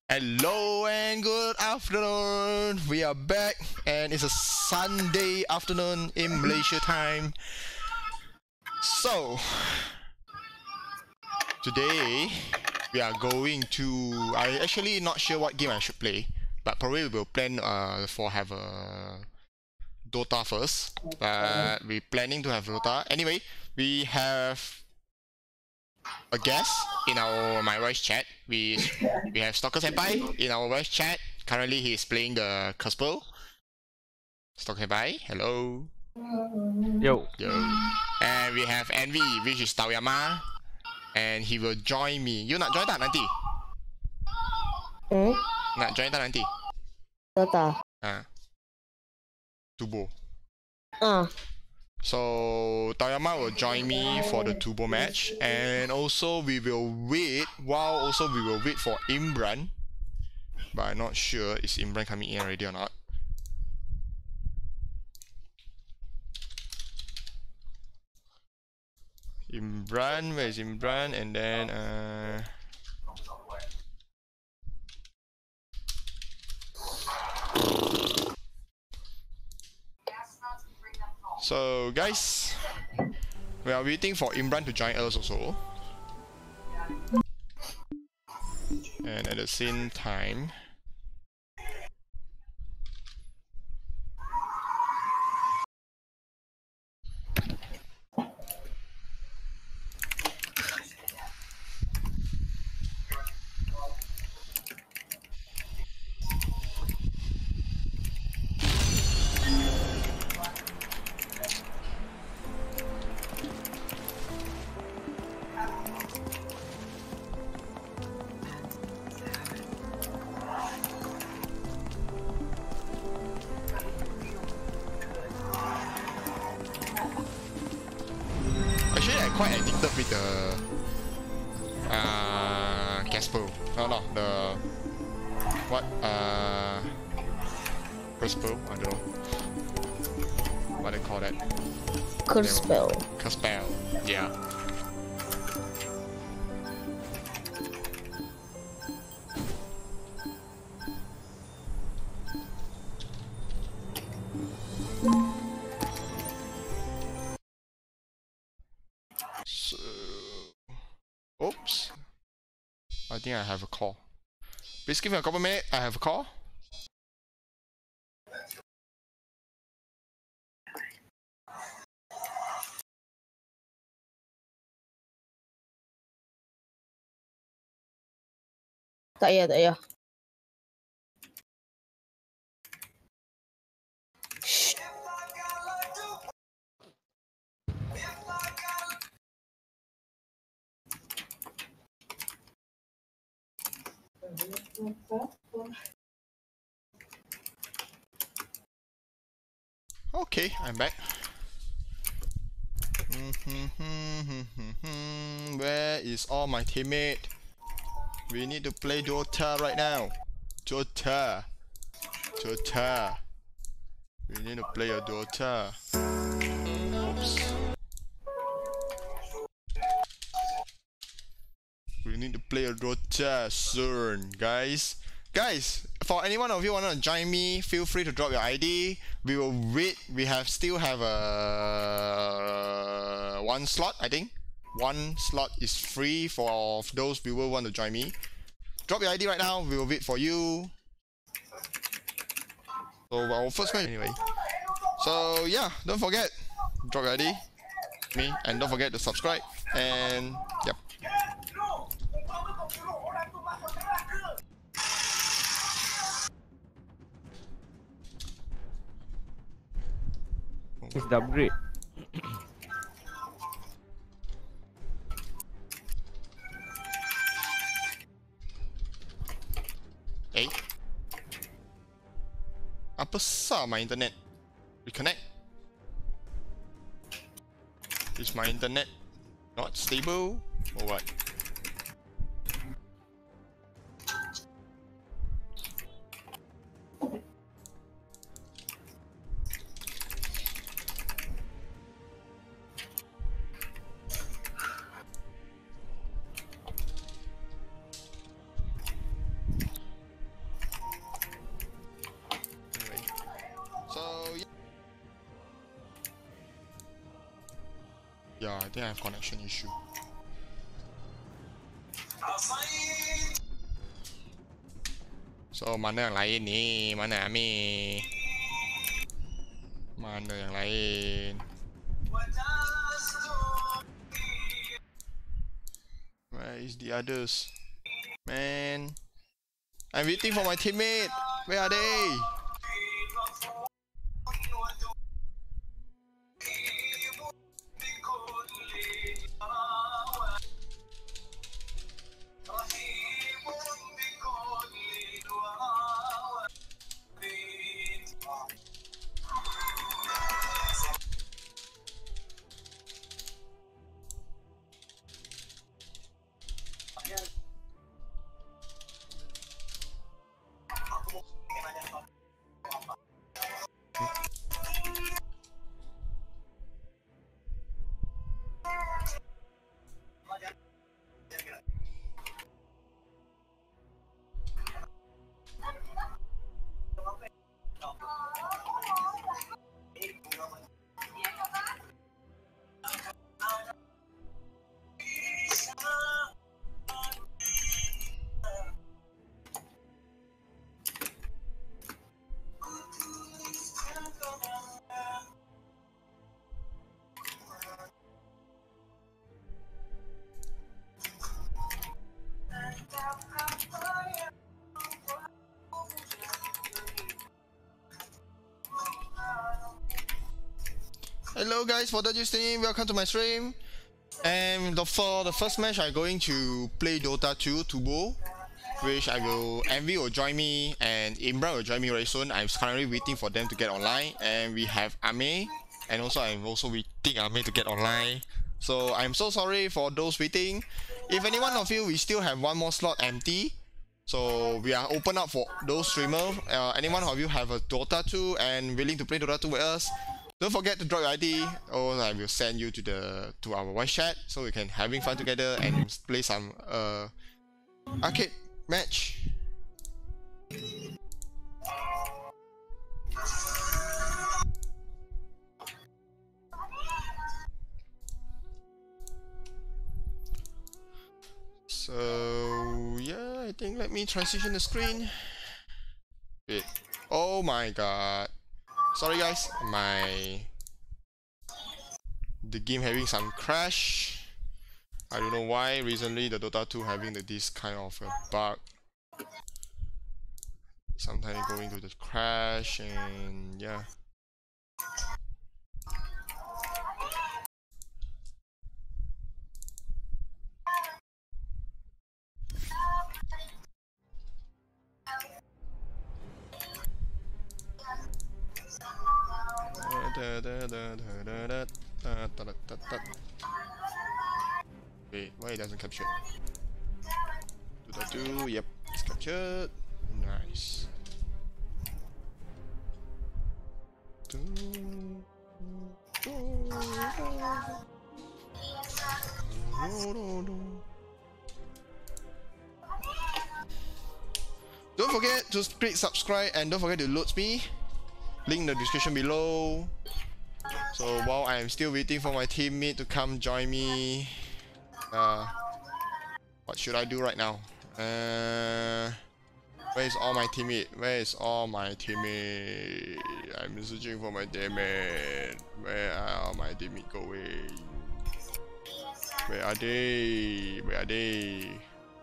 Hello and good afternoon. We are back and it's a Sunday afternoon in Malaysia time. So today we are going to, I actually not sure what game I should play, but probably we'll plan for have a Dota first. But we're planning to have Dota. Anyway, we have a guest in my voice chat. We have StalkerSenpai in our voice chat. Currently he is playing the Kurtzpel. StalkerSenpai, hello. Yo. And we have Envy, which is Taoyama, and he will join me. You nak join tak nanti? Nak join tak nanti? Dota. Tubo. So Taoyama will join me for the Tubo match, and also we will wait for Imran, but I'm not sure is Imran coming in already or not. Imran, where is Imran? And then so guys, we are waiting for Imran to join us also. And at the same time, quite addicted with the Casper. No, the what Kurtzpel? I don't know what they call that. Kurtzpel. Kurtzpel, yeah. Oops. I think I have a call. Please give me a couple minutes. I have a call. Tak payah. Shh. Okay, I'm back. Where is all my teammate? We need to play Dota right now. Dota. We need to play a Dota. Oops. We need to play a Dota soon, guys. Guys, for any one of you wanna join me, feel free to drop your ID. We will wait. We still have one slot, I think. One slot is free for those viewers who want to join me. Drop your ID right now. We will wait for you. So our first match anyway. So yeah, don't forget, drop your ID, me, and don't forget to subscribe. And yep. It's the upgrade. Apa sah my internet? Reconnect? Is my internet not stable or what? Yeah, I think I have connection issue. So mana yang lain ni? Mana Amir? Mana yang lain? Where is the others? Man, I'm waiting for my teammate. Where are they? Hello guys, for those streaming, welcome to my stream. And for the first match, I'm going to play Dota 2 Turbo, which Envy will join me and Imran will join me very soon. I'm currently waiting for them to get online, and we have Amir, and also I'm also waiting Amir to get online. So I'm so sorry for those waiting. If any one of you, we still have one more slot empty. So we are open up for those streamers. Any one of you have a Dota 2 and willing to play Dota 2 with us, don't forget to drop your ID, or I will send you to our voice chat so we can having fun together and play some arcade match. So yeah, I think let me transition the screen. Wait. Oh my god. Sorry guys, the game having some crash. I don't know why. Recently the Dota 2 having this kind of a bug. Sometimes going to the crash, and yeah. Wait, why it doesn't capture? Dota 2, yep, it's captured. Nice. Don't forget to click subscribe and don't forget to load me. Link in the description below. So while I am still waiting for my teammate to come join me, what should I do right now? Where is all my teammate? Where is all my teammate? I'm searching for my teammate. Where are all my teammate going? Where are they? Where are they?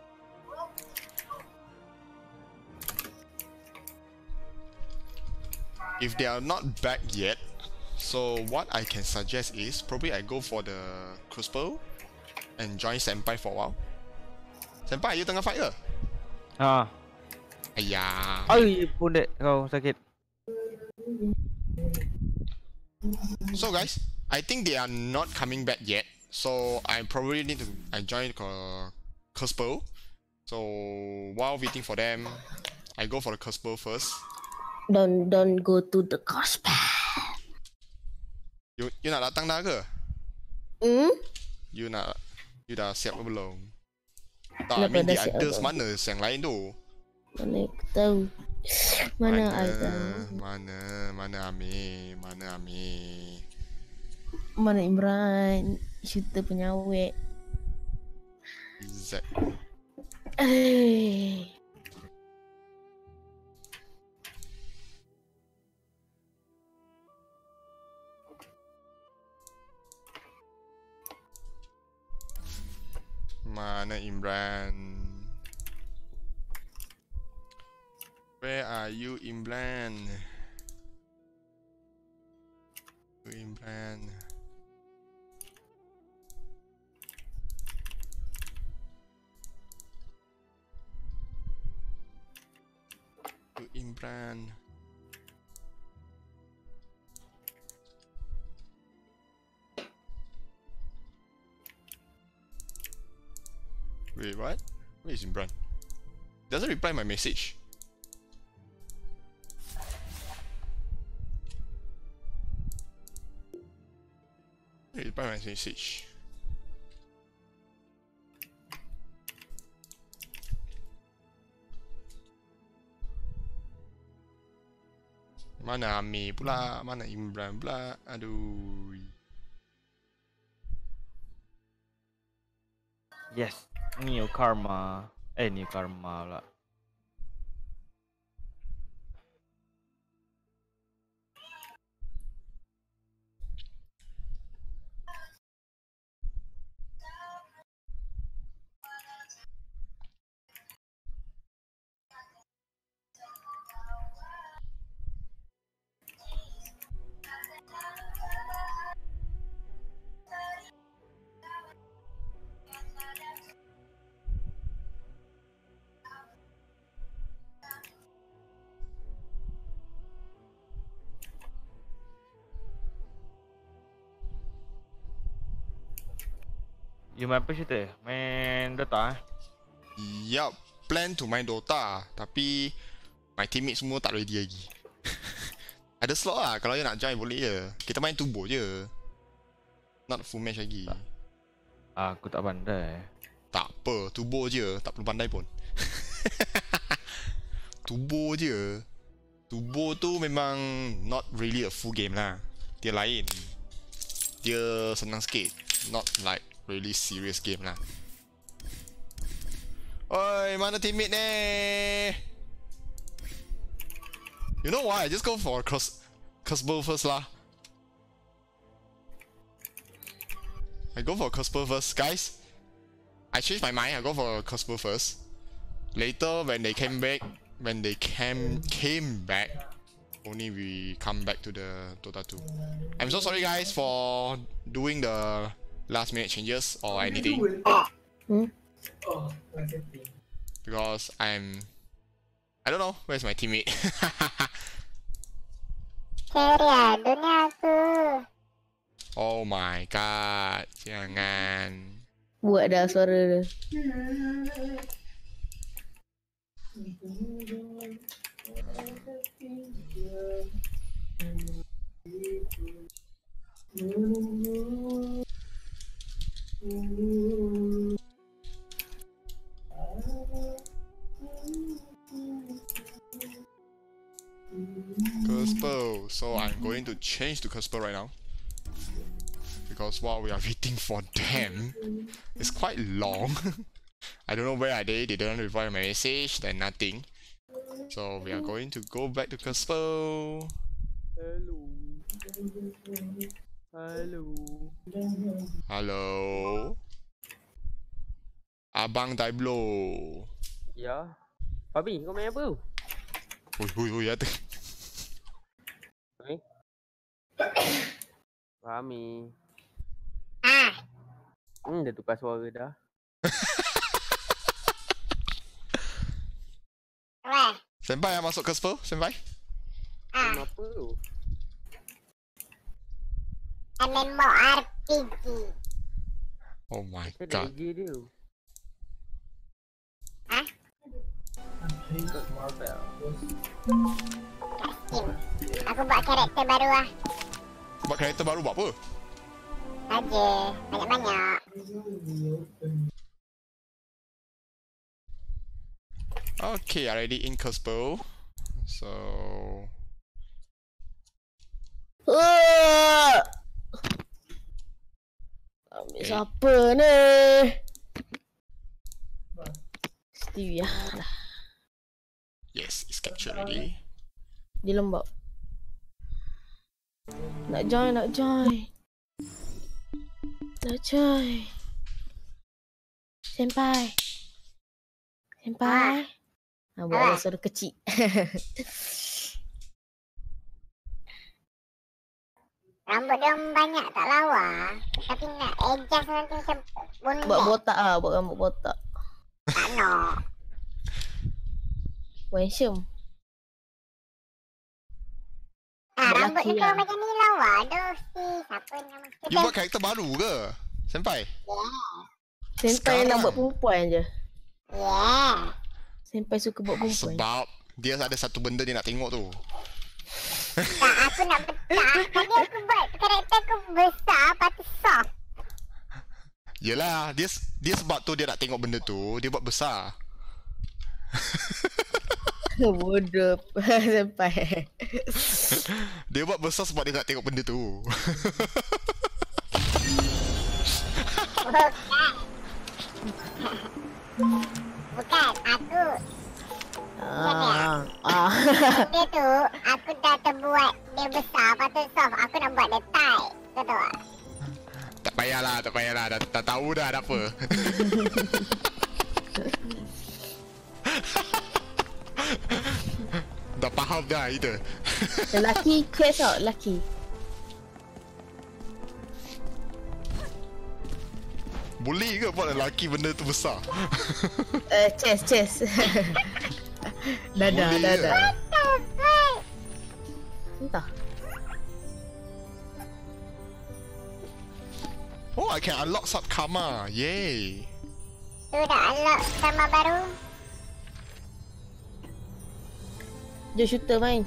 If they are not back yet, so what I can suggest is probably I go for the Kurtzpel and join Senpai for a while. Senpai, you tengah fight ke? Ha. Ayah. Ai, pundak kau sakit. So guys, I think they are not coming back yet. So I probably need to join Kurtzpel. So while waiting for them, I go for the Kurtzpel first. Don't go to the Kurtzpel. You nak datang dah ke? You dah siap ke belum? Tak, I mean the others mana yang lain tu? Mana tahu? Mana ada? Mana Amir? Mana Amir? Mana Imran? shooter penyawek. Z. Mana Imran? Where are you, Imran? Imran. Imran. Wait, what? Where is Imran? Doesn't reply my message. Reply my message. Mana Amir pula? Mana Imran pula? Aduh. Yes. New Karma. New Karma pula. You main apa cerita? Main Dota Yup, plan to main Dota, tapi my teammate semua tak ready lagi. Ada slot lah, kalau you nak join boleh je. Kita main turbo je. Not full match lagi. Aku tak pandai. Tak apa, turbo je, tak perlu pandai pun. Turbo je. Turbo tu memang not really a full game lah. Dia lain. Dia senang sikit. Not like really serious game lah. Oi, mana teammate ni? You know what? I just go for Kurtzpel first lah. I go for Kurtzpel first, guys. I changed my mind. I go for Kurtzpel first. Later, when they came back, only we come back to the Dota 2. I'm so sorry, guys, for doing the last minute changes or anything. Because I don't know where's my teammate. Oh my god, jangan. Buat dah suara dia. Kurtzpel. So I'm going to change to Kurtzpel right now. Because while we are waiting for them, it's quite long. I don't know where are they don't reply my message, then nothing. So we are going to go back to Kurtzpel. Hello. Hello. Hello. Abang Daiblo. Ya. Fabi, kau main apa? Hui, ada. Fabi. Fahmi. Dah tukar suara dah. Senpai yang masuk Kurtzpel, Senpai? Main apa tu? MMORPG. Oh my Ada god. IG dia. Hah? Kurtzpel. Aku buat karakter baru lah. Buat karakter baru buat apa? Saja, banyak-banyak. Okay, already in Kurtzpel. So Ambil siapa ni? Stevie lah. Yes, it's captured already. Dia lembab. Nak join. Nak join. Senpai. Buat suara kecil. Rambut dia banyak tak lawa. Tapi nak adjust nanti macam bondek. Buat botak lah. Buat rambut botak. Tak nak. Handsome. Rambut lelaki dia lah. kalau macam ni lawa. Aduh, siapa nama? You buat karakter baru ke? Senpai? Senpai nak Sekarang. buat perempuan je. Yeah. Senpai suka buat perempuan. Sebab dia ada satu benda dia nak tengok tu. Tak, aku nak betah. Tadi aku buat karakter aku besar, lepas tu soft. Yelah, dia sebab tu dia nak tengok benda tu, dia buat besar. Bodoh Senpai. Dia buat besar sebab dia nak tengok benda tu. Bukan, aku dia tu, aku dah terbuat dia besar, lepas tu soft. Aku nak buat dia tight. Kau tahu tak? Tak payahlah, dah tahu dah ada apa. Dah faham dah kita. Lelaki quest tau, lelaki. Boleh ke buat lelaki benda tu besar? Chest. Dadah. What the fuck? Entah. Oh, I can unlock sub karma. Yay. Tu dah unlock sama baru. Jom shooter main.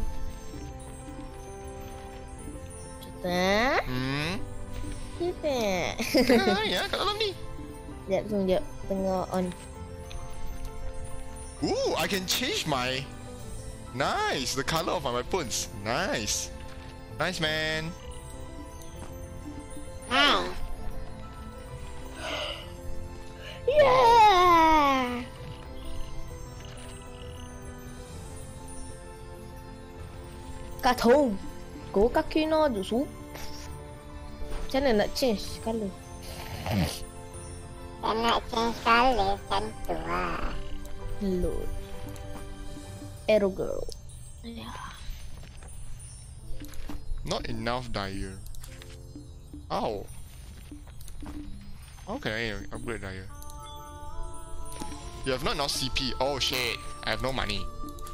Shooter. Shooter. Ya, kat dalam ni. Sekejap. Tengok on. Ooh, I can change my... Nice, the color of my weapons. Nice, man. Hai. Yeah. Katong. Go kaki no su. Macam mana nak change colour? Dan nak change colour macam tu lah. Load. Arrow girl. Yeah. Not enough dyer. Oh. Okay, upgrade dyer. You have not enough CP. Oh shit, I have no money.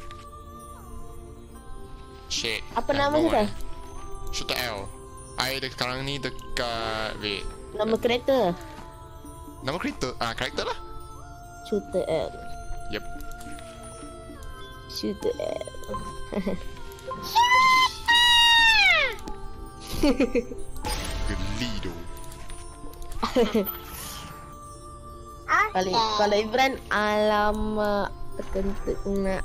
Shit. Apa I have nama no kita? money. Shooter L. I sekarang ni dekat... Wait. Nama kereta. Nama karakter? Karakter lah. Shooter L. Yep. Shooter L. Geli tu. Okay. Kalau Imran, alamak terkentut nak.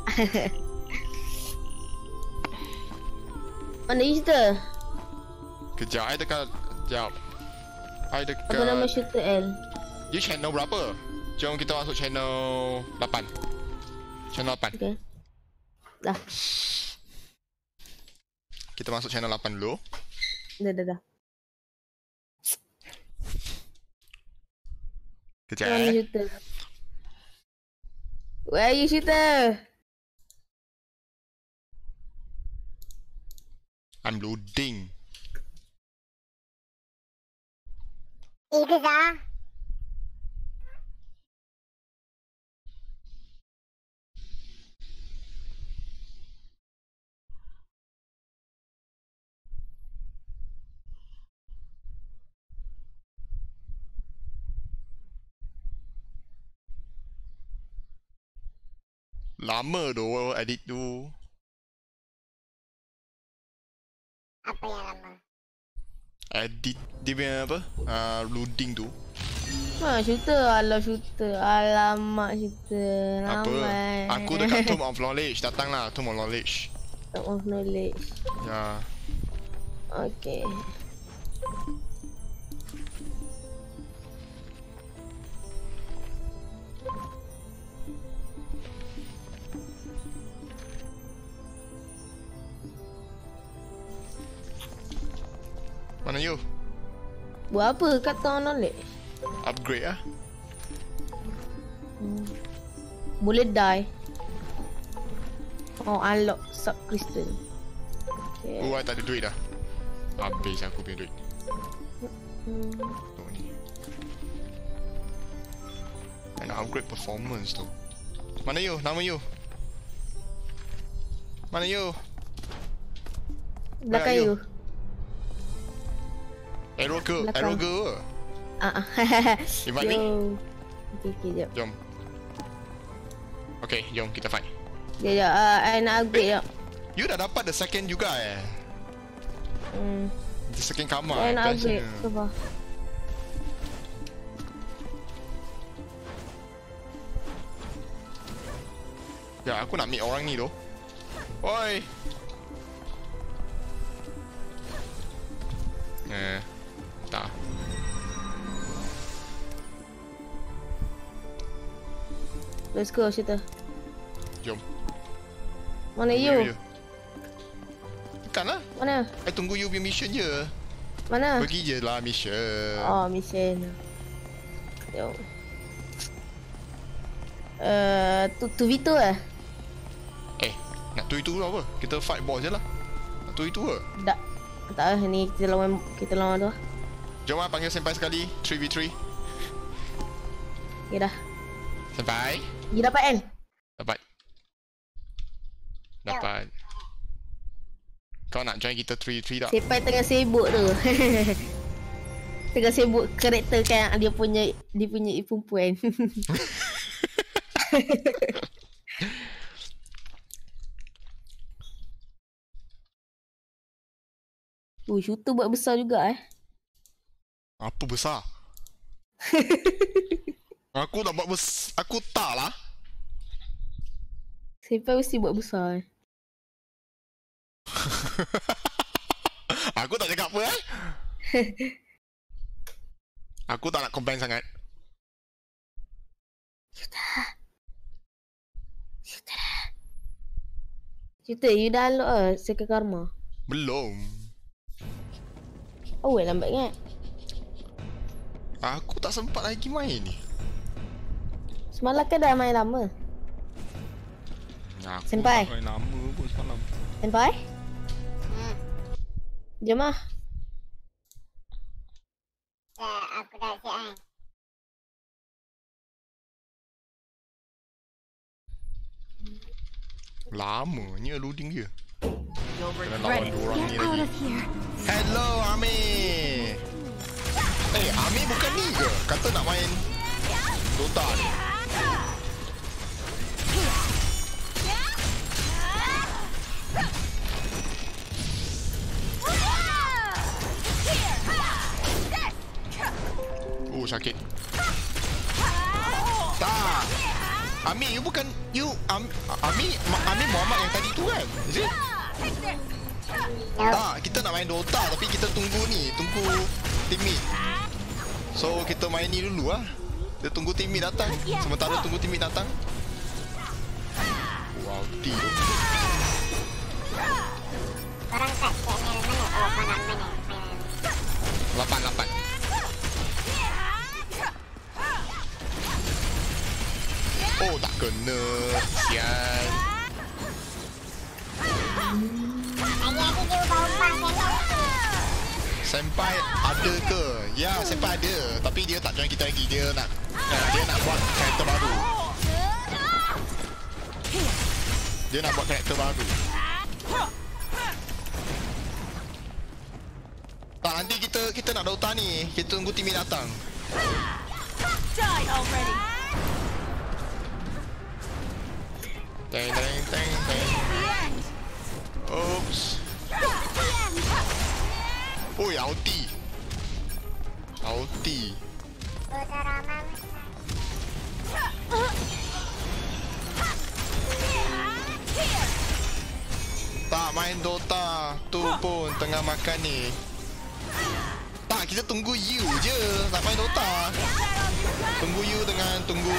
Mana shooter? Kejap, I dekat... Sekejap. I dekat... Apa nama shooter L? You channel berapa? Jom kita masuk channel 8. Channel 8. Okay. Dah. Kita masuk channel 8 dulu. Dah. Kejap. Mana shooter? Where are you shooter? I'm loading. Igza. Lama doh edit tu. Apa yang lama? Edit dia punya apa? Loading tu. Shooter. Alah shooter. Alamak shooter. Apa? Lambat. Aku dekat Tomb of Knowledge. Datanglah Tomb of Knowledge. Tomb of Knowledge. Ya. Okay. Mana you? Buat apa kat tengah knowledge? Upgrade lah. Boleh die. Oh, unlock sub crystal. Okay. Oh, I tak ada duit dah. Habis aku punya duit. Tu ni. I nak upgrade performance tu. Mana you? Nama you? Mana you? Belakang you. Arrow ke? Belakang. Arrow ke? Invite me? Okay, jap. Jom. Okay, jom kita fight. Jap, I nak upgrade jap. You dah dapat the second juga The second kamar. I nak best upgrade. nya. Sabar. Ya, aku nak meet orang ni tu. Oi. Tak. Let's go, Shita. Jom. Mana you? Bukan lah. Mana? I tunggu you punya mission je. Mana? Pergi je lah mission. Oh, mission. Jom. Tu Vito Nak tu itu apa? Kita fight boss je lah. Nak tu itu ke? Tak ni kita lawan tu. Jom lah panggil senpai sekali. 3v3. Okay dah. Senpai. You dapat kan? Dapat. Kau nak join kita 3v3 tak? Senpai tengah sibuk tu. Tengah sibuk karakter kan dia punya perempuan. Shooter buat besar juga Apa besar? Aku dah buat besar. Aku tak lah. Senpai mesti buat besar Aku tak cakap apa Aku tak nak complain sangat. Shooter, you dah unlock Second Karma? Belum. Oh, lambat kan? Aku tak sempat lagi main ni. Semalam kan dah main lama. Aku Senpai. tak main lama pun semalam. Senpai? Jom lah. Aku dah siap Lamanya loading dia. Kena lawan dua orang ni lagi. Hello Amir. Amir bukan ni ke? Kata nak main Dota ni. Oh, sakit. Tak. Amir, you bukan Amir Muhammad yang tadi tu kan? Is it? Tak, kita nak main Dota tapi kita tunggu teammate. So kita main ni dulu lah. Kita tunggu teammate datang. Sementara tunggu teammate datang. Wow, ulti tu. Korang kat channel mana? Oh, mana? 8. Oh, tak kena. Sial. Lagi dia ubah-ubah channel. Senpai ada ke? Ya, senpai ada. Tapi dia tak join kita lagi. Dia nak buat karakter baru. Tak, nanti kita nak Dota ni. Kita tunggu teammate datang. Teng. Oops. Oi, ulti. Dota ramai. Tak main Dota. Tu pun tengah makan ni. Tak, kita tunggu you je nak main Dota. Tunggu you dengan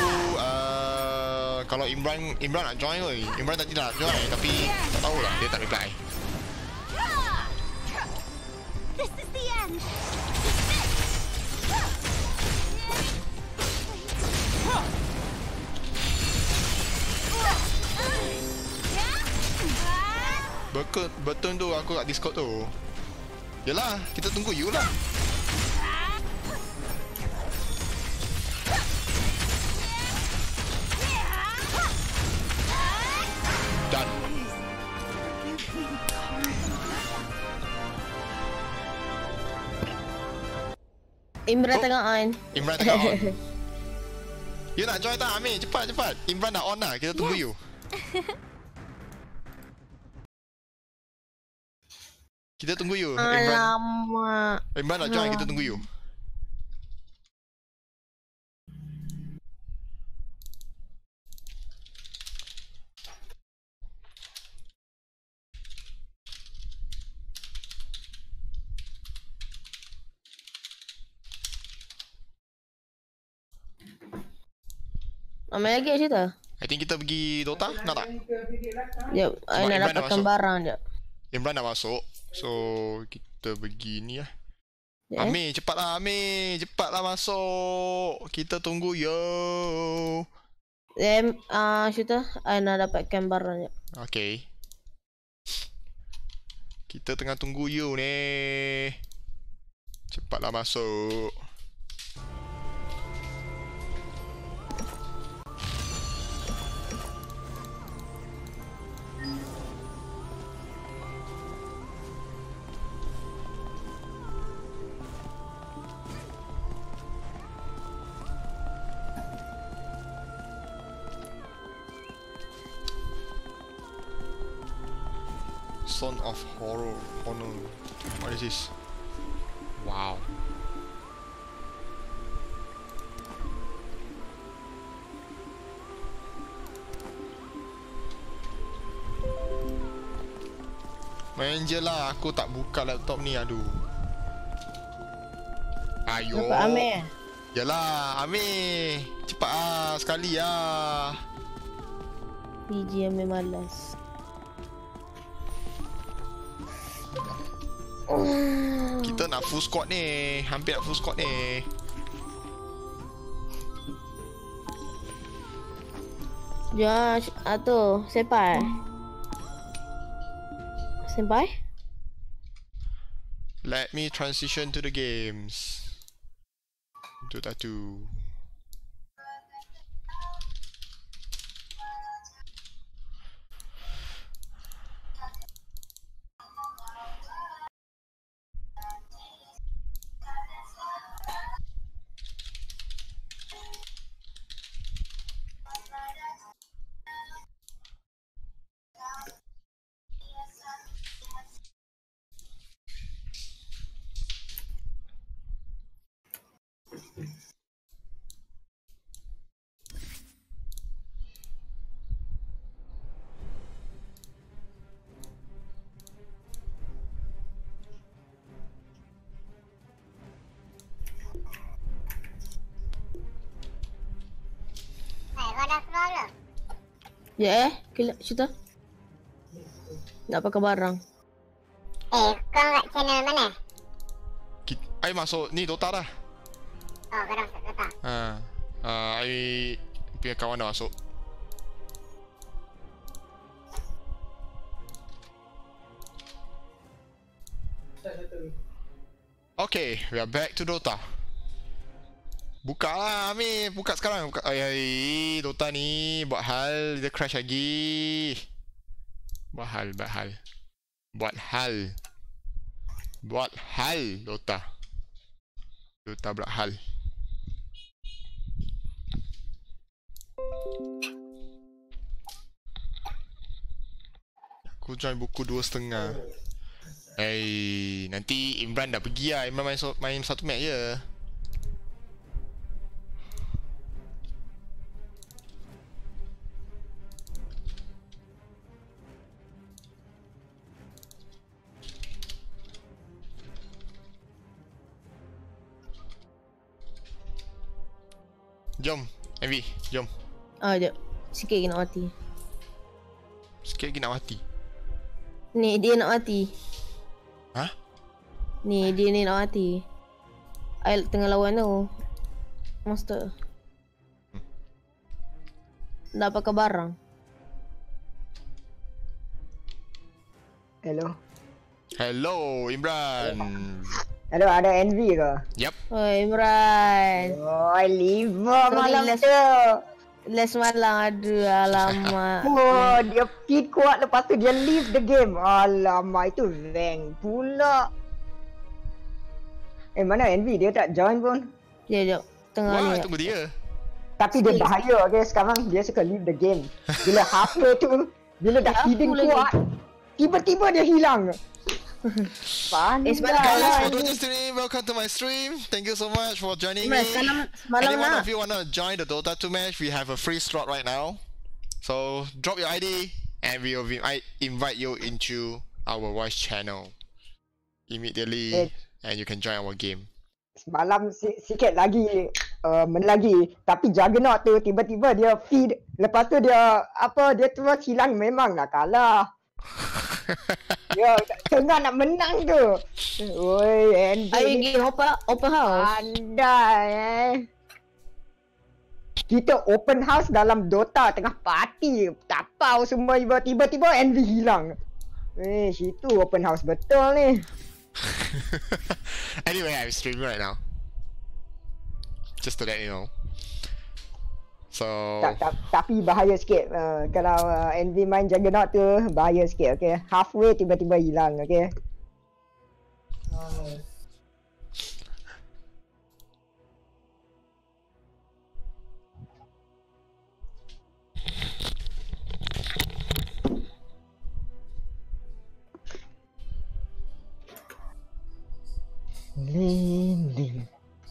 kalau Imran nak join oi. Imran tadi nak join tapi tak tahulah dia tak reply. Betul tu aku kat Discord tu. Yalah, kita tunggu you lah. Done. Imran tengah on. Imran tengah on. You nak join tak Amir? Cepat. Imran dah on lah. Kita tunggu you. Kita tunggu you. Alamak. Imran nak join, kita tunggu you. Ambil lagi cerita? I think kita pergi Dota, nak tak? Jap, I nak dapatkan barang jap. Imran dah masuk. So, kita pergi ni lah. Yeah. Amir, cepatlah Amir. Cepatlah masuk. Kita tunggu yo. Cerita, I nak dapatkan barang jap. Okay. Kita tengah tunggu you ni. Cepatlah masuk. Son of Horror. Honor. What is this? Wow. Main je lah, aku tak buka laptop ni, aduh. Ayo. Dapat Amir. Yalah, Amir. Cepat ah, sekali ah. PG Amir malas. Kita nak full squad ni. Hampir nak full squad ni. Josh, tu, Senpai. Senpai? Let me transition to the games. Dota 2. Ya cerita. Nak pakai barang. Kau kat channel mana? I masuk ni Dota dah. Oh, kau dah masuk Dota. I punya kawan dah masuk. Okay, we are back to Dota. Buka lah Amir, buka sekarang. Buka. Ay, Dota ni buat hal, dia crash lagi. Buat hal Dota. Dota buat hal. Aku join buku 2.5. Nanti Imran dah pergi lah. Imran main satu match je. Jom, MV, jom. Jap. Sikit lagi nak mati. Sikit lagi nak mati. Ni, dia nak mati. Hah? Ni dia ni nak mati. I tengah lawan tu monster. Dah pakai barang. Hello. Hello, Imran. Hello, ada Envy ke? Yep. Oi Imran. Oh, liver Sorry, malam Les. tu. Les malam aduh alamak. Oh, dia feed kuat lepas tu dia leave the game. Alamak, itu rank pula. Mana Envy? Dia tak join pun. Dia tengah Wah, ni. tunggu dia. Tapi dia bahaya, okay? Sekarang dia suka leave the game. Bila halfway tu, bila dah feeding kuat, tiba-tiba dia hilang. Pandai semalam Guys, lah for Envy. those stream, welcome to my stream. Thank you so much for joining Imran, me. semalam Anyone nak. of you wanna join the Dota 2 match? We have a free slot right now. So drop your ID and we will invite you into our voice channel immediately, and you can join our game. Semalam sikit lagi lagi, tapi Juggernaut tu tiba-tiba dia feed, lepas tu dia terus hilang, memang nak kalah. Dia tengah nak menang tu. Oi, Ayo Andy game open house. pandai Kita open house dalam Dota tengah party, tapau semua, tiba-tiba Envy hilang. Situ open house betul ni. Anyway, I'm streaming right now. Just to let you know. So Tapi bahaya sikit kalau Envy main Juggernaut tu, bahaya sikit, okay? Halfway tiba-tiba hilang, okay? Lim.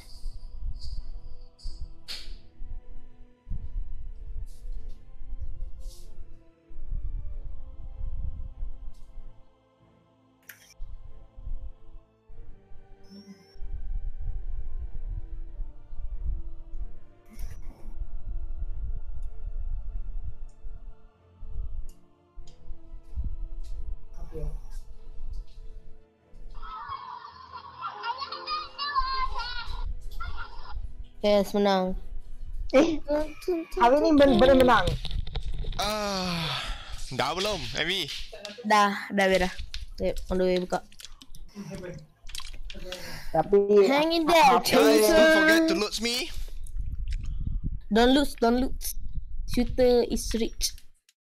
Yes, menang. Hari ni benar menang. dah belum, Amy? Dah dah. On the way buka. Tapi Hang in there, Guys, don't chaser. forget to loot me. Don't loot. Shooter is rich.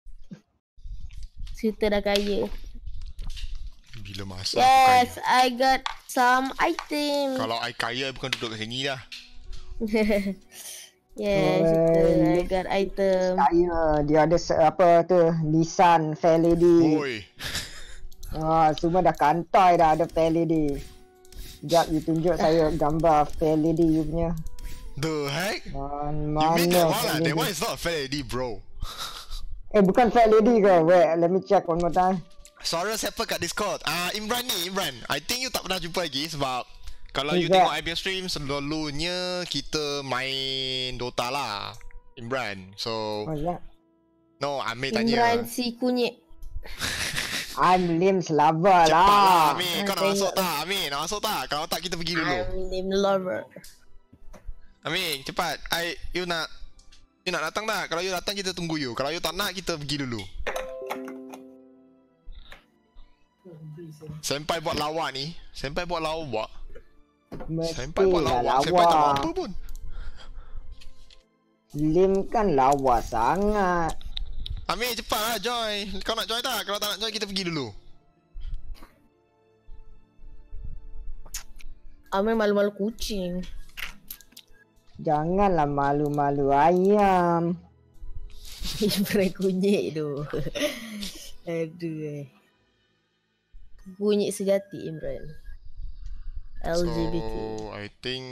Shooter dah kaya. Bila masa Yes, aku kaya? I got some item. Kalau I kaya bukan duduk kat sini dah. Yes, shooter, I got item. dia ada Nissan Fair Lady. Oi. Semua dah kantai dah ada Fair Lady. Sekejap you tunjuk saya gambar Fair Lady you punya. The heck? You Mana mean that one Fair lah? Lady? That one is not a fair lady, bro. Bukan Fair Lady ke? Wait, let me check one more time. Suara siapa kat Discord? Imran ni, Imran. I think you tak pernah jumpa lagi sebab kalau you Who's tengok that? IBM stream, selalunya kita main Dota lah, Imran. So, What's that? no, Amir Imran tanya. si kunyit. I'm Lim Slava Cepat lah, lah. Amir. Kau nak masuk tak? Amir, nak masuk tak? Kalau tak, kita pergi dulu. I'm name lover. Amir, cepat. You nak datang tak? Kalau you datang, kita tunggu you. Kalau you tak nak, kita pergi dulu. Senpai buat lawak ni. Senpai buat lawak. Senpai buat Mestilah lawak. Senpai tak buat lawa. apa pun. Lim kan lawa sangat. Amir, cepat lah join. Kau nak join tak? Kalau tak nak join, kita pergi dulu. Amir malu-malu kucing. Janganlah malu-malu ayam. Imran kunyit tu. Aduh. Kunyit sejati Imran. LGBT. So, I think...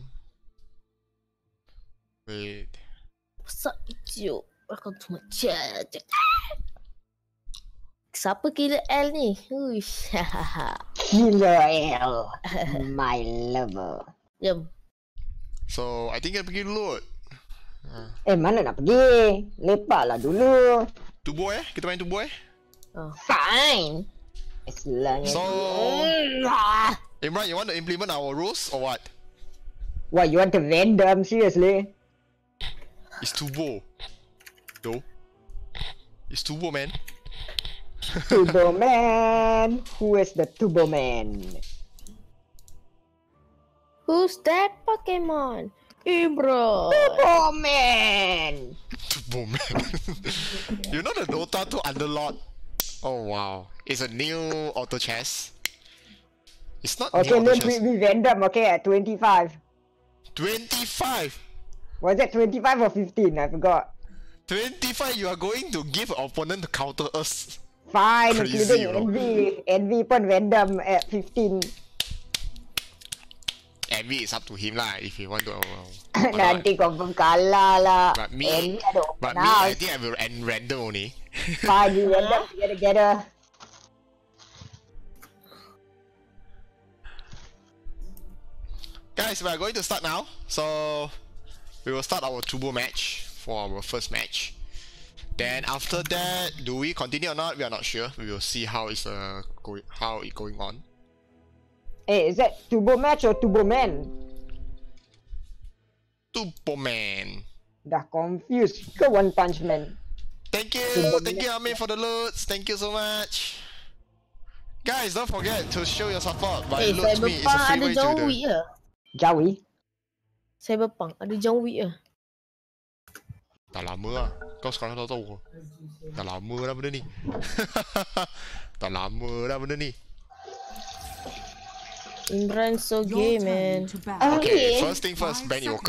Wait. Besar hijau. Aku tu macam. Siapa killer L ni? Uish. Killer L. My lover. Jom. So, I think kita pergi dulu. Mana nak pergi? Lepaklah dulu. Tubuh kita main tubuh Oh. Fine. Istilahnya. So, Imran, you want to implement our rules or what? What, you want to random? Seriously? It's Tubo. Though. It's Tubo, man. Turbo Man! Who is the Turbo Man? Who's that Pokemon? Imran. Turbo Man! Tubo, man. You know the Dota 2 Underlord? Oh wow. It's a new auto chess. It's not Okay, new auto let's chess. be random, okay, at 25. 25! Was it 25 or 15? I forgot. 25, you are going to give an opponent to counter us. Fine, Crazy, including bro. Envy. Envy pun random at 15. Envy is up to him lah if he want to. Nanti confirm kalah lah. But me, Envy ada but open me, I house. think I will end random only. Fine, we random together. Guys, we are going to start now. So we will start our turbo match for our first match. Then after that, do we continue or not? We are not sure. We will see how it's going on. Hey, is that Turbo Match or Turbo Man? Turbo Man. Dah confused ke One Punch Man? Thank Turbo you Amir for the loads. Thank you so much. Guys, don't forget to show your support by loads me. It's a Cyberpunk free ada way to John the. Wick ke? Jawi? Cyberpunk ada John Wick ke? Dah lama lah. Kau sekarang dah tahu. Dah lama dah benda ni. Dah lama dah benda ni. Imran so gay, man. Okay, first thing first, ban Evoker.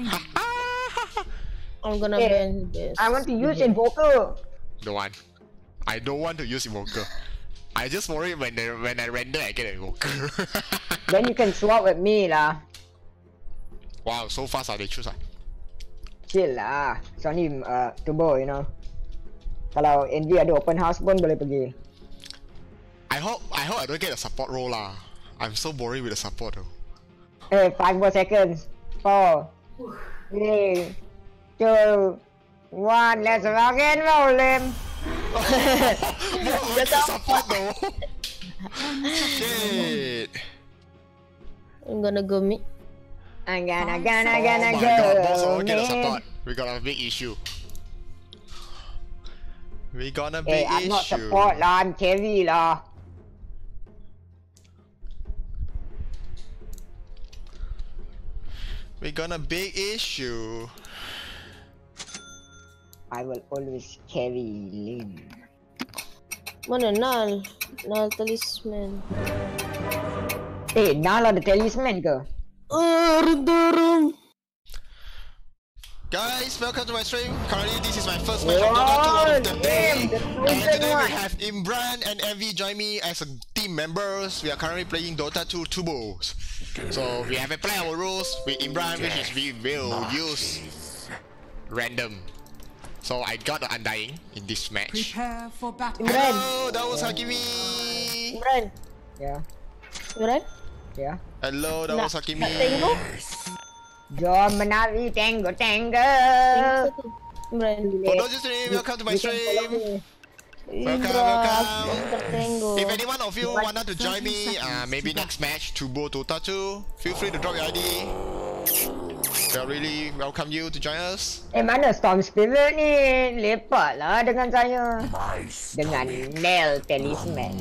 I'm gonna Hey, ban this. I want to use Invoker. Don't want. I don't want to use Evoker. I just worry when I render I get an Evoker. Then you can swap with me lah. Wow, so fast they choose ah. Chill lah. Sony Turbo, you know. Kalau Envy ada open house pun boleh pergi. I hope I don't get a support role lah. I'm so boring with the support though. Hey, 5 more seconds. 4, 3, 2, 1. Let's rock and roll him. What the support though? Shit. I'm gonna go meet. I'm gonna Oh my go. god, boss won't get a man. support. We got a big issue. We got a Hey, big I'm not issue. support lah. I'm carry lah. We got a big issue. I will always carry Lin. Mana Nal? Nal talisman. Eh, Nala ada talisman ke? Dorong. Guys, welcome to my stream. Currently, this is my first match of Dota 2 out of the day. And today we have Imran and Envy join me as a team members. We are currently playing Dota 2 Turbos. So we have a play our rules with Imran, which is we will use random. So I got the Undying in this match. Prepare for battle. Imran. Hello, that was Hakimi. Imran. Ya, Imran. ya. Hello, that was Nak Hakimi. tengok? Jom menari tango. Tengok satu. Imran. For those stream, welcome to my stream. Imran. welcome. Aku tertengok. If anyone of you wanted to join me, maybe next match, Turbo Dota 2, feel free to drop your ID. We'll really welcome you to join us. Eh, mana Storm Spirit ni? Lepak lah dengan saya. Dengan Nail Talisman.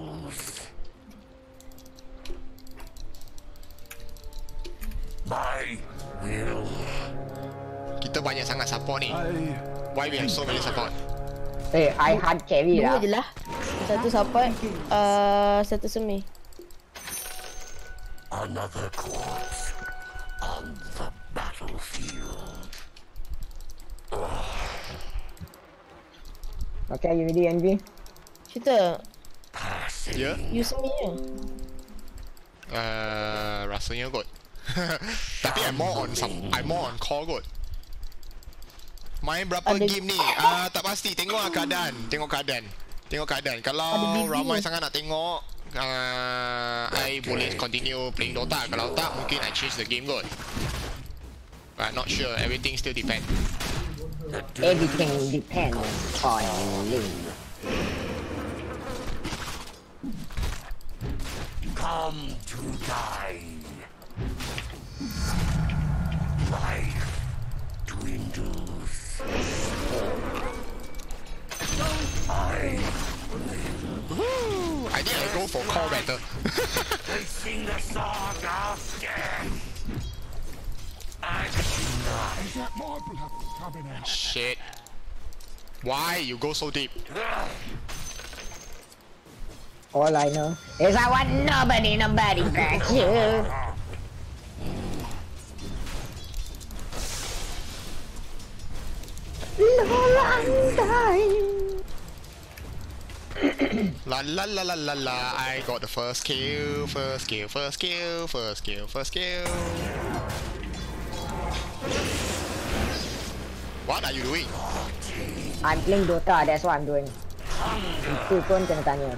Kita banyak sangat support ni. Why we have so many support? Eh, I hard carry Dua lah. je lah. Satu support, satu semi. Another corpse on the battlefield. Okay, you ready, Envy? Cerita, Ya? you semi je. Rasanya kot. Tapi I'm more on core kot. Main berapa Ada- game ni? Tak pasti. Tengok lah keadaan. Tengok keadaan. Kalau BB. ramai sangat nak tengok, I boleh continue playing Dota. Kalau tak, mungkin I change the game kot. But not sure. Everything still depend. Everything depends on Lin. come to die. Life dwindles. I think I go for call better. Facing the sword of death. Shit. Why you go so deep? All I know is I want nobody but you. Lol, I'm dying. La la la la la la, I got the first kill. What are you doing? I'm playing Dota, that's what I'm doing. Itu pun kena tanya.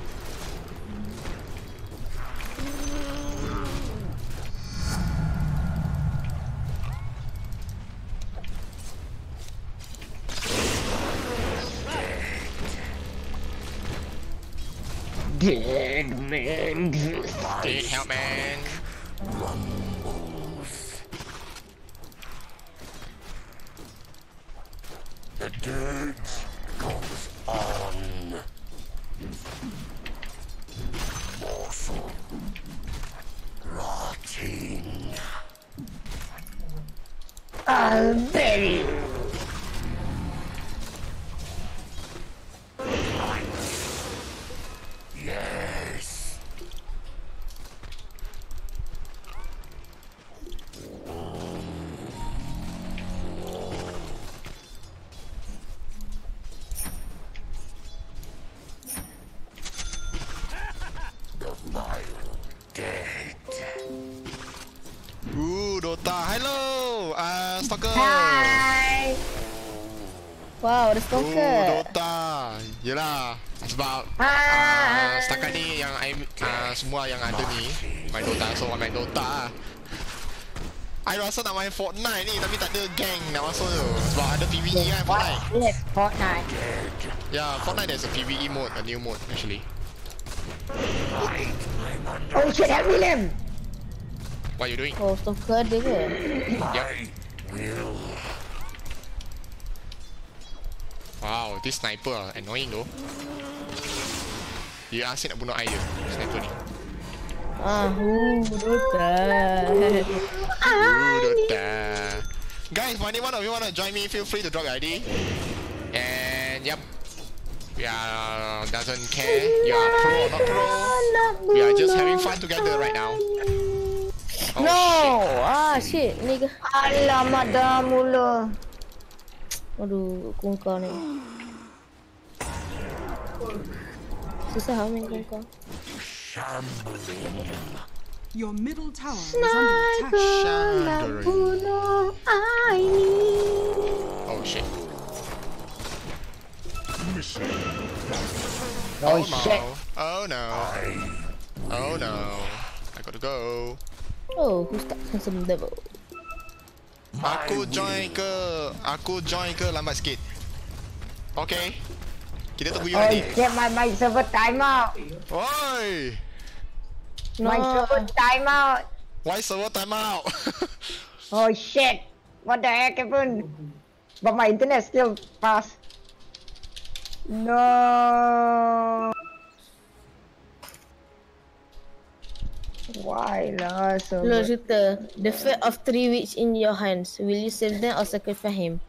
Dead man. Need help, man. The dirt goes on. Morsel rotting. I'll bury you. Yes. The vile dead. Ooh, Dota. Hello, Stalker. Hi. Wow, ada Ooh, stalker. Dota. Yelah, sebab setakat ni yang semua yang ada ni main Dota, so I main Dota. I rasa nak main Fortnite ni tapi tak ada gang nak masuk tu. Sebab ada PvE kan Fortnite. Yes, Fortnite. Yeah, Fortnite there's a PvE mode, a new mode actually. Oh shit, help me, Lim. What you doing? Oh, stalker dia ke? Yep. Will. Wow, this sniper annoying though. Dia asyik nak bunuh I je, sniper ni. Dota. Dota. Guys, if anyone of you wanna join me, feel free to drop your ID. And yep, we are doesn't care you are pro or not pro. We are just having fun together right now. Oh, No! shit. Shit, ni ke? Alamak dah mula. Aduh, kongkau ni. Susah main kongkau. Shambling. Your middle tower is under attack. Chandering. Oh shit. Oh shit. Oh no. Oh no. I gotta go. Oh, who's that handsome devil? Aku join ke lambat sikit. Okay. Kita tunggu you Oh nanti. shit, my server timeout. Oi. My server timeout. Why server timeout? Oh shit. What the heck happened? But my internet still fast. No. Why lah server? Hello, shooter. The fate of 3 witch in your hands. Will you save them or sacrifice him?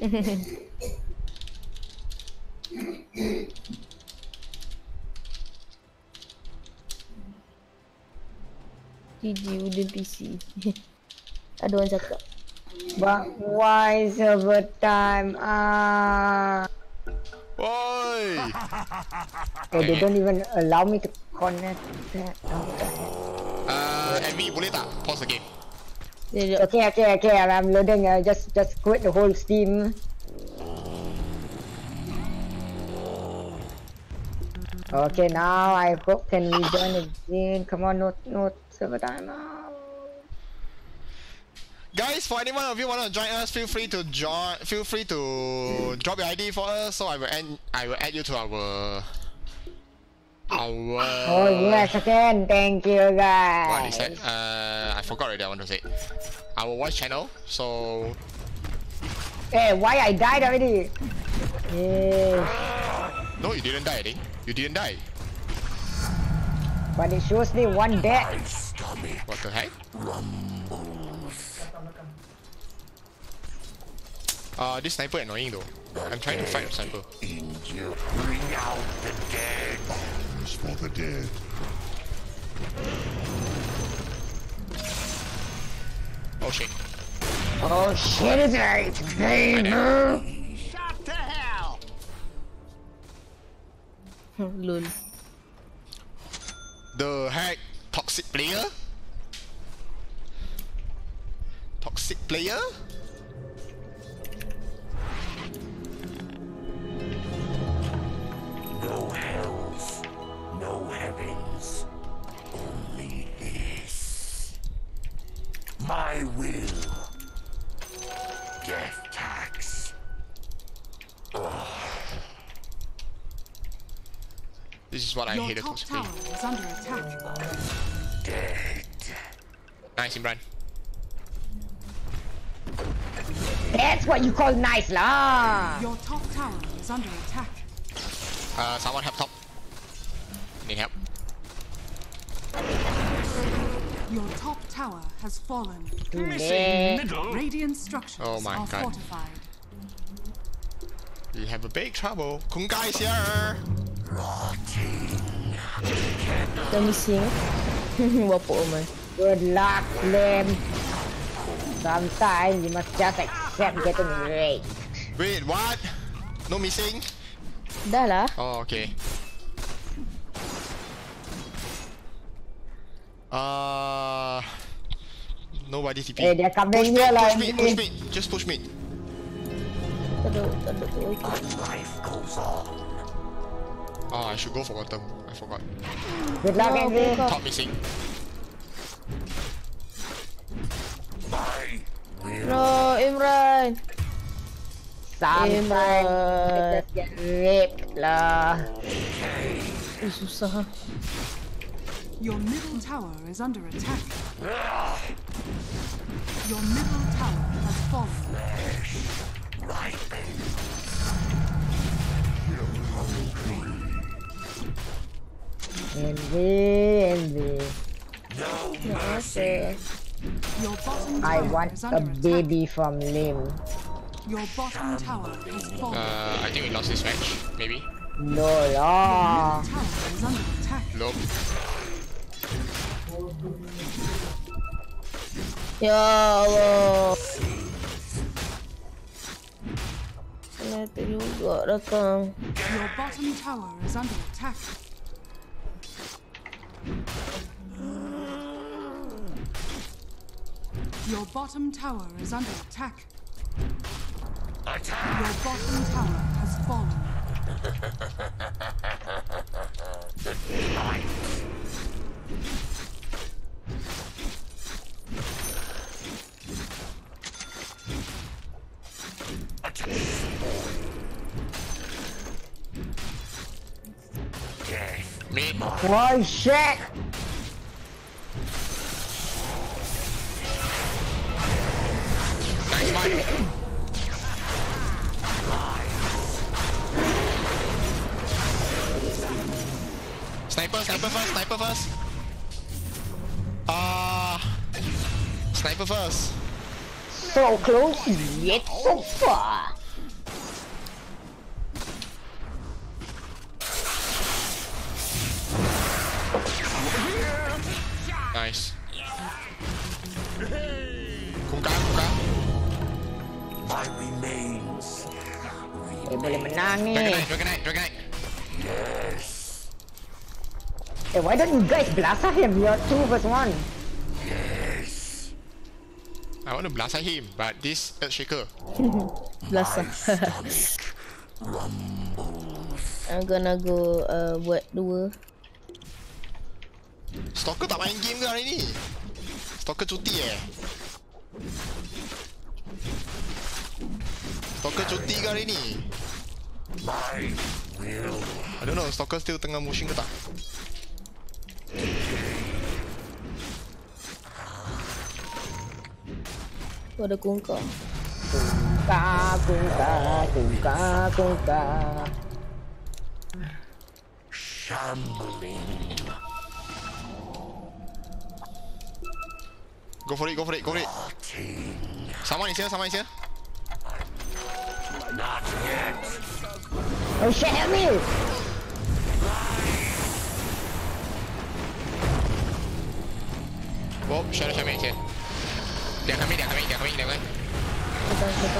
GG wooden PC. Ada orang cakap. But why server time? Oi. Oh, they don't even allow me to connect that. Envy, boleh tak pause the game? Okay. I'm loading. Just quit the whole Steam. Okay, now I hope can we join again. Come on, no server time. Guys, for anyone of you wanna join us, feel free to drop your ID for us, so I will add you to our Oh yes, again. Thank you guys. What is that? I forgot already. I want to say our voice channel. So Hey, why I died already? Yes. no, you didn't die, eh? You didn't die. But it shows me one dead. What the heck? This sniper annoying though. I'm trying to fight a sniper. Bring out the dead. For the dead. Oh shit. Oh shit, it's right, baby. Shot to hell. Lol. The heck? Toxic player? Toxic player? No hells, no heavens, only this. My will. Death tax. This is what I Your hate a top toxic tower player. is under attack. Dead. Nice, Imran. That's what you call nice lah. Your top tower is under attack. Someone help top. Need help. Your top tower has fallen. Missing middle. Radiant structures Oh my are God. fortified. We have a big trouble. Kunga is here. Kita missing. Bapa Omar. Good luck, Slim. Sometimes you must just accept getting raped. Wait, what? No missing? Dah lah. Oh, okay. Nobody TP. Hey, they're coming Push here me, lah. push me, push me. Just push me. Tak ada tu. Life goes on. Oh, I should go for bottom. I forgot. Good luck, Oh, Amir. buka. Top missing. My will. No, Imran. Sometimes you just get raped lah. Susah. Your middle tower is under attack. Your middle tower has fallen. Envy. Kenapa? Your bottom I tower want is a under attack. baby from Lim. Your bottom tower has fallen. I think we lost this match. Maybe. No lah. Tower is under attack. Nope. Ya Allah. Kenapa juga datang? Your bottom tower is under attack. Your bottom tower is under attack. Your bottom tower has fallen. Mid. Oh shit! Nice one. Sniper first, sniper first. Sniper first. So close, yet so far. Nice. Kunga. My remains. Boleh menang ni. Dragonite. Yes. Why don't you guys blast him? You're 2 vs 1. Yes. I want to blast at him, but this Earthshaker. Belasah. I'm gonna go buat 2. Stalker tak main game ke hari ni? Stalker cuti Stalker cuti ke hari ni? My will. I don't know, Stalker still tengah motion ke tak? Tu ada kungka. Kungka. Shambling. Go for it. Someone is here. Not yet. Oh shit, help me! Oh, Shadow is here. They're coming. Betul.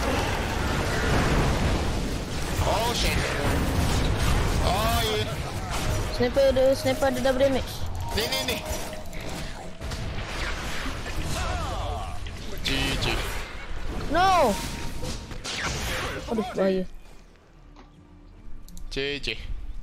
Oh shit. Oh yeah. Sniper ada double damage. Ni. GG. No! Aduh, bahaya. GG.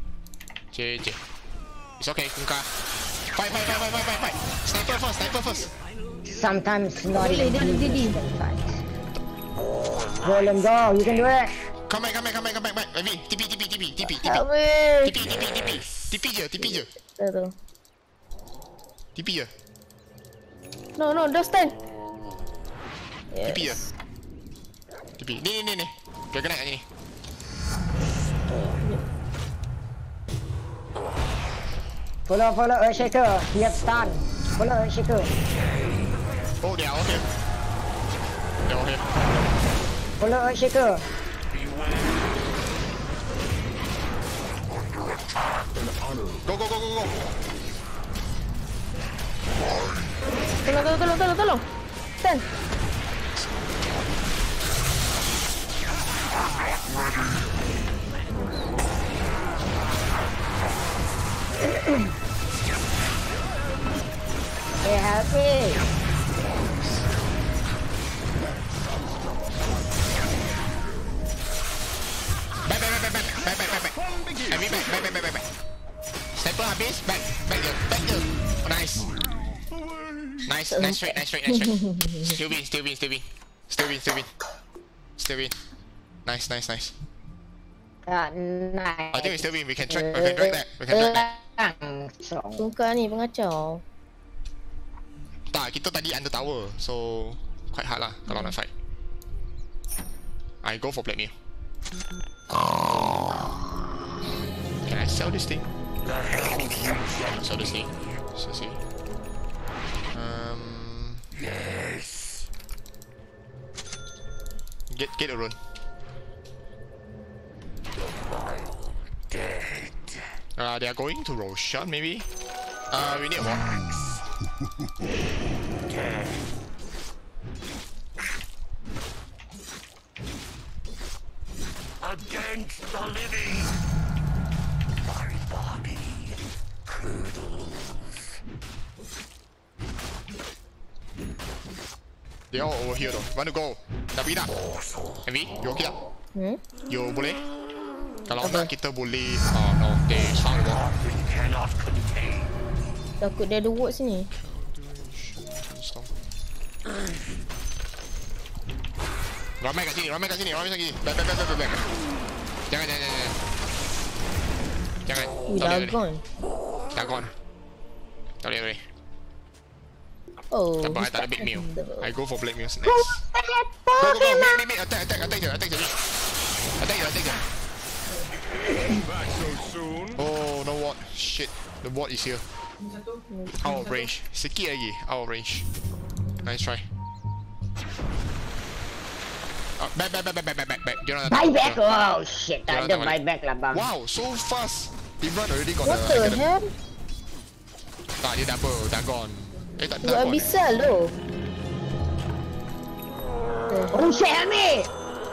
It's okay, Kunka. Fight. Sniper first. Sometimes not Boleh, even dia. easy to fight. Go, let go, you can do it! Come back. Baby, TP. Amir! TP je. Betul. TP je. No, don't stand. TP je. TP. Ni. Dia kena kat sini. Follow Earthshaker, he have stun. Follow Earthshaker. Oh, they are all here. Follow Earthshaker. Go. Tolong. Stand. Hey, help me! Back. Sniper habis, back je. Oh, nice. Nice straight. Still win. Nice. Nice. I think we still win. We can track that. Kungka ni pengacau. Tak, kita tadi under tower, so quite hard lah kalau nak fight. I go for black meal. Can I sell this thing? Sell this thing. So see. Yes. Get a run. Dead. They are going to Roshan maybe. We need one. Dead. Against the living. My body curdles. They are all over here though. Want to go? Dah pergi tak? Envy, you okay tak? You boleh? Kalau nak kita boleh. Oh no, they found the wall. We cannot contain. Takut dia ada ward sini. Ramai kat sini. Back. Jangan. Dagon. Tak boleh. Oh, Tak apa, I tak ada big meal. I go for black meal next. Go. Mid. Attack je. Attack je. Oh, no ward. Shit. The ward is here. Out of range. Sikit lagi. Out of range. Nice try. Back. Buyback? Oh shit, tak ada buyback lah bang. Wow, so fast. Imran already got What the hell? Tak, dia double. Dagon. Tak Buat abisal tu. Oh shit, help me!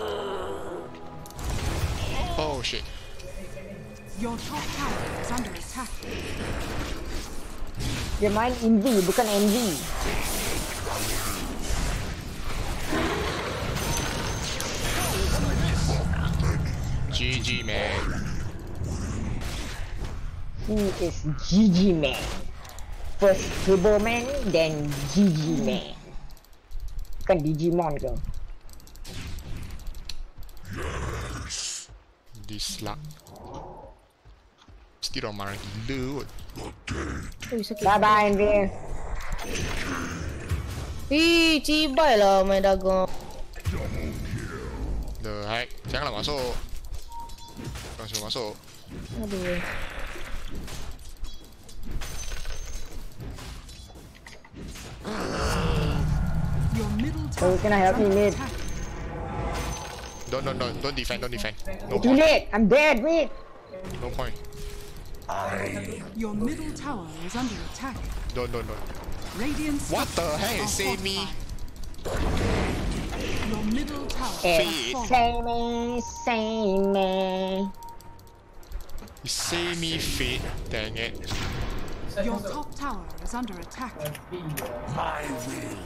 Oh shit. Your top tower is under attack. Dia main NV, bukan NV. GG man. He is GG man. First Turbo man, then GG man. Bukan Digimon ke? This luck. Mesti orang marah gila kot. Ui, sakit. Bye bye Amir. Ih, cibai lah main dagang. The heck. Janganlah masuk. Jangan suruh masuk. Aduh. Your middle So tower can I help is you, under mate? attack. Don't defend, don't defend. No Too point. late. I'm dead, mate. No point. Your middle tower is under attack. Don't. Radiant What the structures heck? are Save me. fortified. Your middle tower Feed. has fallen. Save me, save me. You save me, fit. Dang it. Your top tower is under attack. My will.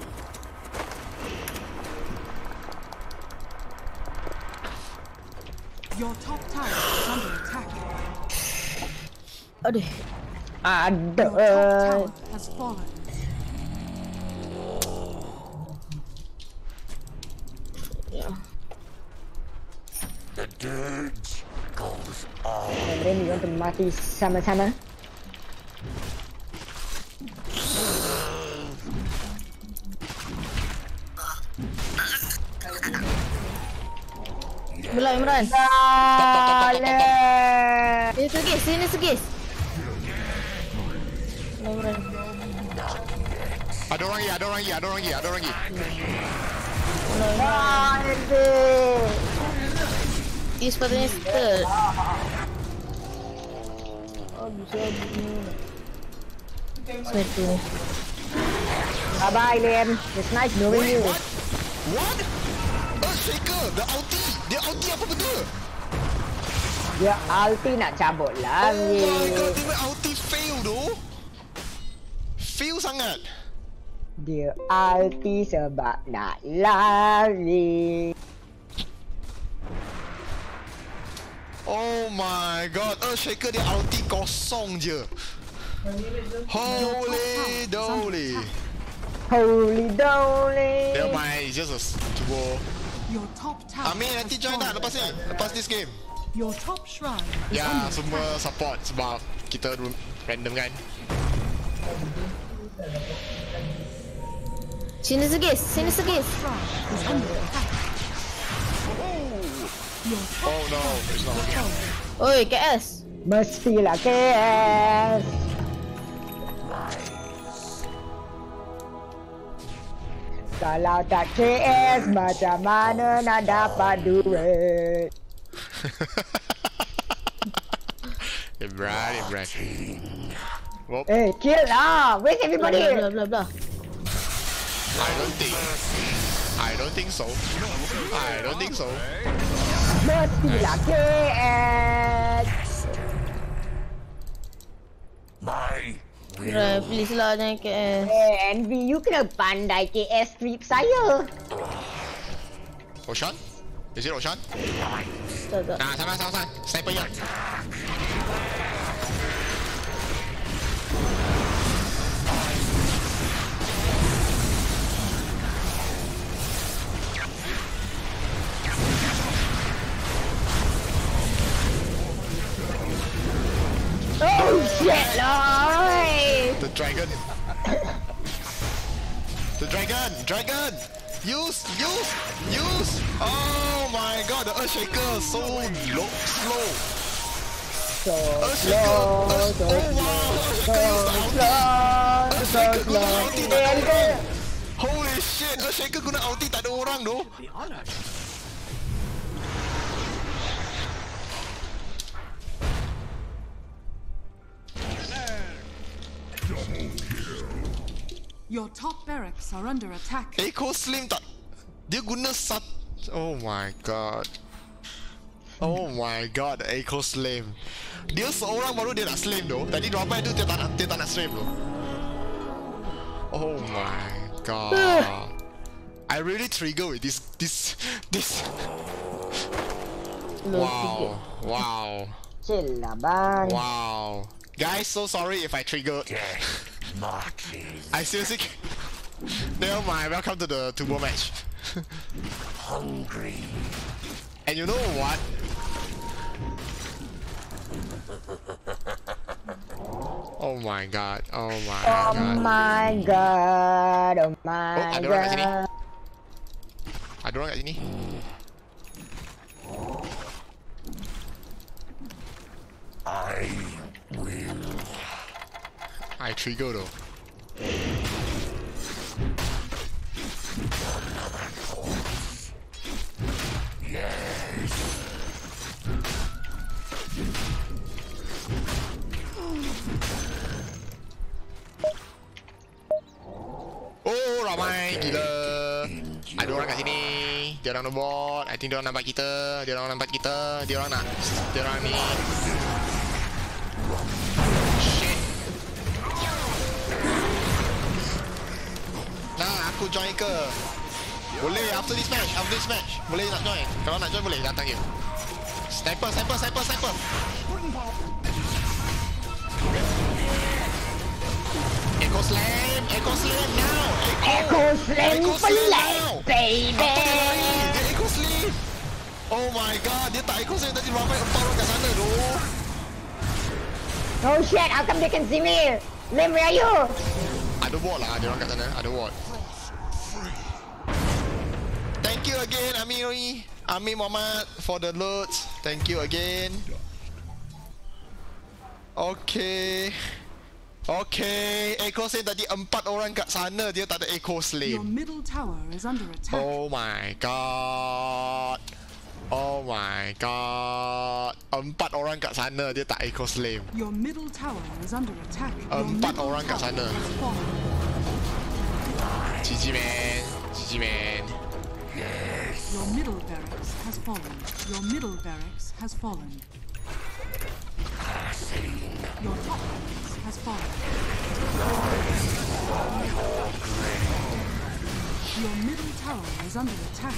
Your top tower is under attack. Aduh. Your top tower has fallen. Ya. The dirge goes on. Berani untuk mati sama-sama. Belah Imran. Alah. Sini segis. Belah Imran. Ada orang lagi. Ini sepatutnya start. Aduh, saya begini. Satu. Bye bye, Liam. It's nice knowing you. What? Shaker, the ulti. Dia ulti apa benda? Dia ulti nak cabut Oh lagi. my god, dia ulti fail though. Fail sangat. Dia ulti sebab nak lari. Oh my god, Shaker dia ulti kosong je. Holy doly. Holy doly. Never mind, it's just a turbo. Your top tower Amir nanti has join tak fallen. lepas ni? Lepas this game. Your top shrine is Ya, under semua attack. support sebab kita random kan. Sini segis. Shrine is under attack. Your top Oh no, it's not working. Oi, KS. Mestilah KS. Kalau tak KS, macam mana nak dapat duit? Imran. Well, Eh, kill lah! Where's everybody? Belah. I don't think so. Mestilah KS. My Imran, please lah jangan KS. Eh, Envy, you kena pandai KS trip saya. Oshan? Is it Oshan? Tak. Nah, sana. Sniper yang. Oh shit lah! The dragon. Dragon. Use. Oh my god, the Earthshaker so slow. So Earthshaker. Holy shit, Earthshaker guna ulti tak ada orang doh. Your top barracks are under attack. Echo Slim tak. Dia guna oh my god. Echo Slim. Dia seorang baru dia nak slam doh. Tadi ramai tu dia tak nak slam doh. Oh my god. I really trigger with this. Wow. Chill lah bang. Wow. Guys, so sorry if I trigger. marches. I seriously never mind, welcome to the turbo match. Hungry. And you know what? Oh my god. Oh my Oh god. my god. Oh my Oh, ada orang kat sini. god. Ada orang kat sini. I will. I trigger though. Yes. Oh, ramai gila. Ada orang kat sini. Dia orang nak bot. I think dia orang nampak kita. Dia orang nampak kita. Dia orang nak. Dia orang ni. Shit. Nah, aku join ke? Boleh after this match. After this match. Boleh nak join. Kalau nak join boleh datang je. Sniper, sniper, sniper, sniper. Echo slam, echo slam now. Echo slam pelan, baby. Apa dia lari? Dia echo slam. Oh my god, dia tak echo slam tadi ramai 4 orang kat sana tu. Oh shit, how come they can see me? Lim, where are you? Ada bot lah, dia orang kat sana. Ada bot. Thank you again, Amir Muhammad for the loads. Thank you again. Okay. Okay, echo slam tadi 4 orang kat sana, dia tak ada echo Your slam. middle tower is under attack. Oh my god. Oh my god. 4 orang kat sana, dia tak echo slam. Your middle tower is under attack. Your 4 middle orang kat tower sana. has fallen. GG man. GG man. Your middle barracks has fallen. Your middle barracks has fallen. Your top barracks has fallen. Your middle tower is under attack.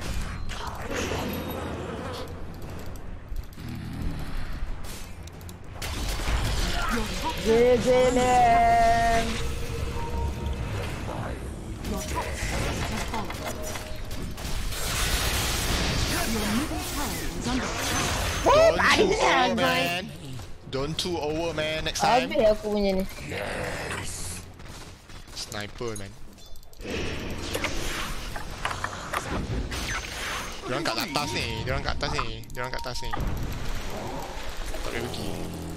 Your top GG Lim. Your top barracks has fallen. Your middle tower is under attack. Don't tadi too dah, over guys. man. Don't too over man next time. Habis aku punya ni. Sniper man. Diorang kat atas ni. Diorang kat atas ni. Diorang kat atas ni. Tak boleh pergi.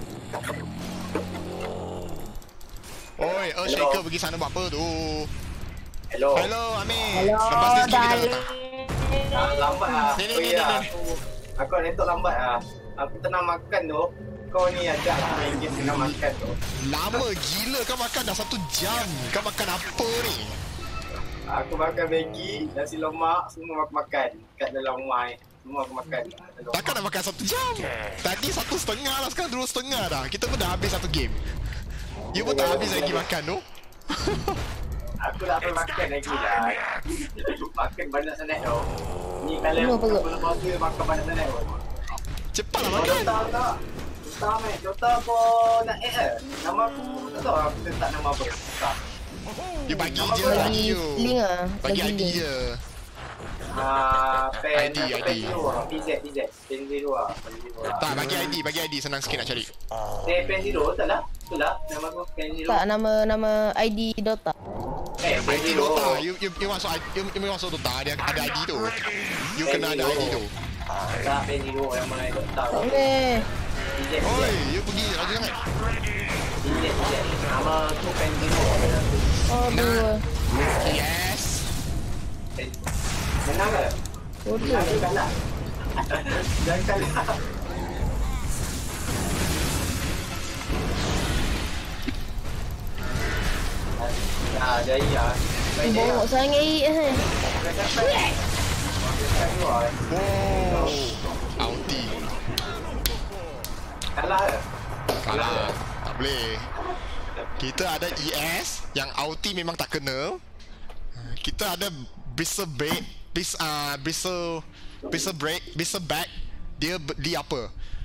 Oi, Shaker pergi sana buat apa tu? Hello. Hello Amir. Hello, Lepas ni sikit kita darling. datang. Lambat lah. Ni, ni, Oh ni, ya, ni. aku network lambat lah. Aku tengah makan tu. Kau ni ajak lah main game tengah makan tu. Lama gila kau makan dah 1 jam. Kau makan apa ni? Aku makan Maggi, nasi lemak, semua aku makan. Kat dalam rumah ni. Semua aku makan. Takkan nak makan 1 jam? Tadi 1,5 lah, sekarang 2,5 dah. Kita pun dah habis 1 game. You pun tak habis lagi makan tu. Aku tak akan makan lagi lah. Makan banyak sangat tau. Ni kalau Penuh perut. lepas tu makan banyak sangat tau. Cepatlah Kau makan. Dota tak? Dota mate, Dota pun nak add ke? Nama aku tak tahu aku letak nama apa. Tak. You bagi je ID Bagi you. link lah. Bagi ID link. je. Pen ID. Pen zero lah. Tak, bagi ID senang sikit nak cari. Pen zero tak lah? Betul lah nama aku Pen zero. Tak, nama ID Dota. Pen ID zero. Dota, you masuk Dota, dia ada ID tu. You kena ada ID tu. Tak Pen zero yang mana Dota. Tak boleh. Oi, you pergi laju sangat. Nama tu Pen zero. Oh, dua. Yes. Menang ke? Bodoh. Aku kalah. Jangan kalah. Jadi ya. Bongok sangat eh. Wow. Ulti. Kalah ke? Kalah. Tak boleh. Kita ada ES yang ulti memang tak kena. Kita ada Bristle Break, Bristle Back. Dia apa?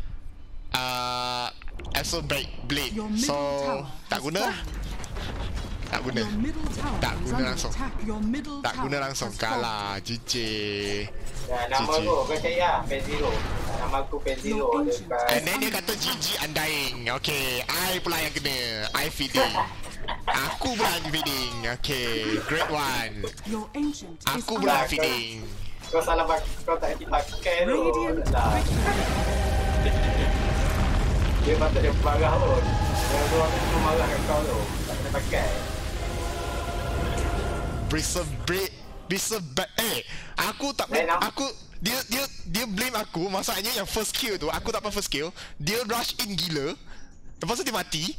Bristle Break Blade. Your middle So tower tak has guna. fallen. Tak guna. Your middle tower Tak is guna under langsung. attack. Your middle Tak guna tower langsung. has fallen. Kalah. GG. Nama GG. tu kau cari lah Pen zero. Nama aku Pen Zero dekat. And then dia kata GG undying. Okay, I pula yang kena. I feeding. Aku pula yang feeding. Okay, great one. Your ancient is Aku pula yang feeding. Kau salah pakai, kau tak pakai tu. Radiant Dah. Dia patut dia marah pun. Dia aku marah kat kau tu. Tak kena pakai. Aku tak blame. Aku dia blame aku. Masalahnya yang first kill tu, aku tak apa first kill. Dia rush in gila. Lepas tu dia mati.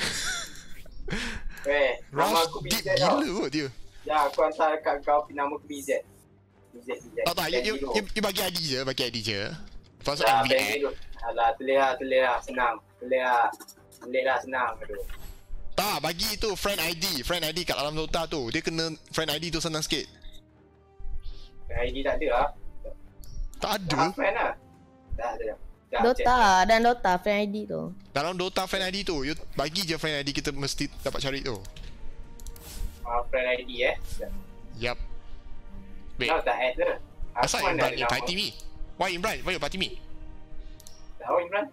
Nama Rush aku deep BZ tau. gila kot dia. Ya, aku hantar kat kau nama aku BZ. BZ. Tak, you bagi ID je, Lepas tu Dah, MV Pen Zero. Alah, tulis lah, senang. Tulis lah, senang. Aduh. Tak, bagi tu friend ID kat dalam Dota tu. Dia kena friend ID tu senang sikit. ID tak ada lah. Tak ada. Friend lah. Tak ada. Dota dan Dota friend ID tu. Dalam Dota friend ID tu, you bagi je friend ID, kita mesti dapat cari tu. Friend ID Yup. Wait, Kau tak add ke? asal Imran inviting me? Why Imran? Why you inviting me? Tahu Imran?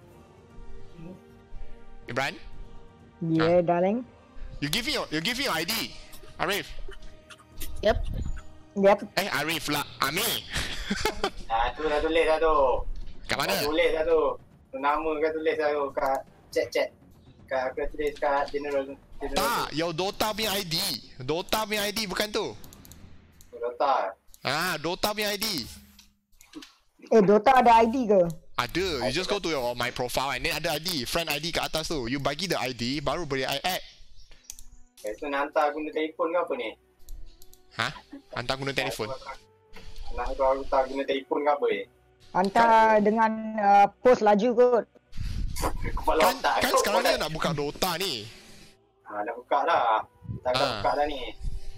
Imran? Yeah, darling. You give me your ID. Arif. Yep. Arif lah. Amir. Tu dah tulis dah tu. Kat mana? Dah tulis dah tu. Nama kau tulis dah tu kat chat. Kat aku tulis kat general. Tak, your Dota punya ID. Dota punya ID bukan tu. Dota. Dota punya ID. Dota ada ID ke? Ada. You just go to your my profile and then ada ID, friend ID kat atas tu. You bagi the ID, baru boleh I add. Tu nak hantar guna telefon ke apa ni? Hantar guna telefon. Nak kau hantar guna telefon ke apa ni? Hantar dengan post laju kot. Kan sekarang ni nak buka Dota ni. Nak buka dah. Tak buka dah ni.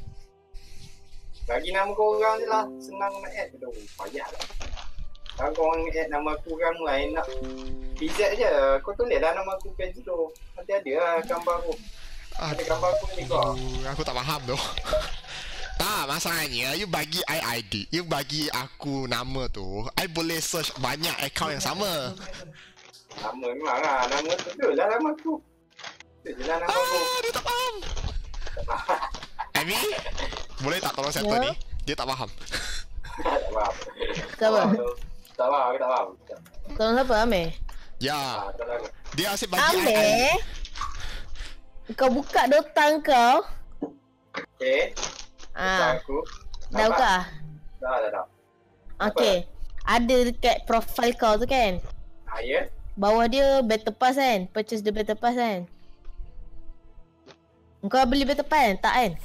Bagi nama kau orang je lah. Senang nak add tu. Payah lah. Kalau kau orang add nama aku orang lain nak PZ je. Kau tulis lah nama aku Pen Zero. Nanti ada lah gambar aku. Ada gambar aku ni kau. Aku tak faham tu. Tak, masalahnya you bagi I ID, you bagi aku nama tu, I boleh search banyak account yang sama. Nama memang lah. Nama tu lah nama aku. Tu je lah nama aku. Dia tak faham. Amir, boleh tak tolong settle ni? Dia tak faham. Tak faham. Siapa? Tak faham, aku tak faham. Tolong siapa, Amir? Ya, Tak faham. dia asyik bagi I ID. Amir? Kau buka Dota kau? Okay. Aku. Dah buka? Dah. Okay. Ada dekat profile kau tu kan? Ya. Bawah dia Battle Pass kan? Purchase the Battle Pass kan? Kau beli Battle Pass kan? Tak kan?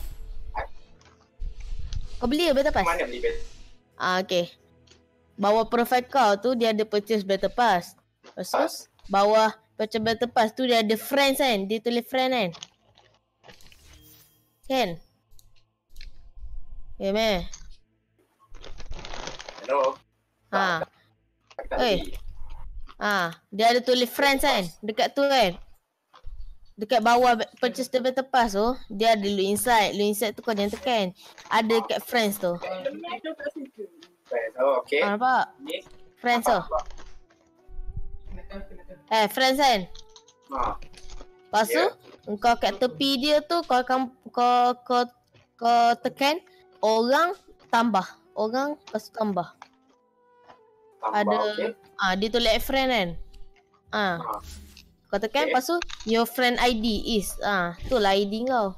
Kau beli ke Battle Pass? Mana beli bet? Okay. Bawah profile kau tu dia ada purchase Battle Pass. Lepas tu bawah purchase Battle Pass tu dia ada friends kan? Dia tulis friend kan? Kan? Ya meh. Hello. Dia ada tulis friends kan? Dekat tu kan? Dekat bawah purchase the Battle Pass tu, dia ada look inside. Look inside tu kau jangan tekan. Ada dekat friends tu. Okay. Nampak? Friends tu. Friends kan? Lepas tu, kau kat tepi dia tu, kau tekan orang tambah. Orang lepas tu tambah. Ada dia tulis friend kan? Kau tekan lepas tu your friend ID is tu lah ID kau.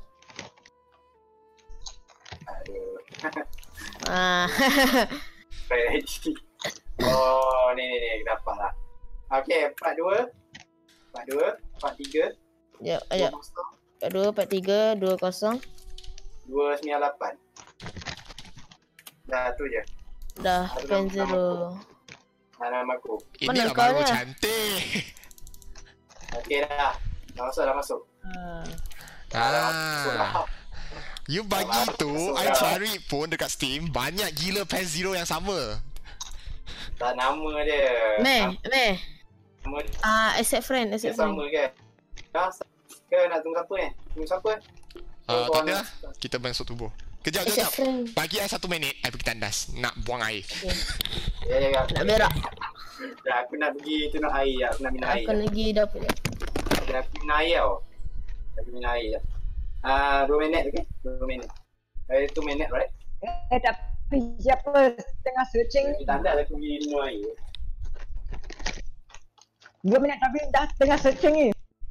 Friend ID. Oh ni dapat lah. Okay, part 2. Part 3. Ya, ayo. Part 2, part 3, 20 298. Dah tu je. Dah, Pen Zero. Nama aku. Ini lah baru cantik. Okay dah. Dah masuk. You bagi tu, I cari pun dekat Steam, banyak gila Pen Zero yang sama. Tak nama dia. Meh. Nama dia. Accept friend. Sama ke? Ke nak tunggu siapa ni? Tunggu siapa? Tak ada lah. Kita masuk tubuh. Kejap. Accept friend. Bagi I 1 minit, I pergi tandas. Nak buang air. Ya. Nak berak. Dah aku nak pergi tengok air. Aku nak minum air. Aku nak pergi dapur dia. Dah aku minum air tau. Aku minum air. 2 minit okey? 2 minit. 2 minit right? Tapi siapa tengah searching ni? Tak ada aku pergi minum air. 2 minit tapi dah tengah searching ni.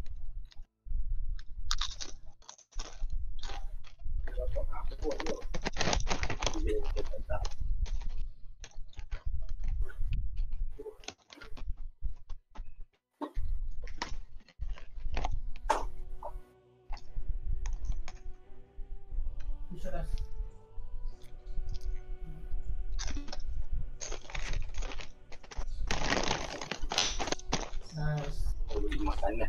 Makanan.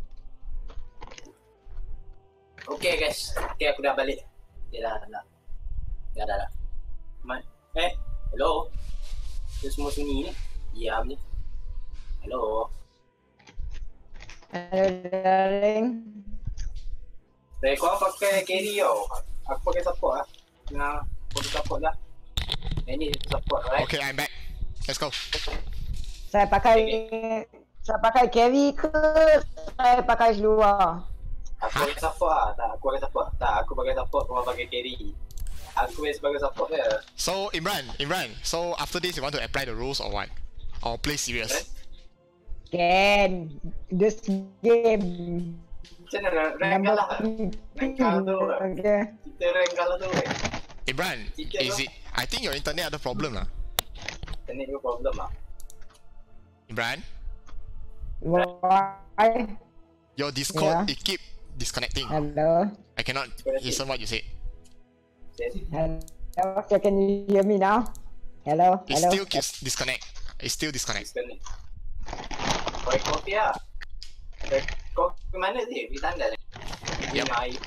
Okay guys. Okay aku dah balik. Okay dah. Dah. Hello. Dia semua sunyi ni. Diam je. Hello. Hello darling. Kau pakai carry tau. Aku pakai support lah. Nah, pakai support lah. Ini support right? Okay, I'm back. Let's go. Saya pakai carry ke saya pakai luar? Aku pakai support lah. Tak, aku pakai support. Tak, aku pakai support, kau pakai carry. Aku sebagai support je. So Imran. So after this, you want to apply the rules or what? Or play serious? Can this game. Macam mana? Rank kalah. Rank kalah tu. Okay. Kita rank kalah tu. Imran, is it? I think your internet ada problem lah. Internet ada problem lah. Imran, Why? your Discord Yeah. it keep disconnecting. Hello. I cannot listen what you say. Hello. So can you hear me now? Hello. It Hello. still keeps disconnect. It still disconnect. Kau kopi lah. Kau ke mana sih? Di tanda ni. Yep. Air.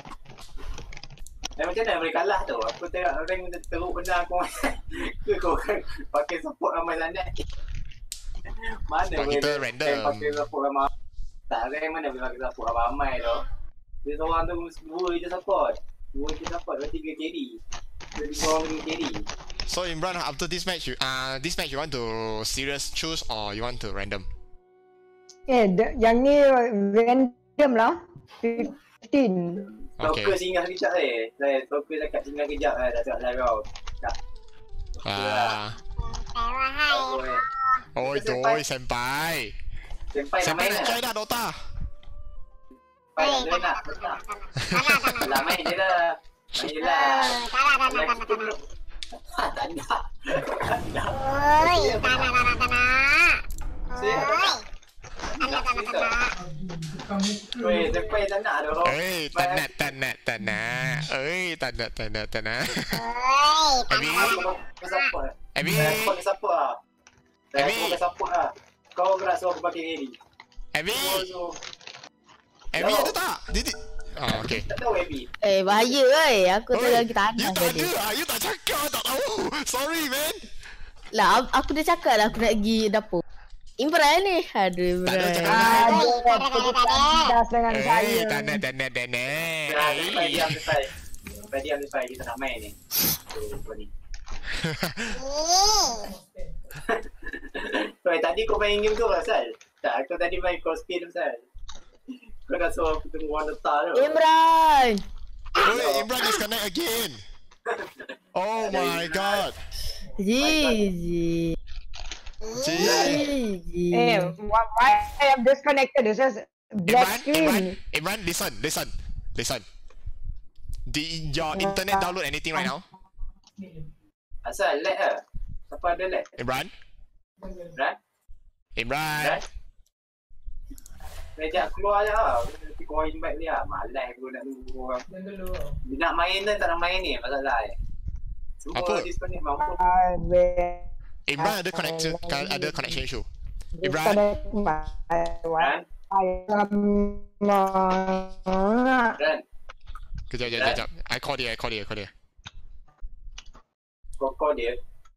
Macam mana boleh kalah tu? Aku tengok rank teruk benda aku. Kau kan pakai support ramai sangat. Mana Sebab boleh kita random. pakai support ramai. Tak rank mana boleh pakai support ramai tu. Dia seorang tu 2 je support. 2 je support, 3 carry. Jadi seorang dengan carry. So Imran, after this match, you want to serious choose or you want to random? Yang ni random lah. 15. Okay. Stalker singgah kejap Stalker cakap singgah kejap dah cakap live kau. Dah. Oi, doi, senpai. Senpai nak Senpai main nak lah. join dah Dota. Senpai nak join nak. Lah main je lah. Main je lah. Tak nak. Oi, tak nak. Weh, senpai tak nak tu. Tak nak. Tak nak. Amir. Aku pakai support lah. Aku pakai support lah. Kau gerak suruh aku pakai carry. Amir ada tak? Okay. Tak tahu Abby. Bahaya aku tu lagi tanah You tak tadi. ada. You tak cakap. Tak tahu. Sorry man. Lah aku dah cakap lah aku nak pergi dapur. Imran ni. Aduh Tak ada Imran. cakap. Dah dengan saya. Tak nak. Diam selesai. Kita nak main ni. Ni. Tadi kau main game tu pasal? Tak, aku tadi main crossfit pasal. Kau dah suruh aku tunggu Dota tu. Imran. Imran disconnect again. Oh my god. Gigi. Why I am disconnected? This is black screen. Imran, listen. Your internet download anything right now? Asal lag lah. Siapa ada lag? Imran? Rejak keluar je lah. Nanti kau invite dia. Malas aku nak tunggu korang. Dia nak main ni tak nak main ni. Masalah Semua Apa? disconnect mampu. Imran ada connection issue. Imran? Ran? Kejap. I call dia. Kau call dia.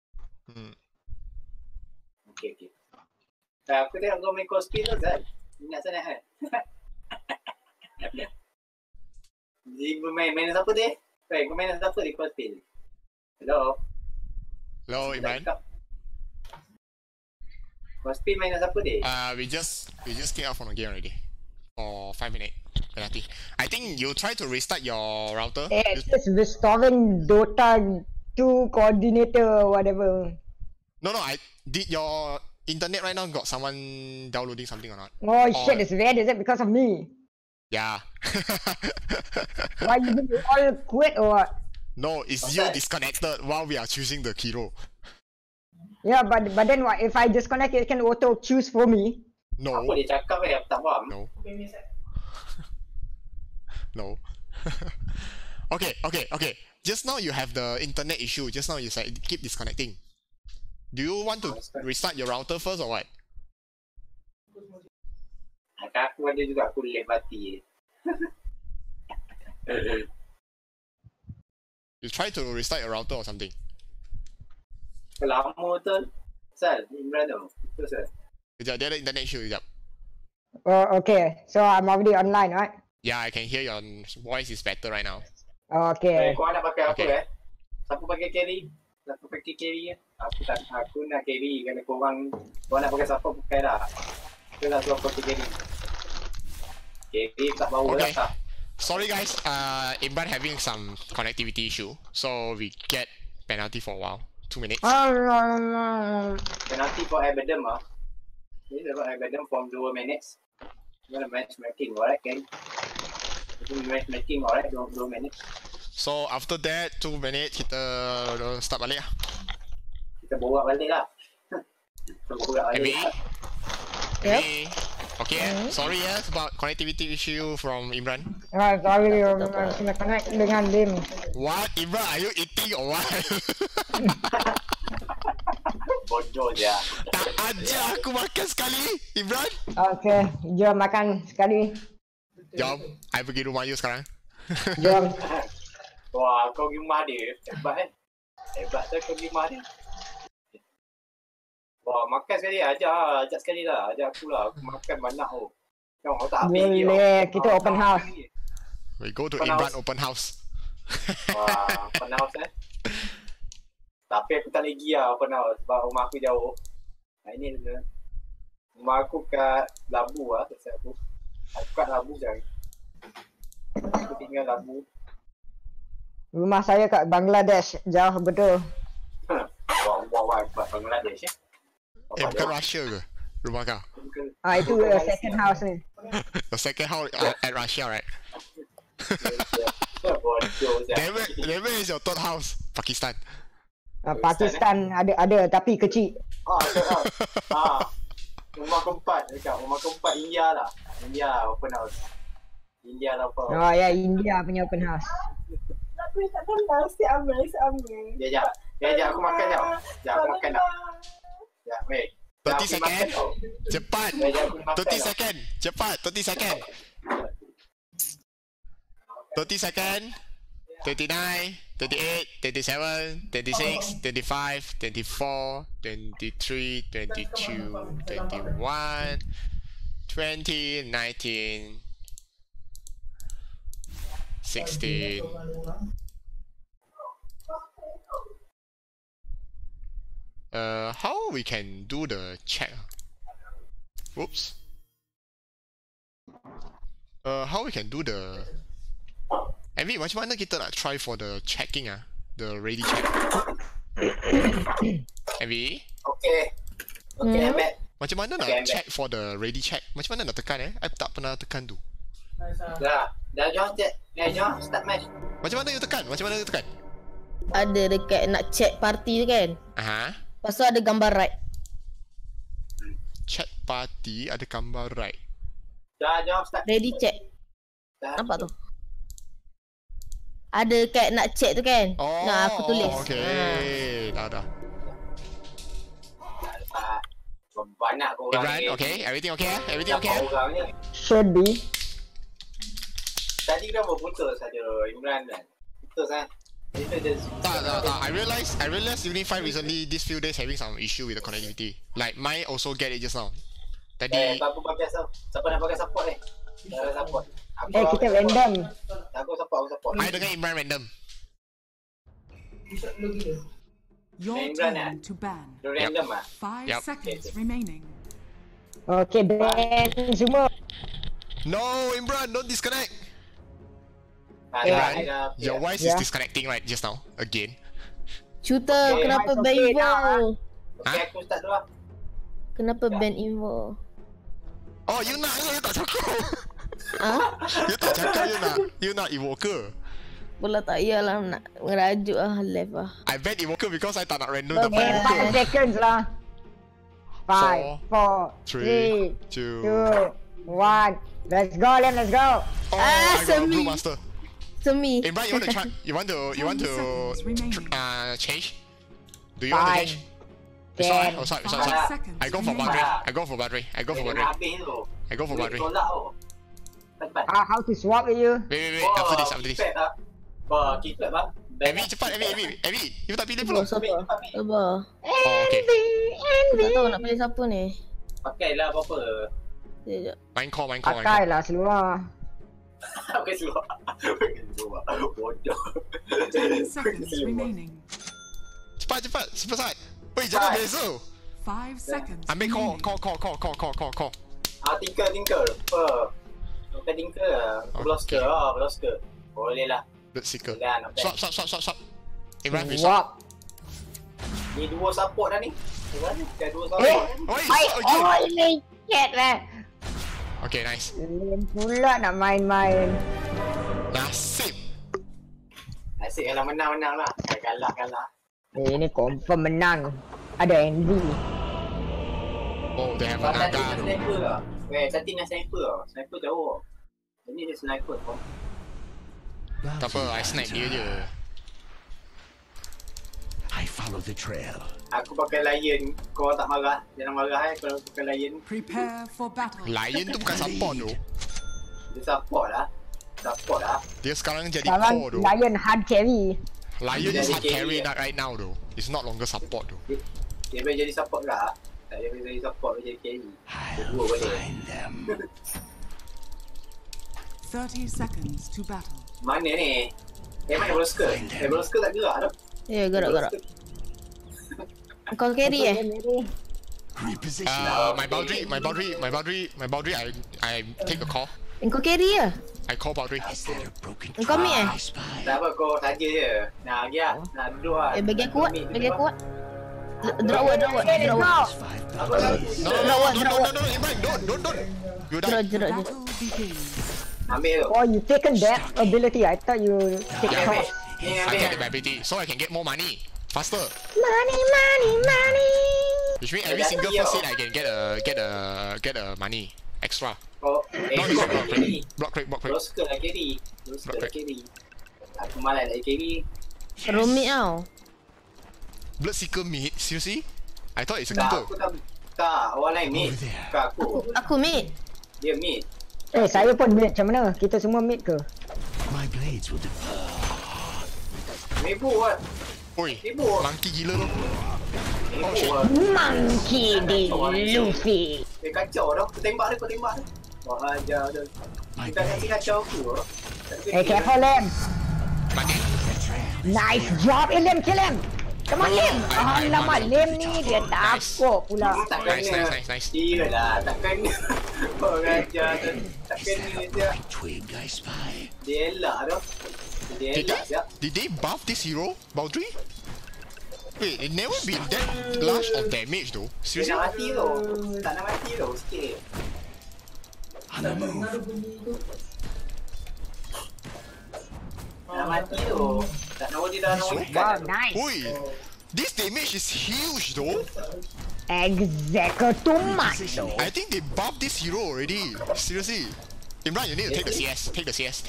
Okay. Aku tengok kau main cosplay tu Zal. Minat sangat kan? Dia main siapa dia? Kau main siapa di cosplay? Hello Imran? Kau spin main dengan siapa dia? We just came out from the game already. For 5 minutes penalty. I think you try to restart your router. It's just restoring Dota 2 coordinator or whatever. No, I did your internet right now got someone downloading something or not? Oh shit, it's red, is it because of me? Yeah. Why you all quit or what? No, it's you disconnected while we are choosing the hero. Yeah, but then what? If I disconnect, it can auto choose for me. No. Apa dia cakap aku tak faham. No. No. Okay. Just now you have the internet issue. Just now you said keep disconnecting. Do you want to restart your router first or what? Aku ada juga aku late mati. You try to restart your router or something. Lama tu. Sal, Imran tu. Betul Sal. Kejap, dia ada internet issue kejap. Oh, okay. So I'm already online, right? Yeah, I can hear your voice is better right now. Okay. Kau nak pakai apa Okay. Siapa pakai carry? Siapa pakai carry? Aku nak carry. Kerana korang nak pakai siapa pakai dah. Kita lah suruh pakai carry. Carry tak bawa Okay. lah tak. Sorry guys, Imran having some connectivity issue, so we get penalty for a while. 2 minutes. Penalty for Abedem ah. Ini dapat Abedem from 2 minutes. Gonna matchmaking, alright, Ken? Matchmaking, alright, 2 minutes. So after that 2 minutes kita start balik lah. Kita borak balik lah. Kita borak balik lah. Amy, okay, sorry about connectivity issue from Imran. Sorry, kena connect dengan Lim. What? Imran, are you eating or what? Bodoh je. Tak ajar aku makan sekali, Imran. Okay, jom makan sekali. Jom, I pergi rumah you sekarang. Jom. Wah, kau pergi rumah dia. Hebat Hebat tu kau pergi rumah dia. Wah, makan sekali ajak sekali lah. Ajak aku lah. Aku makan banyak tu. Kau tak habis dia. Boleh, kita open house. We go to Open Imran house. open house. Wah, open house Tapi aku tak lagi lah open house sebab rumah aku jauh. Ini rumah aku kat Labu lah. Aku kat Labu je. Aku tinggal Labu. Rumah saya kat Bangladesh, jauh betul. Wah, kat Bangladesh Bukan Russia ke? Rumah kau? Itu second house ni. The second house at Russia, right? Bodoh je. Then where is your third house? Pakistan. Pakistan ada tapi kecil. Rumah keempat dekat rumah keempat India lah. India open house. India lah apa. Oh ya, India punya open house. Aku tak kenal si Amir. Dia ajak aku makan tau. Ajak aku makan tau. Ya, wait. 30 second. Cepat. 30 second. Cepat. 30 second. 30 second. 39, 38, 37, 36, 25, 24, 23, 22, 21, 20, 19, 16. How we can do the check? Whoops. How we can do the... Amir, macam mana kita nak try for the checking the ready check? Amir? Okay, Amir. Macam mana nak check for the ready check? Macam mana nak tekan I tak pernah tekan tu. Dah jom check. Jom start match. Macam mana you tekan? Ada dekat nak check party tu kan. Aha. Lepas tu ada gambar right. Check party ada gambar right. Dah jom start. Ready check. Nampak tu? Ada kat nak check tu kan. Nah, aku tulis. Okay. Dah. Banyak korang Imran, okay? Everything okay? Everything okay? Should be. Tadi dah berputus saja Imran kan. Putus kan. Tak. I realized Unify recently these few days having some issue with the connectivity. Like mine also get it just now. Tadi. Aku pakai siapa nak pakai support ni? Dah support. Kita random. Aku support. I dengan Imran random. Your Imran turn to ban. Random 5 seconds remaining. Okay, ban semua. No, Imran, don't disconnect. Imran, Your voice is disconnecting right just now again. Shooter, Okay, kenapa it's ban okay Invo? now, Okay, aku start dulu lah. Kenapa ban Invo? Oh, you tak cakap. Ah? You nak evoker. Pula tak iyalah nak merajuk left I ban evoker because I tak nak random Okay, dapat 5 seconds lah. 5, 4, 3, 2, 1. Let's go, Lem, let's go. Oh, I got a blue semi. master. Semi. Imran, you want to try? You want to change? Do you want to change? It's alright. Oh, sorry. I go for battery. I go for battery. I go for battery. How to swap with you? Wait. After this. Wah, kita bang. Abby, cepat, Abby. You tak pilih belum? Sabar. Oh, okay. Tak tahu nak pilih siapa ni. Pakailah apa-apa. Sekejap. Main call. Pakai lah seluar. Pakai seluar. Bodoh. 10 seconds remaining. Cepat. Cepat. Wait, jangan beza. 5 seconds. Ambil call. Tinker. Bukan tinker. Blosker. Boleh lah. WolfSickle. Dah, Swap. Imran, we Swap. Ni dua support dah ni. Dah dua support. Oh, ini cat lah. Okay, nice. Lem pula nak main-main. Nasib kalau menang lah. Kalah. Ini confirm menang. Ada envy. Oh, they have a naga. Sniper lah. Cantik nak sniper lah. Sniper jauh. Ini dia sniper. Tak apa, I snipe dia je. I follow the trail. Aku pakai lion. Kau tak marah. Jangan marah kalau pakai lion. Prepare for battle. Lion tu bukan support tu. Dia support lah. Dia sekarang jadi Sekarang core tu. Lion hard carry. Lion is hard carry carry right now tu. It's not longer support tu. Dia boleh jadi support lah. Dia boleh jadi support, boleh jadi carry. Dua boleh. 30 seconds to battle. Mana ni? Mana Blosker? Blosker tak gerak tu. Ya, gerak. Kau carry Reposition. My boundary. I take the call. Kau carry ya? I call boundary. Kau mid Tak apa, kau saja je. Nak pergi lah. Nak duduk lah. bagi aku kuat. Drop word. No, Imran, don't. You die. Jerat je. Battle begins. Ambil tu. Oh, you taken that ability. I thought you take Yeah, cross. Ni I ambil. get the ability, so I can get more money faster. Money. Which means every single first hit I can get a money extra. Kau No, kau block carry. crate. Blosker lah carry. Aku malas nak carry. Rumit tau. WolfSickle mid, seriously? I thought it's a Tak, counter. aku tak. Orang lain mid. Bukan aku. Aku mid. Dia mid. Saya pun mid macam mana? Kita semua mid ke? My blades will Mebuk kot. Oi, Sibuk. monkey gila tu. Mebuk kot. Monkey di Luffy. Kacau dah. Kau tembak dia. Wah, ajar dia. Kita kasi kacau aku. Careful Lem. Mati. Nice job Lem, kill him. Come on Lem. Alamak Lem ni dia takut pula. Nice. Dia lah. Takkan orang ajar tu. Takkan dia. twig, I spy. Dia elak tu. Dia elak siap. Did they buff this hero, Boundary? Wait, it never been that large of damage though. Dia Seriously? nak mati tu. Tak nak mati tu sikit. On the move. Nak mati tu. Tak nak dia dah nak Wow, ikan. nice. Oi, this damage is huge though. Executumat. I think they buffed this hero already. Seriously. Imran, you need to take the CS. Take the CS.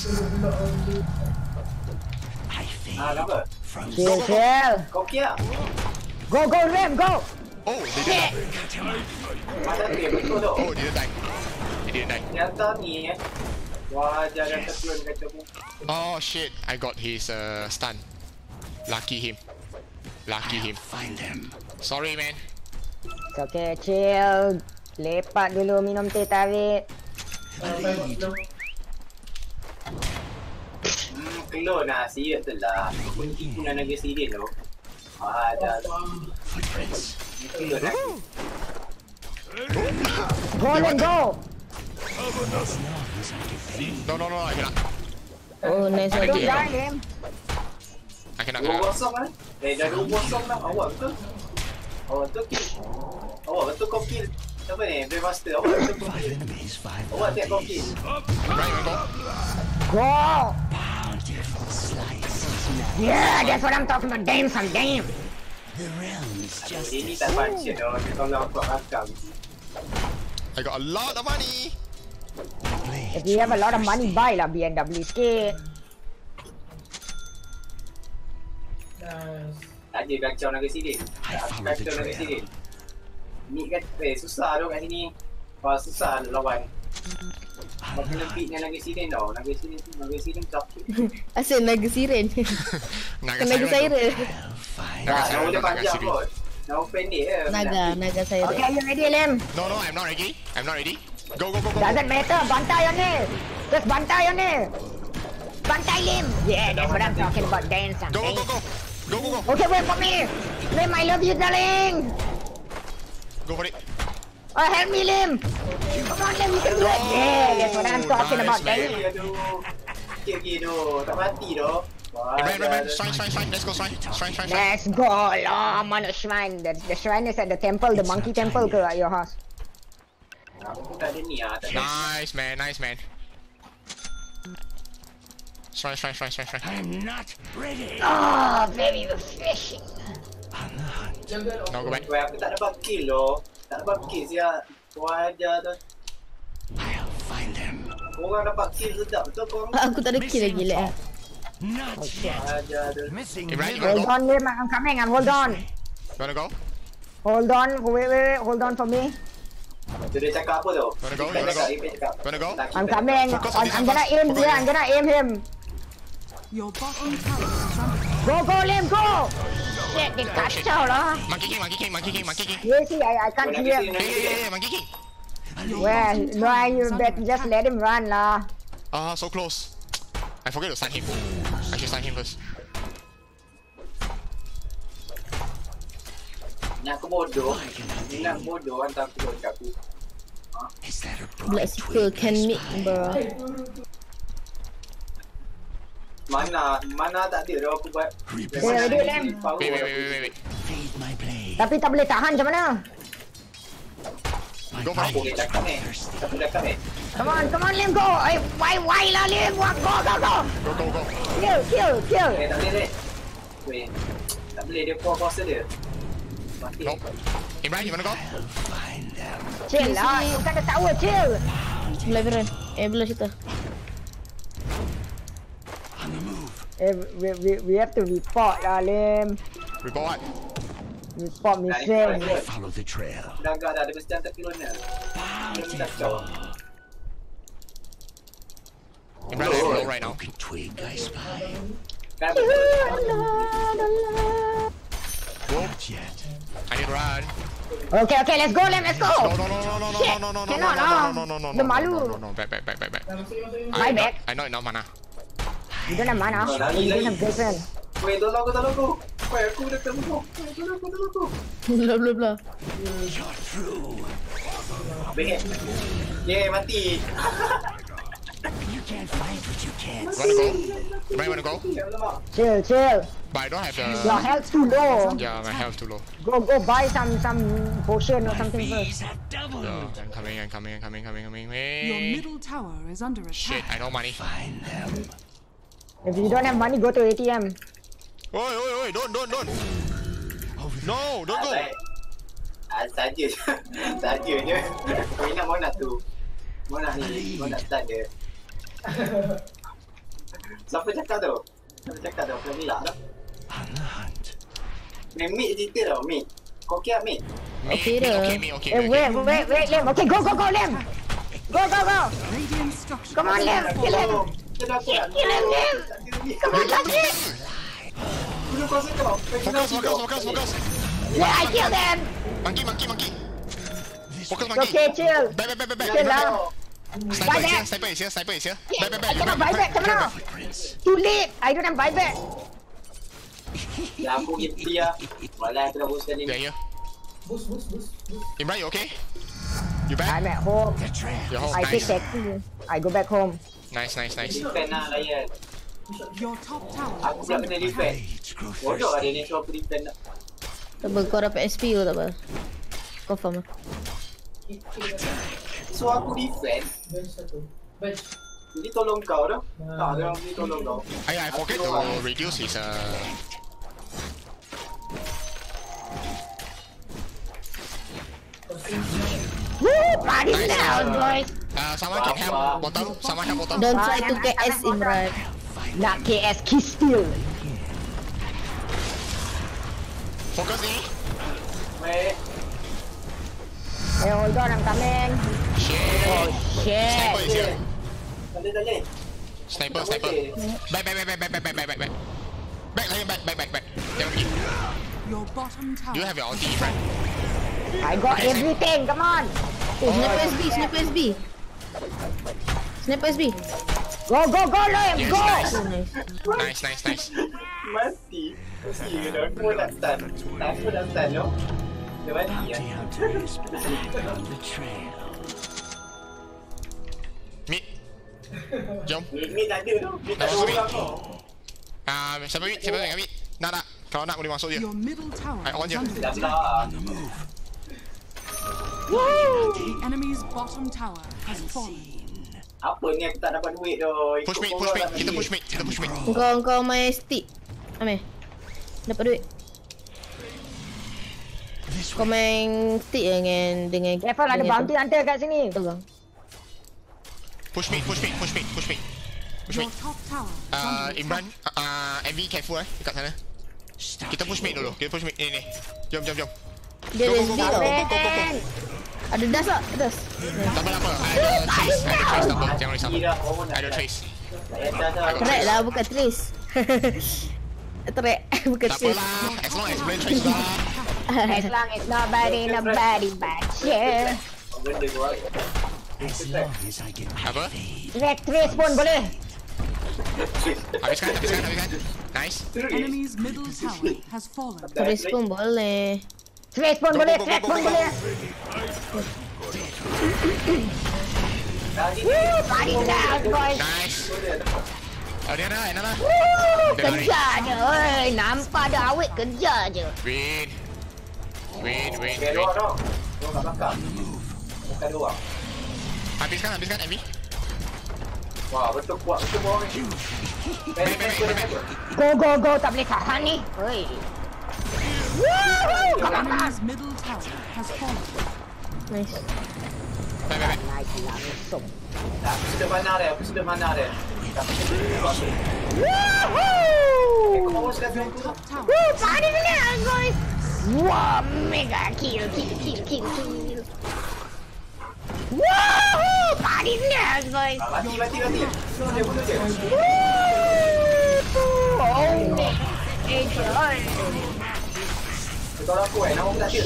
I feel Kenapa? from Chill. Kau kira? Go Lem, go. Oh, they didn't die. Masa tu betul tu. Oh, they didn't die. They didn't die. Yang atas ni wah, jangan terkeluar kata mu. Oh shit, I got his stun. Lucky him. find them. Sorry man. It's okay, chill. Lepak dulu minum teh tarik. Keluar nak serius tu lah. Itu nak negeri serius tu. Dah. Footprints. Keluar nak. Go Lim, go. No, I cannot. Oh, nice one. Don't die Lim. I cannot. 2-0 kan? Dah 2-0 dah. Awak betul? Awak betul kill. Awak betul kau kill. Siapa ni? Brewmaster. Awak betul kau kill. Awak tak kau kill. Right, go. Go. Yeah, that's what I'm talking about. Damn, son, damn. Ini tak function tau. Dia tolong aku rakam. I got a lot of money. If you have a lot of money, buy lah BMW sikit. Tak ada kacau naga sirin. Kacau naga sirin. Ni kan susah tu kat sini. Wah susah lawan. Kau kena beat dengan naga sirin tau. Naga sirin capit. Asyik naga siren. Naga siren. Nama dia panjang kot. Nama pendek je. Naga siren. Okay, you ready, Lim? No, I'm not ready. Go. Doesn't matter. Bantai on it. Just bantai on it. Bantai Lim. Yeah, that's what I'm talking about. Dance and Go. Okay, wait for me. Lim, I love you, darling. Go for it. Oh, help me, Lim. Come on, Lim, you can do it. Yeah, that's what I'm talking about. Damn. Sikit tu. Tak mati tu. Imran, shrine. Let's go, shrine. Let's go. Oh, I'm on a shrine. The shrine is at the temple, the monkey temple at your house. Aku tak ada ni lah. Nice man. Shrine. I'm not ready. Oh, very refreshing. Now go back. Weh, aku tak dapat kill loh. Tak dapat kill siap. Kau ajar tu. I'll find them. Korang dapat kill sedap betul korang. Aku tak ada kill lagi lah. Not yet. Ajar tu. Missing. Imran, you Hold wanna go? on, Lim. I'm coming. Hold on. You wanna go? Hold on. Wait. Hold on for me. Tu dia cakap apa tu? Wanna go? Wanna go? I'm coming. I'm gonna aim here. I'm gonna aim him. Your bottom tower is under Go, Lim, go. Shit, dia kacau lah. Monkey king. You see, I can't hear. Yeah, monkey king. Well, no, you better just let him run lah. So close. I forget to stun him. I should stun him first. Nak aku bodoh. Nak bodoh hantar aku dekat aku. WolfSickle can meet bro. Mana tak ada dah aku buat. Ready, Lim. Wait. Feed my blade. Tapi tak boleh tahan macam mana? Go for it. Boleh cakap ni. Tak boleh cakap ni. Come on, Lim, go. Why lah, Lim. Go. Go. Kill. Tak boleh ni. Weh. Tak boleh dia kuasa dia. Mati. Nope. Imran, you wanna go? Chill lah. Bukan the tower, chill. Belah Imran. Belah kita. We have to report lah, Lim. Report what? Report missing. Follow the trail. Dah agak dah. Dia mesti hantar kilonnya. Dia mesti kacau. Imran, I'm low right now. Broken twig, I spy. Kan? Not yet. I need to run. Okay, let's go, Lim, let's go. No. Cannot lah. Dia malu. No. Back. Buy back. I not enough mana. You don't have mana. You don't have Jason. Weh, tolong aku. Weh, aku dah ketemu. Tolong aku. Belah. You're through. Bengek. Yeay, mati. You can't fight what you can't. Wanna go? Chill. But I don't have Your the... health too low. Yeah, my health too low. Go buy some potion or something Fees first. have doubled. Yeah, I'm coming. Your Wait. middle tower is under Shit, attack. I know money. Find them. If you don't have money, go to ATM. Oi, don't. No, don't go. Saja je. Kau ingat Mona tu. Mona ni. Mona start dia. Siapa cakap tu? Kau gelak tu. On the hunt. Mik cerita tau, Mik. Kau kira Mik? Okay dah. Okay. Wait, Lim. Okay, go, Lim. Go. Radiant structure. Come on, Lim. Kill him. Kill him, Lim. Come on, that's it. Guna kuasa kau. Focus. Yeah, I killed him. Monkey. Focus monkey. Okay, chill. Back. Chill lah. Sniper is here. Back. I cannot buy back. Come on. Too late. I don't have buyback. Lampu gitu dia. Malah aku dah boost sekali. They're here. Imran, you okay? You back? I'm at home. You're home. I take Nice. taxi. I go back home. Nice. Defend lah layan. Your top tower Aku is pula under kena attack. defend. Bodoh ada ni suruh aku defend tak. Tak apa, kau dapat SP ke tak apa? Confirm lah. So aku defend. Jadi tolong kau dah. Tak ada orang ni tolong kau. I forget to reduce his Woo! Party down, boys. someone can help bottom. Someone help bottom. Don't try to KS Imran. Nak KS kiss steal. Focus ni. Wait. Hey, hold on, I'm coming. Shit. Oh shit. Sniper is here. Tanya. Sniper. Back. Back. Jangan pergi. Your bottom tower. Do you have your ulti, friend? I got everything. Come on. Oh, Sniper SB. Go, Liam. Yes, Go. nice. Nice. Mati. Dah aku dah stun. Aku dah stun no. Dia mati ya. Mid. Jom. Ni tak ada tu. Ni tak ada orang kau. Siapa mid? Nak. Kalau nak boleh masuk je. Your middle tower I on is je. under Dah attack. lah. The enemy's bottom tower has fallen. Apa ni aku tak dapat duit tu. Push mid. Kita push mid. Kau main stick. Amir. Dapat duit. Kau main stick dengan Careful, ada bounty hunter kat sini. Tolong. Push mid. Your top tower is under attack. Imran, MV careful dekat sana. Kita push mid dulu. Ni. Jom. Dia ada SB tau. Ada dash tak? Dash. Tak apa. Ada trace tak apa. Jangan risau. Ada trace. Track lah, bukan trace. Track, bukan Tak trace. apalah. As long as boleh trace lah. As long as nobody back here. Benda tu lah. Apa? Trace pun boleh. Habiskan. Nice. Enemy's middle tower has fallen. Trace pun boleh. Trace pun boleh. Track pun boleh. Woo! Party down, boys. Nice. Dia nak. Woo! Kejar je. Oi, nampak dah awet kejar je. Win. Dia luar tau. Dia kat belakang. Bukan dia orang. Habiskan MV. Wah, betul kuat betul bawah ni. Baik. Go. Tak boleh tahan ni. Oi. Woohoo! The Come on. enemy's middle tower has fallen. Nice. Baik. Nice langsung. Aku sudah mana dia. Woohoo! Kau sudah Your top tower Woo! Party down, boys. Wow, mega kill. Woohoo! Party down, boys. Mati. Dia bunuh je. Woo! Oh, mega. Kalau aku nama aku tak ada.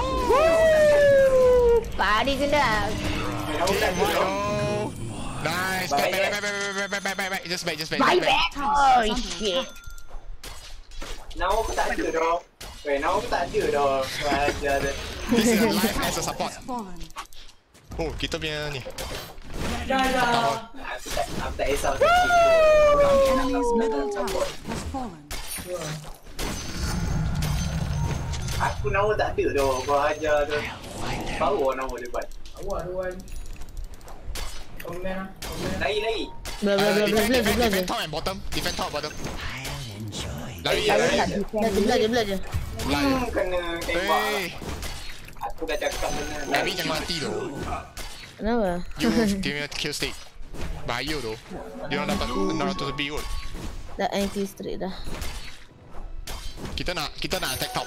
Woo! Party down. Nama aku tak ada. Nice. Baik. Just baik. Bye back. Oh shit. Nama aku tak ada dah. Nama aku tak ada dah. Ajar dah. This is live as a support. has fallen. Oh, kita punya ni. Aku tak kisah. The enemy's middle tower has fallen. Aku nama tak ada dah. Kau ajar dah. Power nama dia buat. Lari. Defend top and bottom. Lari. Belah je. Kena tembak. Hey, Aku dah cakap benar. Nabi jangan mati tu. Kenapa? You punya kill stick. Bahaya tu. Dia orang dapat 600 lebih kot. Dah anti straight dah. Kita nak attack top.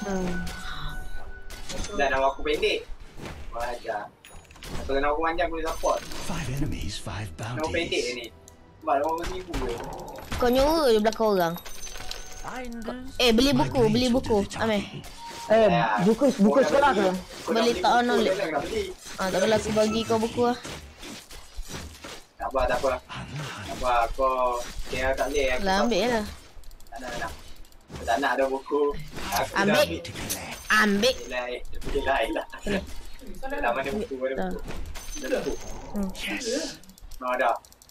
Dan nama aku pendek. Kau ajar. Kalau nama aku panjang boleh support. 5 enemies, 5 Nama pendek bounties. ni. Sebab nama aku seribu je. Kau nyuruh je belakang orang. Beli buku. Amir. Buku sekolah ke? Beli tak on knowledge. Nak beli. Tak apalah, aku bagi kau buku lah. Tak apa. Kau dia tak boleh. Aku Lah ambil je lah. Tak nak. Aku tak nak ada buku. Aku dah Ambil. Lain lah. Dah mana buku, mana buku. Dah buku. Oh, dah.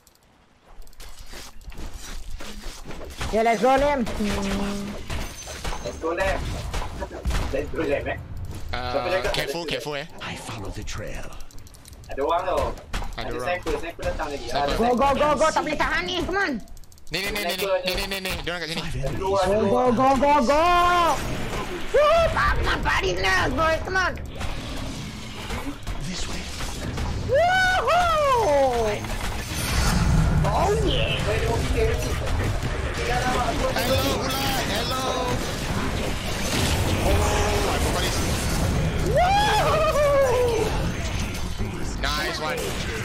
Ya, let's go, Lem. Let's go, Lem. Let's go, Lem, Careful I follow the trail. Ada orang tau. Ada Ada orang. sniper datang lagi. Go, tak boleh tahan ni, come on. Ni. Diorang kat sini. Go. Woo, come on, buddy, let's go, come on. This way. Woohoo! Oh yeah. Hello, ulat. Hello. Oh, I forgot this. Woohoo! Nice one.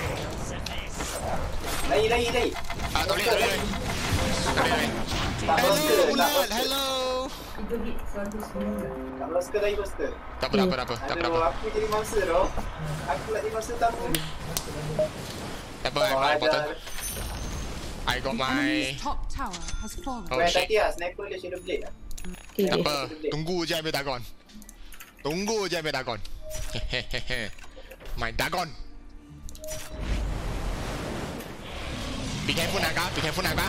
Lari. Tak boleh. Hello, ulat. Hello. Tak berlaska lagi, Buster. Tak apa. Aduh, aku jadi mangsa tu. Aku nak jadi mangsa tamu. Tak apa, I'm not important. I got my... Enemy's top tower has fallen. Oh Main shit. tadi lah, sniper dia shadow blade lah. Tak apa, tunggu je ambil Dagon. Hehehe. My Dagon. Be careful Naga.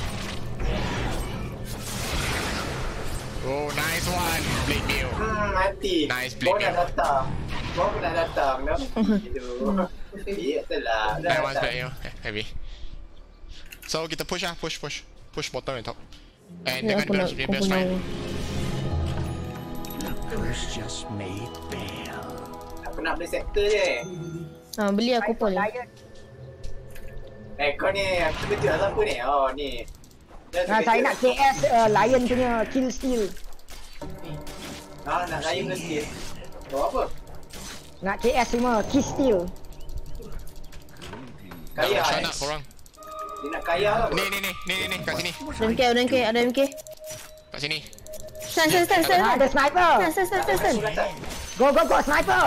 Oh, nice one. Blade meal. Mati. Nice Kau blade nak meal. datang. Kau pun nak datang. Aduh. Biasalah. I want blade meal. Heavy. So kita push lah, push bottom and top. And Ya, dengan aku nak best friend. The curse just made bail. Aku nak beli sektor je. Beli aku pun. Kau ni, aku kerja siapa ni? Oh, ni. Saya nak KS Lion punya kill steal. Nak lain ke skill? Kau apa? Nak KS semua kill steal. Kaya Macam nak korang. Dia nak kaya lah. Ni, kat sini. Ada MK. Kat sini. Stand. Ada sniper. Stand. Go sniper.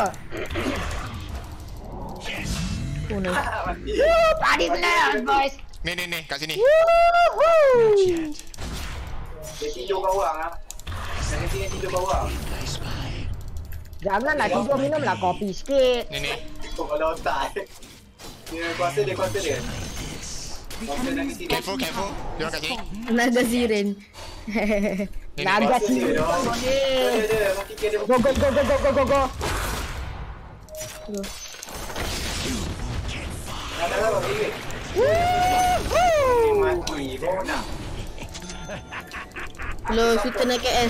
Oh, nice. Woo, party players, boys. Ni, kat sini. Woohoo. Dia tidur kat orang lah. Dari sini tidur kat orang. Janganlah tidur minum lah kopi sikit. Ni. Kau kalau otak. Dia kuasa dia. The enemy's Careful. Diorang kat sini. Naga Zirin. Naga Kuasa sini. dia dah. Dia mati kira dia. Go. Dah lah, pergi. Woohoo. Mati. Kau nak. Lo, shooter nak KS.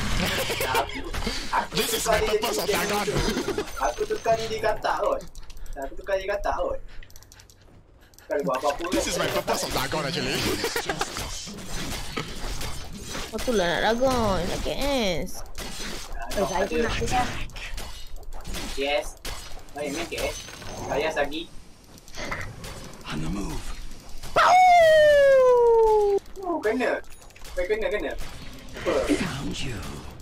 This is my purpose of Dagon. Aku tukar dia katak kot. Kalau buat apa-apa. This is my purpose of Dagon actually. Aku lah nak Dragon, nak KS. Saya pun nak KS. Yes. Main KS. Saya lagi. On the move. Oh, kena. Kena. Apa? Found you.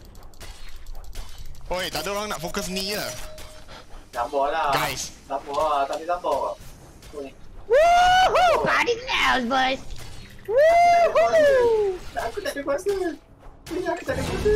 Oi, tak ada orang nak fokus ni je. Sabarlah. Guys. Sabar. Tak boleh sabar. Ni. Woohoo. Party players, boys. Woohoo. Aku tak ada kuasa. Aku tak ada kuasa.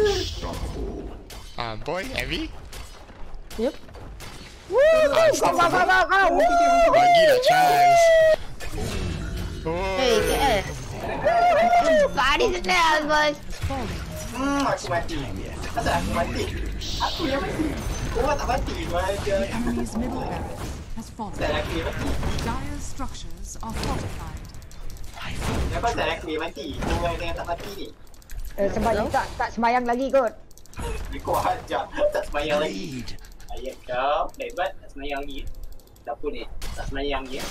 Boy, Abby. Yep. Woohoo. Go. Bagilah chance. Oh. Hey, KS. Woohoo. Party players, boys. Aku mati. Asal aku mati? Aku yang mati. Orang tak mati. The enemy's middle barracks has fallen. Tak lelaki yang mati. Dire's structures are fortified. Kenapa tak lelaki yang mati? Orang yang tak mati ni. Sebab dia tak sembayang lagi kot. Kau ajar. Tak semayang lagi. Lead. Ayat kau. Hebat. Tak semayang lagi. Siapa ni? Tak semayang je.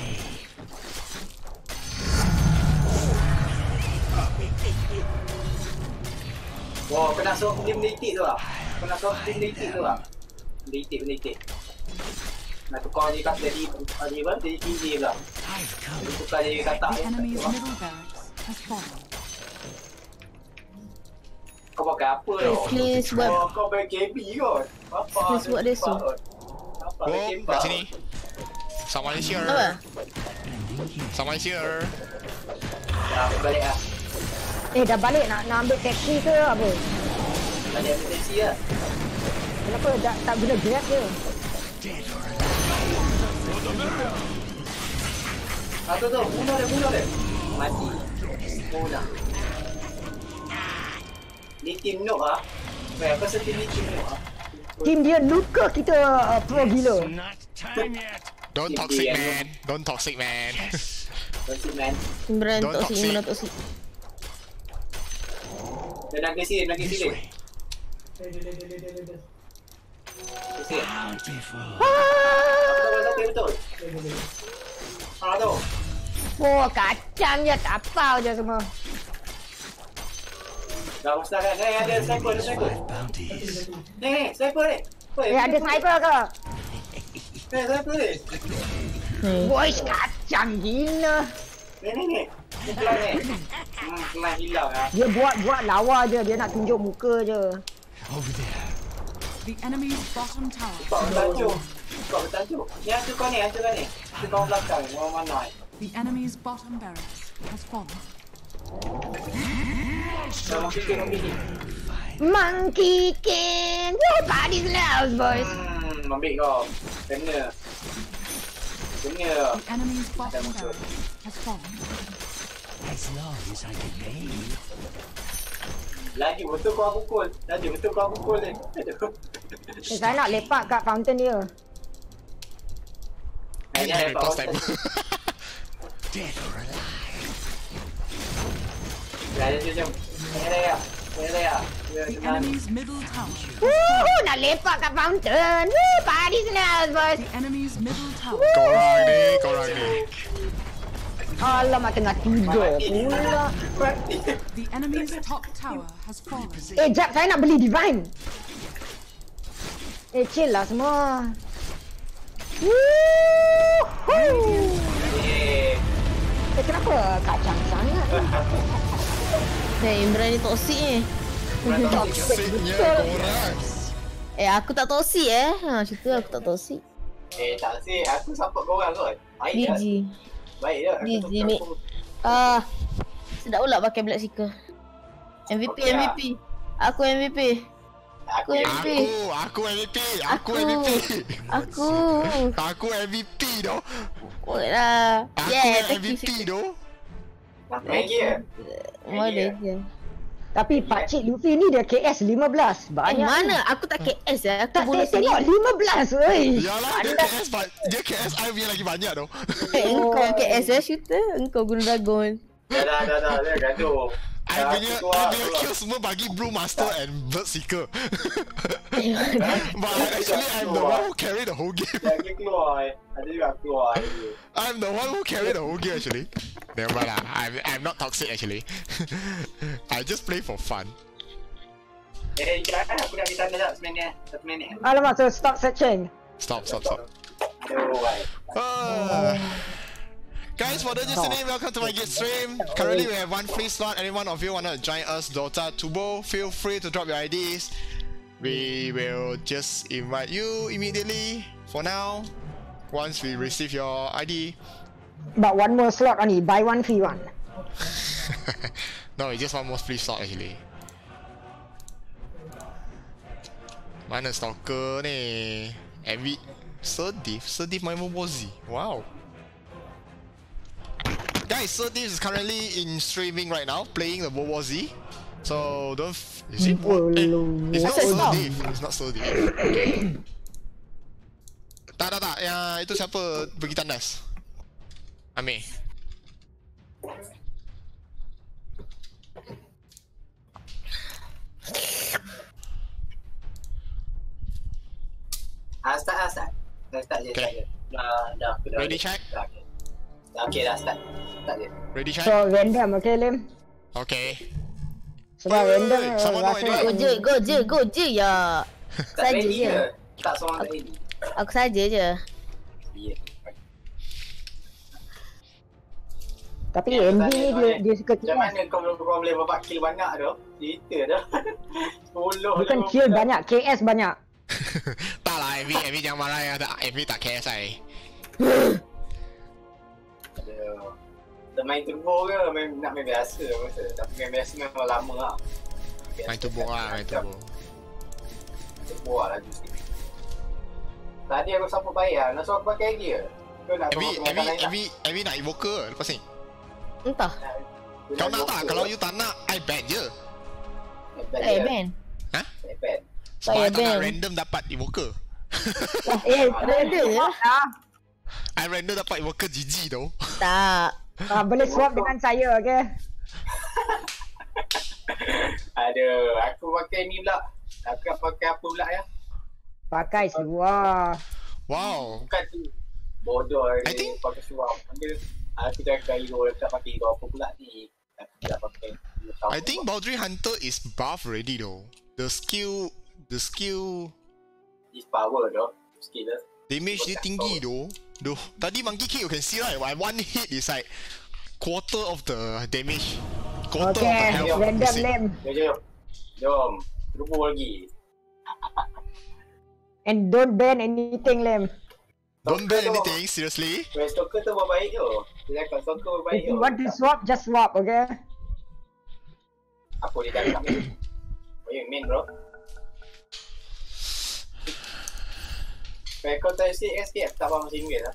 Wow, kena suruh dia melitik tu lah. Melitik. Nak tukar je kat jadi apa? Jadi tinggi pula. Tukar je katak. The enemy's middle barracks has fallen. Kau pakai apa tu? Please buat. Kau pakai KB kot. Apa? Please buat dia so. Apa? Oh, kat sini. Someone is here. Apa? Someone is here. Dah, balik lah. Dah balik nak ambil taxi ke apa? Balik ambil taxi lah. Kenapa tak guna grab je? Satu tu, bunuh dia. Mati. Bunuh. Ni tim noob ah. Weh, apa setiap ni tim noob ah? Tim dia luka kita pro gila. Don't toxic man. Don't toxic man. Toxic man. Imran Don't toxic, toxic. Imran toxic. Dia nak ke sini, Sini. Betul. Tu. Oh, kacang je, tapau je semua. Dah ustaz kan? Ada sniper. Ni, sniper ni. Ada sniper ke? Sniper ni. Boys, kacang gila. Ni. Pelan ni. Pelan hilang ah. Dia buat lawa je, dia nak tunjuk muka je. The enemy's bottom tower. Kau bertajuk. Yang tu kau ni. Tu kau belakang, orang mana? The enemy's bottom barracks has fallen. Monkey King! Nobody's loves, boys! Ambil kau. Kena. The enemy's bottom barracks has fallen. As long as I can pay. Lagi betul kau pukul ni. Saya nak lepak kat fountain dia. Hanya lepak Step. Dead or alive. Jom. The enemy's middle tower. Nak lepak kat fountain! Nobody's loves, boys! The enemy's middle tower. Korang ni. Alamak, tengah tidur pula. The enemy's top tower has fallen. Jap, saya nak beli divine. Chill lah semua. Kenapa kacang sangat? Imran ni toksik ni. Toksiknya korang. Aku tak toksik cerita aku tak toksik. Tak sih, aku support korang kot. Baik GG. Baik je. GG mate. Sedap pula pakai WolfSickle. MVP. Aku MVP. Aku MVP doh. Lah. Aku MVP doh. Main game. Boleh je. Tapi pakcik Luffy ni dia KS 15. Banyak. Mana? Aku tak KS Aku Tak bunuh tengok 15 weh. Yalah dia KS I punya lagi banyak doh. Engkau KS shooter. Engkau guna dragon. Dah. Dia gaduh. I punya kill semua bagi Blue Master and WolfSickle. But actually I'm the one who carry the whole game. Lagi keluar. Ada juga keluar. I'm the one who carry the whole game actually. Never mind lah. I'm not toxic actually. I just play for fun. Jangan aku nak pergi tanda tak seminit. 1 minit. Alamak, so stop searching. Stop. Oh, Guys, for those listening, welcome to my Git stream. Currently, we have 1 free slot. Any one of you want to join us, Dota Tubo, feel free to drop your IDs. We will just invite you immediately. For now, once we receive your ID. But one more slot only, buy one free one. No, it's just one more free slot actually. Mana stalker ni? SirDevs main Mobozi. Wow. Guys, SirDevs is currently in streaming right now, playing the World War Z. So don't. Is it? It's not SirDevs. It's not SirDevs. Tak. Yang itu siapa pergi tandas? Amir. Start je. Okay. Dah. Ready, chat? Okay, dah start je. Ready, chat? So random, okay Lim? Okay. Sebab random someone know rasa idea? Go je ya. Tak Saja ready je. ke? Tak seorang tak ready. Aku saja je. Ya. Tapi MB ni dia suka Macam mana kau boleh bawa kill banyak tu? Cerita dah. 10 bukan kill banyak, KS banyak. Tak lah, MV jangan marah ya. MV tak KS saya. Kita main turbo ke nak main biasa masa. Tapi main biasa memang lama lah. Main turbo lah, main turbo. Turbo lah lagi sikit. Tadi aku support bayar, nak suruh aku pakai lagi ke? Kau nak Abby nak evoker lepas ni? Entah. Kau nak tak? Kalau you tak nak, I ban je. ban. Ha? Ban. Sebab I tak nak random dapat evoker. Random je. I random dapat evoker GG tau. Tak. Boleh swap dengan saya, okay? Aduh, aku pakai ni pula. Aku pakai apa pula ya? Pakai seluar. Wow. Bukan tu. Bodoh ni pakai seluar. Aku cakap hero tak pakai hero apa pula ni. Aku tak pakai. I think Boundary Hunter is buff already though. The skill is power though. Skill damage dia tinggi though. Tadi monkey kick you can see right, one hit is like quarter of the damage. Quarter of the health. Random lem. Jom. Terubur lagi. And don't ban anything, lem. Don't ban anything, seriously? Stalker tu baik tu. Dia cakap Stalker baik tu. If you want to swap, just swap, okay? Apa dia cakap ni? Oh, you main bro. Kau tak escape, tak faham macam Inggeris lah.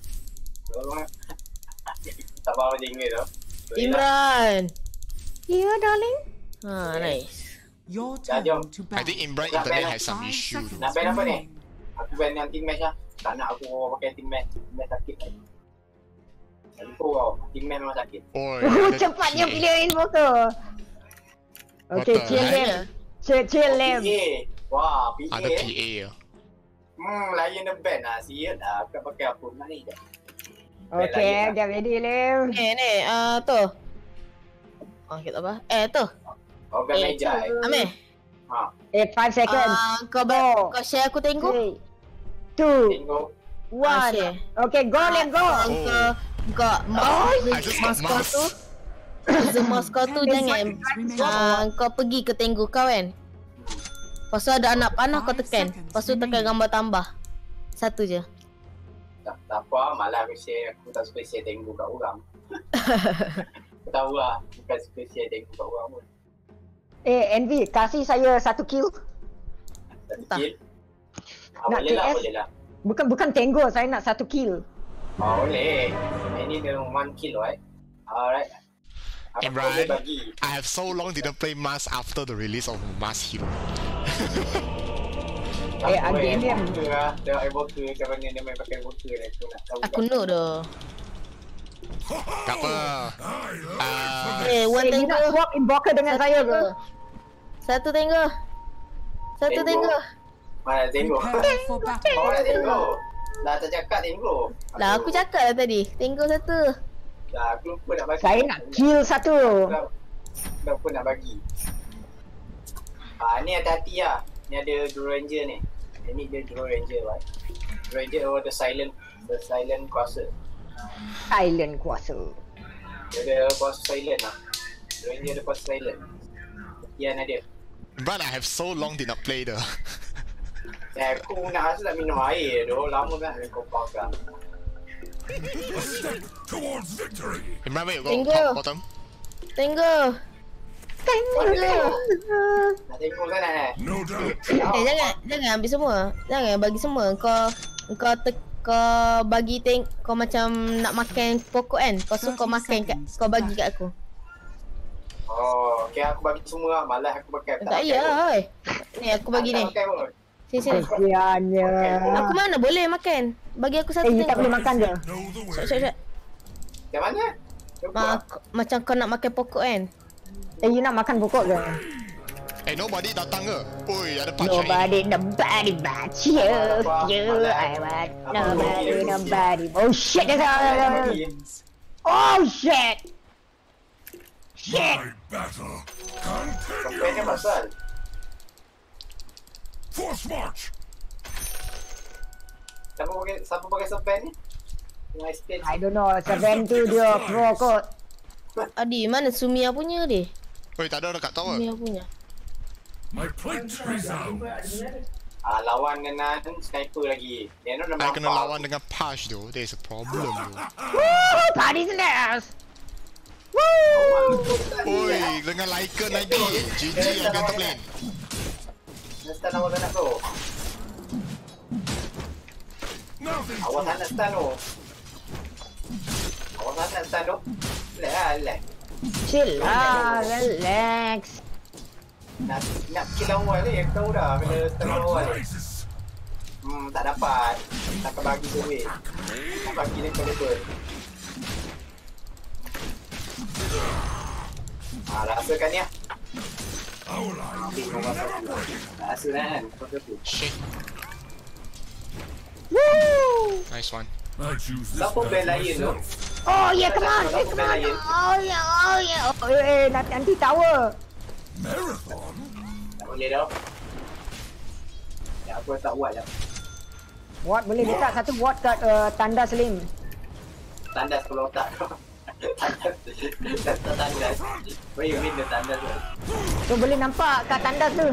Tak faham macam Inggeris lah. Imran. Yeah, darling. Nice. Your turn to ban. I think Imran internet has some issue. Nak ban apa ni? Aku ban yang team match lah. Tak nak aku pakai team match. Team match sakit lagi. Lagi kau team match memang sakit. Cepatnya pilih invoker. Okay, chill lem. Chill lem. Wah, PA. Ada PA ya. Layan the band lah. Siap dah. Aku pakai apa nak ni dah. Okay, get ready lem. Ni, tu. Kita apa? Tu. Organize. Amir. 5 seconds. Kau share aku tengok. 2 1. Okay, go lem, go. Kau maskot tu. Maskot tu jangan. Kau pergi ke tengok kau kan. Lepas tu ada anak panah kau tekan. Lepas tu tekan gambar tambah. Satu je. Tak apa, malah aku share. Aku tak suka share tengok kat orang. Aku tahu lah. Bukan suka share tengok kat orang pun. Envy, kasih saya 1 kill. 1 kill? Nak boleh lah, KS. boleh lah. Bukan tengok, saya nak 1 kill. Boleh. Ini dia 1 kill, right? Alright. Imran, I have so long didn't play Mask after the release of Mask Hero. Again dia. Tengok evoker macam mana dia main pakai evoker ni. Aku know dah. Tak apa. One You nak tengok. swap invoker dengan saya ke? Satu tengok. Mana tengok? Prepare for battle. Mana tengok? Dah tak cakap tengok. Lah aku cakap dah tadi. Tengok satu. Dah aku lupa nak bagi. Saya nak kill 1. Lupa nak bagi. Ni hati-hati lah. Ni ada Draw Ranger ni. Ni dia Draw Ranger right. Draw Ranger the silent kuasa. Silent kuasa. Dia ada kuasa silent lah. Draw Ranger ada kuasa silent. Sekian ada. Imran, I have so long did not play the. Aku nak rasa nak minum air tu. Lama kan aku pakai. A step towards victory. Imran, wait, go Tengok. top bottom. Tengok. Nak tengok sangat No doubt. Jangan ambil semua. Jangan bagi semua. Kau bagi kau macam nak makan pokok kan. Lepas tu kau makan kau bagi kat aku. Oh, okay, aku bagi semua lah. Malas aku pakai. Tak payah oi. Ni aku bagi ni. Sini. Kesiannya. Aku mana boleh makan. Bagi aku satu You tengok. tak boleh makan je. Know the way. Syok. Macam mana? Macam kau nak makan pokok kan. You nak makan pokok ke? Nobody datang ke? Oi, ada patch hari ni. Nobody but you. I want nobody. Oh shit. Oh shit. My battle Sampai continues. pasal. Force march. Siapa pakai sampai ni? I don't know. Seven tu dia pro kot. Adi, mana Sumia punya dia? Oi, tak ada dekat tower. Sumia punya. My plate resounds. Lawan dengan sniper lagi. Dia nak I kena lawan dengan Pash though. There is a problem though. Woo! Party snares! Oi, dengan Lycan lagi. GG yang top lane. Nastan awak nak tu. Awas nak stun tu. Awas nak stun tu. Relax. Chill lah, relax. Nak kill awal ni, aku tahu dah bila stun awal. Tak dapat. Tak bagi duit. Tak bagi dia caliber. Rasakan ni lah. Rasa kan. Shit. Woo! Nice one. Siapa band lain tu? Oh yeah, come on. Oh yeah. Nanti tower. Tak boleh dah. Ya, aku tak buat dah. Ward boleh letak satu ward kat tanda slim. Tandas kalau tak. Tandas. What you mean the tandas tu? Tu boleh nampak kat tanda tu.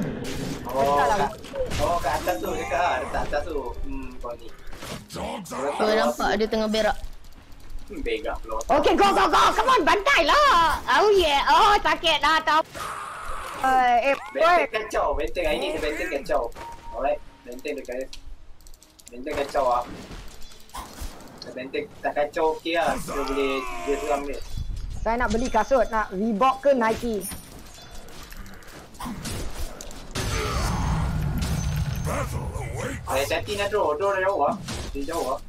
Kat atas tu dekat dekat atas tu. Kau ni. Boleh nampak dia tengah berak. Berak pula. Okay, go. Come on, bantai lah. Oh yeah. Oh, sakit lah tau. Benteng kacau. Benteng hari ni benteng kacau. Alright. Benteng dekat. Benteng kacau ah. Benteng tak kacau okey lah. Dia boleh dia seram dia. Saya nak beli kasut, nak Reebok ke Nike. Hati nak draw dah jauh ah. Dia jauh ah.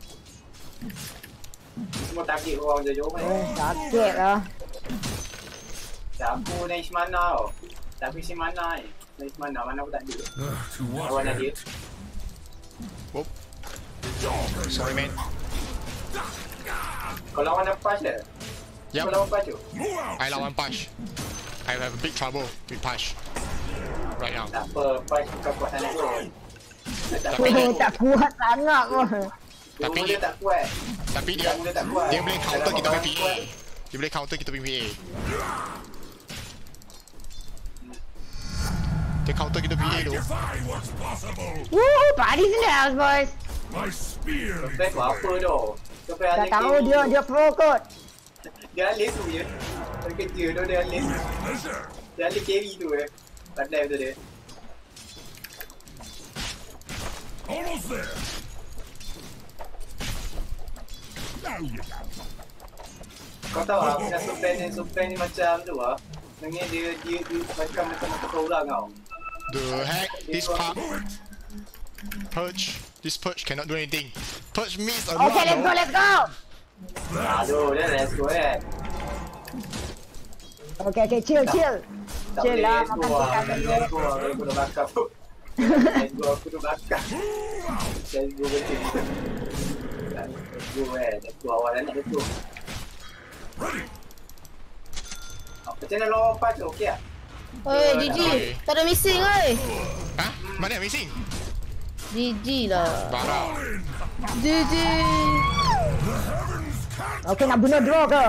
Semua target orang jauh kan. Sakit lah. Aku naik mana tau. Tapi si mana ni? Naik mana pun tak ada. Lawan dia. Whoop. Sorry man. Kau lawan apa je? Yep. Kau lawan apa tu? I lawan Pash. I have a big trouble with Pash right now. Tak apa, Pash bukan kuat sangat tu. Tak kuat sangat pun. Tapi dia tak kuat. Tapi dia boleh counter kita punya PA. Dia boleh counter kita punya PA. Dia counter kita PA tu. Woo, party snaps boys. Sampai buat apa tu? Tak tahu dia pro kot. Dia alis tu je. Dia kerja tu dia alis. Dia alis carry tu Pandai betul dia. Almost there. Kau tahu aku nak suppen ni macam tu lah. Sebenarnya dia macam orang tau. The heck? This Purge. This Purge cannot do anything. Purge means a lot. Okay, let's go. Aduh, dia let's go Okay, chill. Chill lah, makan tikar dulu. Aku dah bakar tu. Aku dah bakar. Let's go betul. Let's go awal nak tu. Macam mana lawan pas tu, okey tak? Oi, GG. Tak ada missing oi. Ha? Mana yang missing? GG lah. Farah. GG. Okay, nak bunuh draw ke?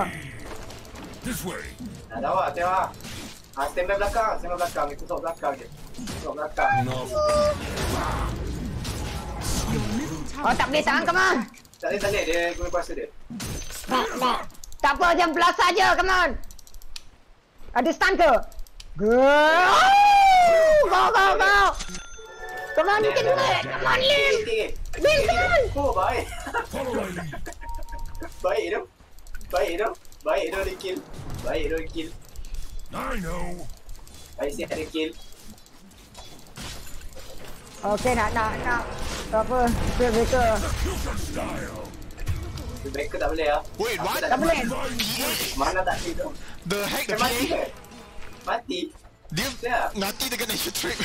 Nak tahu lah, tengok lah. Stand by belakang. Itu sok belakang je. Sok belakang. Oh, tak boleh tahan, come on. Tak boleh, dia guna kuasa dia. Tak apa, jam belas saja, come on. Ada stun ke? Go! Come on, you can do it! Come on, Lim! Lim, come on! Oh, baik. Baik tu dia kill. I know. Baik siap ada kill. Okay, nak apa? Breaker. Breaker tak boleh lah. Wait, what? Tak boleh. Mana tak boleh tu? The heck? The Mati PA? ke? Mati? Dia mati dia kena trip.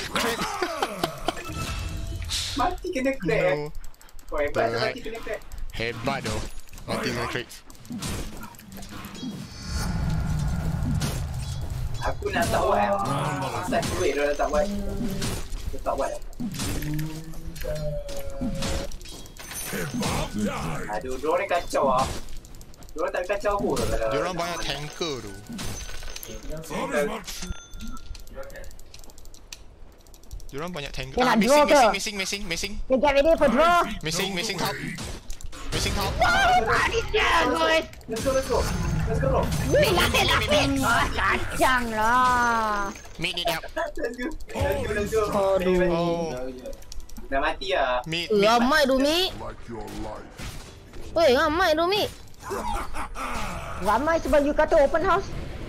Mati kena crack. No. Oh, hebat tu mati kena crack. Hebat tu. Mati kena crack. Aku nak tak buat. Asal duit dia tak buat. Dia tak buat. Aduh, diorang ni kacau lah. Diorang tak kacau aku tu. Diorang banyak tanker tu. Diorang banyak tanker. Dia nak draw ke? Missing. Get ready for draw. Missing top. Party snaps boys. Let's go. Wih, lapis. Kacang lah. Mid need help. Let's go. Aduh. Oh. Dah mati lah. Mid. Ramai tu, Mi. Like your life. Weh, ramai tu, Mi. Ramai sebab you kata open house.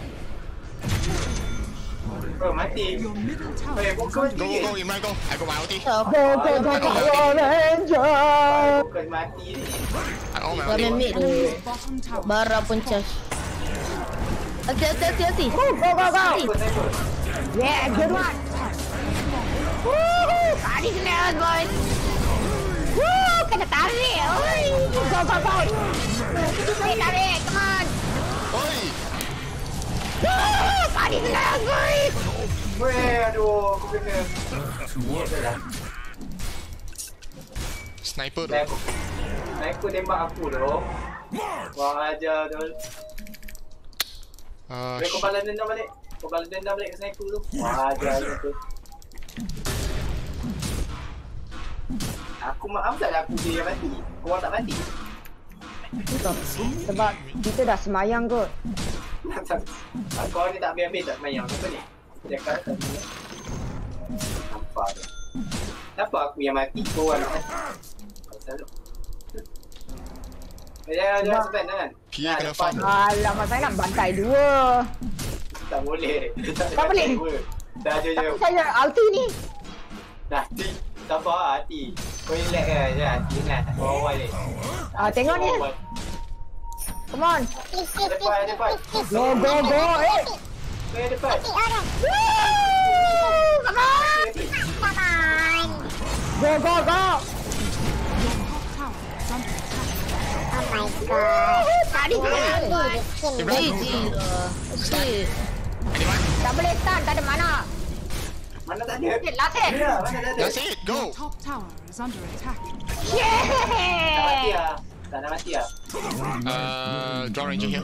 Oh, mati. Your middle tower Weh, is bukan under mati. Go, Imran, go. I got my ulti. Go, Power Ranger. Bukan mati ni. I got my Ramai ulti. Mi tu. bottom tower. Bara pun charge. Hati. Go. Yeah, good one. Woo! Tadi kena boys. Woo! Kena tarik. Oi. Go. Tarik, come on. Oi! Woo! Tadi kena boys. Weh, aduh, aku kena. Sniper tu. Sniper tembak aku tu. Wah, ajar tu. Weh, kau balas dendam balik. Kau balas dendam balik ke sniper tu. Wah, ajar tu. Aku maaf tak aku dia yang mati. Kau tak mati. Sebab kita dah semayang kot. Kau ni tak ambil tak semayang. Apa ni? Dia kata nampak tu. Kenapa aku yang mati? Kau orang nak mati. Pasal tu. Dia sebab kan? Kia kena farm. Alamak, saya nak bantai dua. Tak boleh. Tak boleh? Dah je. Tapi saya ulti ni. Dah hati. Sabar hati. Kau relax kan je hati kan. Bawah ni. Tengok ni. Come on. Depan. Go. Depan. Come on. Go. Your top tower is under attack. Oh my god. Tadi kena. Shit. Tak boleh stun, tak ada mana. Mana tak ada? Last hit. Ya, mana tak ada? That's it, go! Top tower is under attack. Tak mati lah. Tak nak mati lah. Draw ranger here.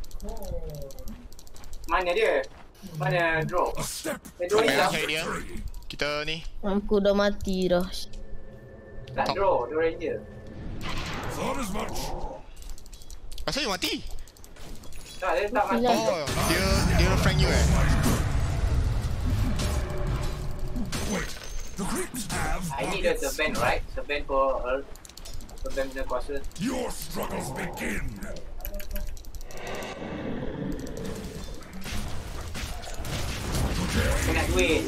Mana dia? Mana draw? Draw Okay, hilang. cari dia. Kita ni. Aku dah mati dah. Tak draw ranger. Asal you mati? Tak, dia tak mati. Oh, dia frank you eh? I need a servant, right? Servant for servant punya kuasa. Your struggles begin. Aku nak duit.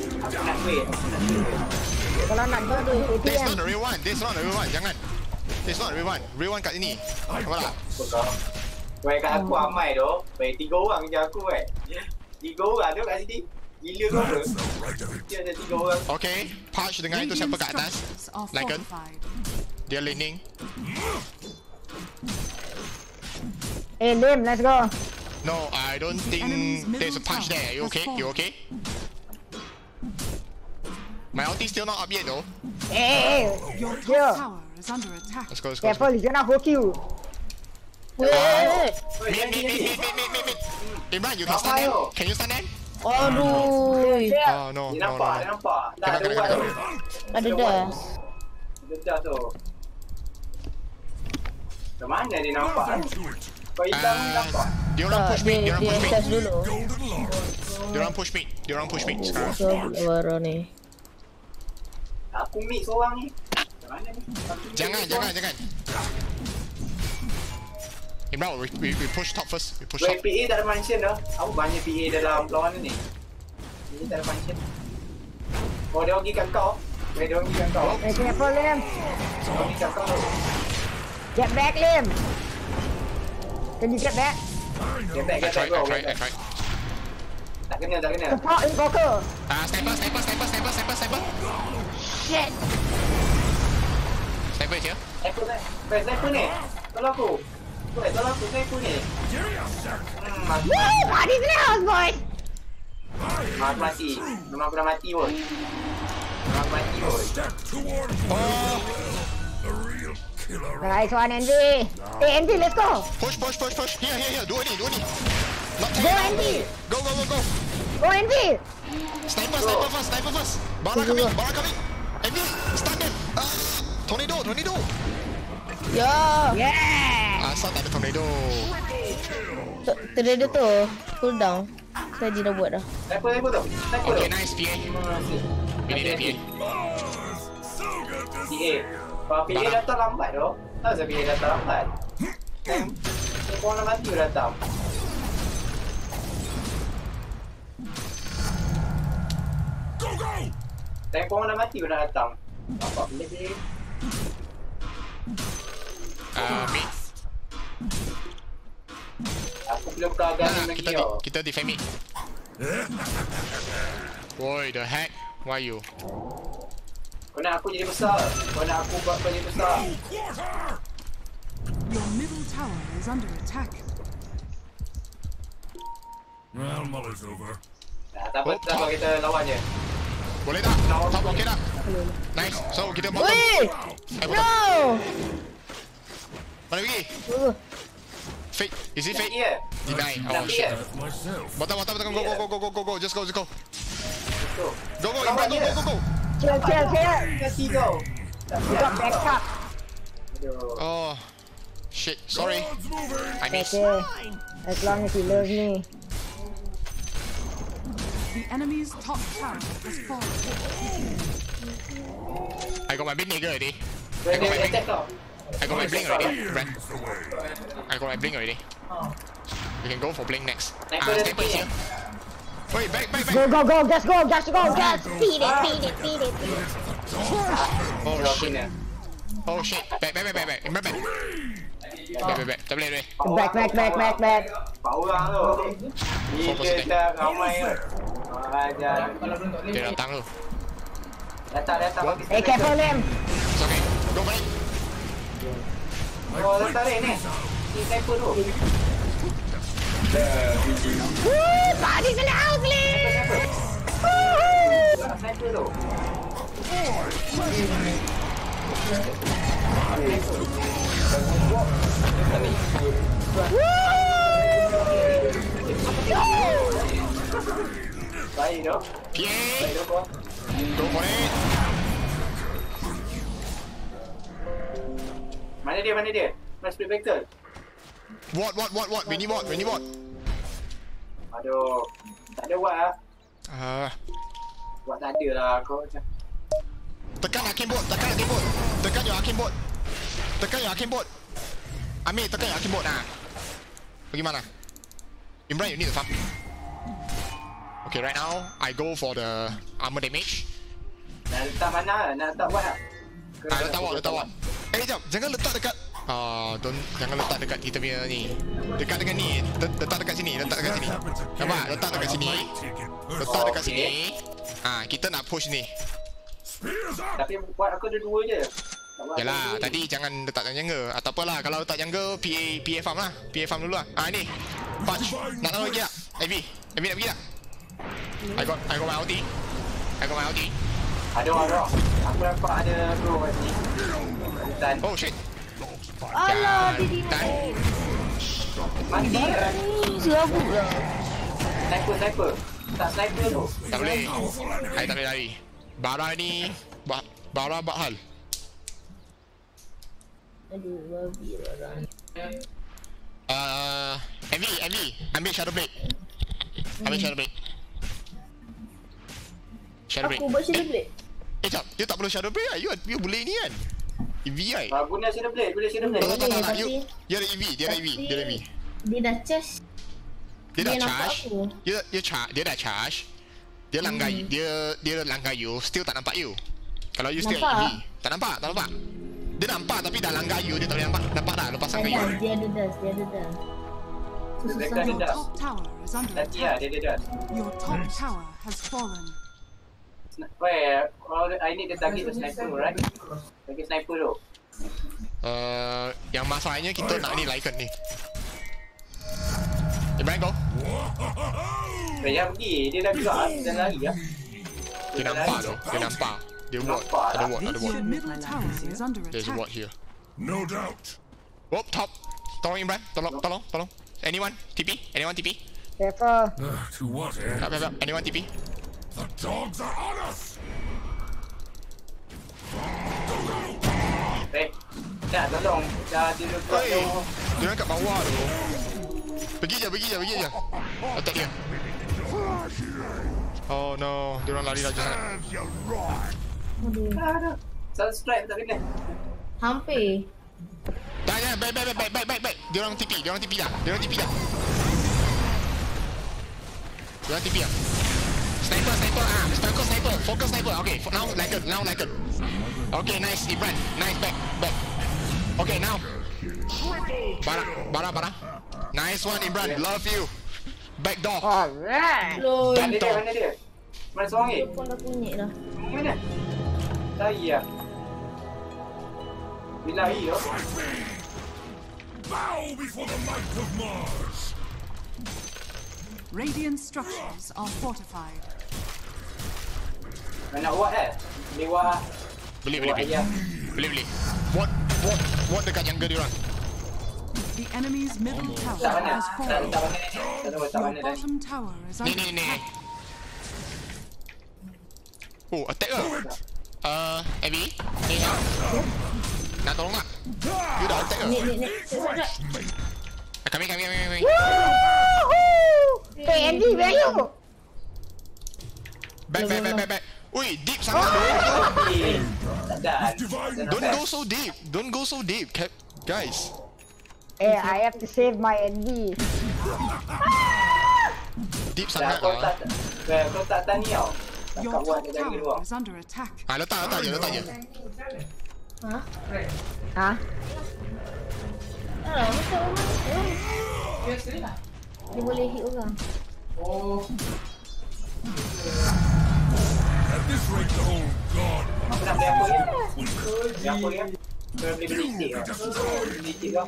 Kalau nak duit, This ATM. not the real one. Jangan. This not the real one. Real one kat sini. Nampak tak? Weh, kat aku amai tu. Weh, 3 orang je aku weh. 3 orang tu kat sini. Gila kau apa? Dia ada 3 orang. Okay, Patch dengan itu siapa kat atas? Structures are Lycan. fortified. Dia laning. Lim, let's go. No, I don't think there's a punch there. You okay? My ulti's still not up yet though. Your Yeah. top tower is under attack. Let's go. Careful, he's gonna hook you. Weh. Mid. Imran, you can stun them? Can you stun them? Aduh. Oh no. Dia nampak. Tak ada buat tu. Ada dah. Dia dah tu. Ke mana dia nampak? Kau hitam nampak? Dia orang push mid. Dia SS dulu. Dia orang push mid sekarang. So, baru ni. Aku mid seorang ni. Ke mana ni? Jangan. Imran, we push top first. We push Weh, top. PA tak ada mansion dah. Aku banyak PA dalam perlawanan ni. Ini tak ada mansion. Oh, dia pergi kat kau. Weh, dia pergi kat kau. Careful, Lim. Dia pergi kat kau. Get back, Lim. Can you get back? Get back, I tried. bro. Tak kena. Support invoker. Sniper. Shit. Sniper is here. Sniper ni. Tolong aku. Weh, tolong aku sniper ni. Mati. Woo! Party's in the house, boys. Aku mati. Memang aku dah mati pun. Oh, Nice one, Envy. Hey, Envy, let's go. push. Here. Dua ni. Not Go, Envy. Go. Go, Envy. Sniper first. Bara coming. Envy, stun them. Tornado. Ya. Yeah. Asal tak ada tornado. Trader tu cool down. Saya dah buat dah. Sniper tu. Okay, nice PA. Pilih dia PA. PA. Kalau PA datang lambat tu. Tahu saya PA datang lambat. Tank korang dah mati dah datang. Tank korang dah mati dah datang. Nampak benda ni. Mid. Aku belum peragan lagi tau. Kita defend mid. Boy, the heck? Why you? Kau nak aku jadi besar. Kau nak aku buat kau jadi besar. Your middle tower is under attack. Well, Muller's over. Tak apa, kita lawan je. Boleh tak? Top okey tak? Nice. So kita bottom. Weh! No! Mana pergi? Fake. Is it fake? Yeah. Deny. Oh shit. Myself. Bottom. Go. Just go. Go. Imran, go. Chill. Kasih kau. Back up. Oh. Shit. Sorry. I missed. Okay. As long as you love me. The enemy's top tower has fallen. I got my big nigger already. Dia attack kau. I got my blink already. Red. I got my blink already. We can go for blink next. Sniper is here. Wait, back. Go. Gas. Feed it. Oh shit. Back. Imran back. Tak boleh. Back. Power tu. Dia dah ramai tu. Ajar. Dia datang tu. Datang. Hey, careful him. It's okay. Go back. Oh, dah tarik ni. Ni sniper tu. Body kena outlet. Sniper tu. Baik tu. Yeah. Go for it. Mana dia? Mana split vector? What? We need what? Aduh. Tak ada what lah. What tak ada lah kau macam. Tekan Hakim bot. Tekan your Hakim bot. Amir, tekan your Hakim bot. Bagaimana? Imran, you need to farm. Okay, right now I go for the armor damage. Nak letak mana? Nak letak what lah? Letak what? Jap, jangan letak dekat. Jangan letak dekat kita punya ni. Dekat dengan ni. Letak dekat sini. Nampak? Letak dekat sini. Kita nak push ni. Tapi buat aku ada 2 je. Yalah, tadi jangan letak jungle. Atau apalah, kalau letak jungle PA farm lah. PA farm dulu lah. Ni. Punch. Nak tahu lagi tak? AV nak pergi tak? I got my ulti. Ada. Aku nampak ada bro kat sini. Oh shit. Alah, dia Mati lah. serabut lah. Sniper. Tak sniper tu. Tak boleh. I tak boleh lari. Bara ni Bara bahal. Aduh, babi orang. MV, ambil Shadow Blade. Aku buat Shadow Blade. Jap, dia tak perlu Shadow Blade lah. You boleh ni kan? EV right? Guna Shadow Blade. Tak. Dia ada EV. Dia dah charge. Dia dah charge. Dia langgar you, still tak nampak you. Kalau you still EV, tak nampak. Dia nampak tapi dah langgar you, dia tak boleh nampak dah lepas langgar you. Dia ada das. Your top tower is under attack. Dia. Your top tower has fallen. I need the target to sniper, right? Target sniper tu. Yang masalahnya kita nak ni Lycan ni. Imran go. Dia pergi, dia dah gerak, dia dah lari lah. Dia nampak. Dia ward. Ada ward. Your middle tower is under There's a ward attack. here. No doubt. Whoop, top. Tolong Imran. Tolong. Anyone? TP? Careful. To what end? Anyone TP? The dogs are on us! Dah tolong. Dah dia buat tu. Dia orang kat bawah tu. Pergi je. Attack dia. Oh no, dia orang lari laju sangat. Dah. Satu strike tak kena. Hampir. Dah, baik. Dia orang TP dah. Dia orang TP dah. Sniper. Focus sniper. Okay, now like it. Okay, nice, Imran. Nice, back. Okay, now. Bara. Nice one, Imran. Love you. Back door. Alright. Mana dia? Mana seorang ni? Telefon dah bunyi dah. Mana? Saya. Bila air tu? Bow before the might of Mars. Radiant structures are fortified. Nak buat Boleh buat. Boleh. Buat dekat jungle dia orang. The enemy's middle tower has fallen. Your bottom tower is under attack. Oh, attack ke? Abby? Ni nak tolong tak? You dah attack ke? Ni. Kami. Hey, Andy, where are you? Back. Ui, deep sangat Don't go so deep, guys. Hey, I have to save my Andy. Deep sangat Kau tak tani tau. Your top tower is under attack. Letak je. Hah? Alah, macam orang. Dia boleh hit orang. At this rate, the whole god. Apa nak beli apa ya? Kau nak beli titik kau.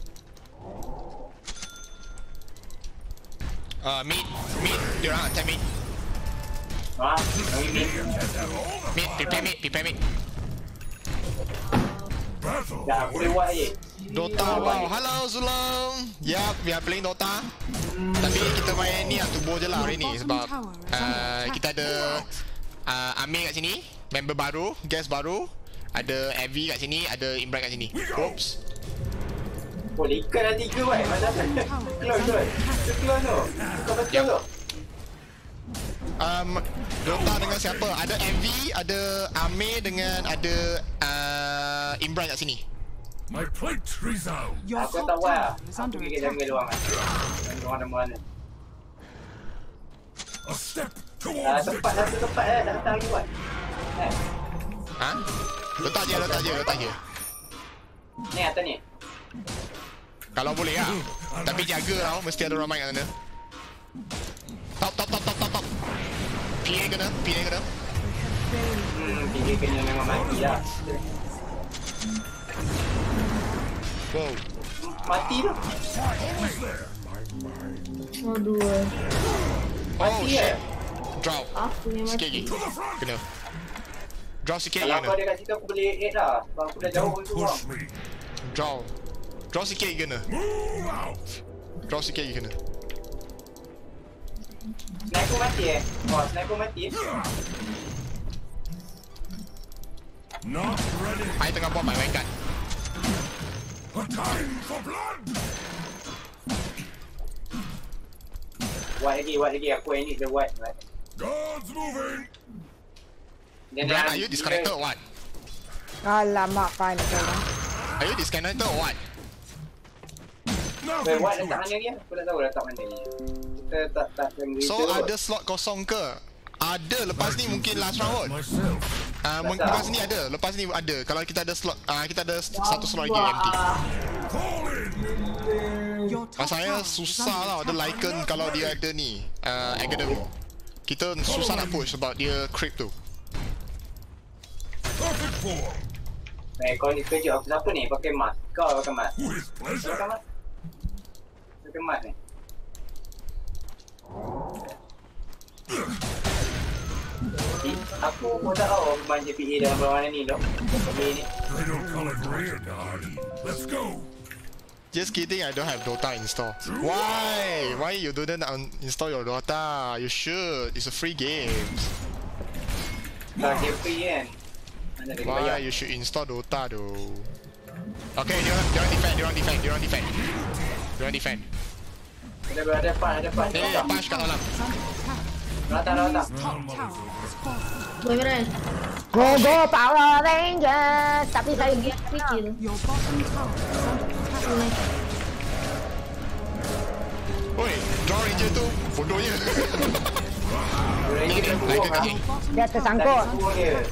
Mid. Dia orang attack mid. Prepare mid. Dah boleh buat Dota, wow. Hello Zulam. Yup, we are playing Dota. Tapi kita main ni turbo je lah hari ni sebab kita ada Amir kat sini, member baru, guest baru. Ada Avi kat sini, ada Imran kat sini. Oops. Boleh ikan dah 3 kan? Macam Keluar tu. Kau betul tu. Dota dengan siapa? Ada MV, ada Amir dengan ada Imran kat sini. My plate resound. Your Aku top tak buat lah. tower is Aku under pergi attack. jungle luang kan. Orang mana. A step towards Tempat datang lagi buat. Ha? Letak je. Ni atas ni. Kalau boleh lah. Tapi jaga tau, mesti ada orang main kat sana. Top. PA kena. PA kena memang mati lah. Wow. Mati tu. Aduh. Mati Drop. Aku yang Sikit mati. lagi. Kena. Drop sikit Kalau lagi kau kena. ada kat situ aku boleh hit dah. Sebab aku dah jauh tu bang. push me. Drop sikit lagi kena. Move out. Drop sikit lagi kena. Sniper mati sniper mati Not ready. I tengah buat main kan. A time for blood. Buat lagi. Aku yang need the white. God's moving. Imran, are you disconnected or what? Alamak, fine. Are you disconnected or what? Wait, Nothing white to letak it. mana ni? Aku tak tahu letak mana ni. Kita tak So ada slot kosong ke? Ada, lepas ni mungkin last round kot. Myself. Lepas ni ada, lepas ni ada. Kalau kita ada slot, kita ada satu slot lagi empty. Call in. Your top Saya tower is susah under tau, ada attack. Lycan kalau dia ada ni Academy. Kita susah nak push sebab dia creep tu. Perfect form. Kau ni kejut aku siapa ni? Pakai mask. Kau pakai mask. With pleasure. Pakai mask ni. Aku pun tak tahu main JPA dalam permainan ni dok. Ni. They don't call it rear guard. Let's go. Just kidding, I don't have Dota installed. Why? Why you didn't install your Dota? You should. It's a free game. Tak JPA kan. Mana dia Why bayar? you should install Dota though? Okay, dia orang defend. Ada depan. Punch kat dalam. Rata. Top tower is fallen. Boy Imran. Go Power Rangers. Tapi saya Free kill. Your bottom tower is under Oi, draw ranger tu bodohnya. Ni dia, like kat sini. Dia tersangkut. Enemy's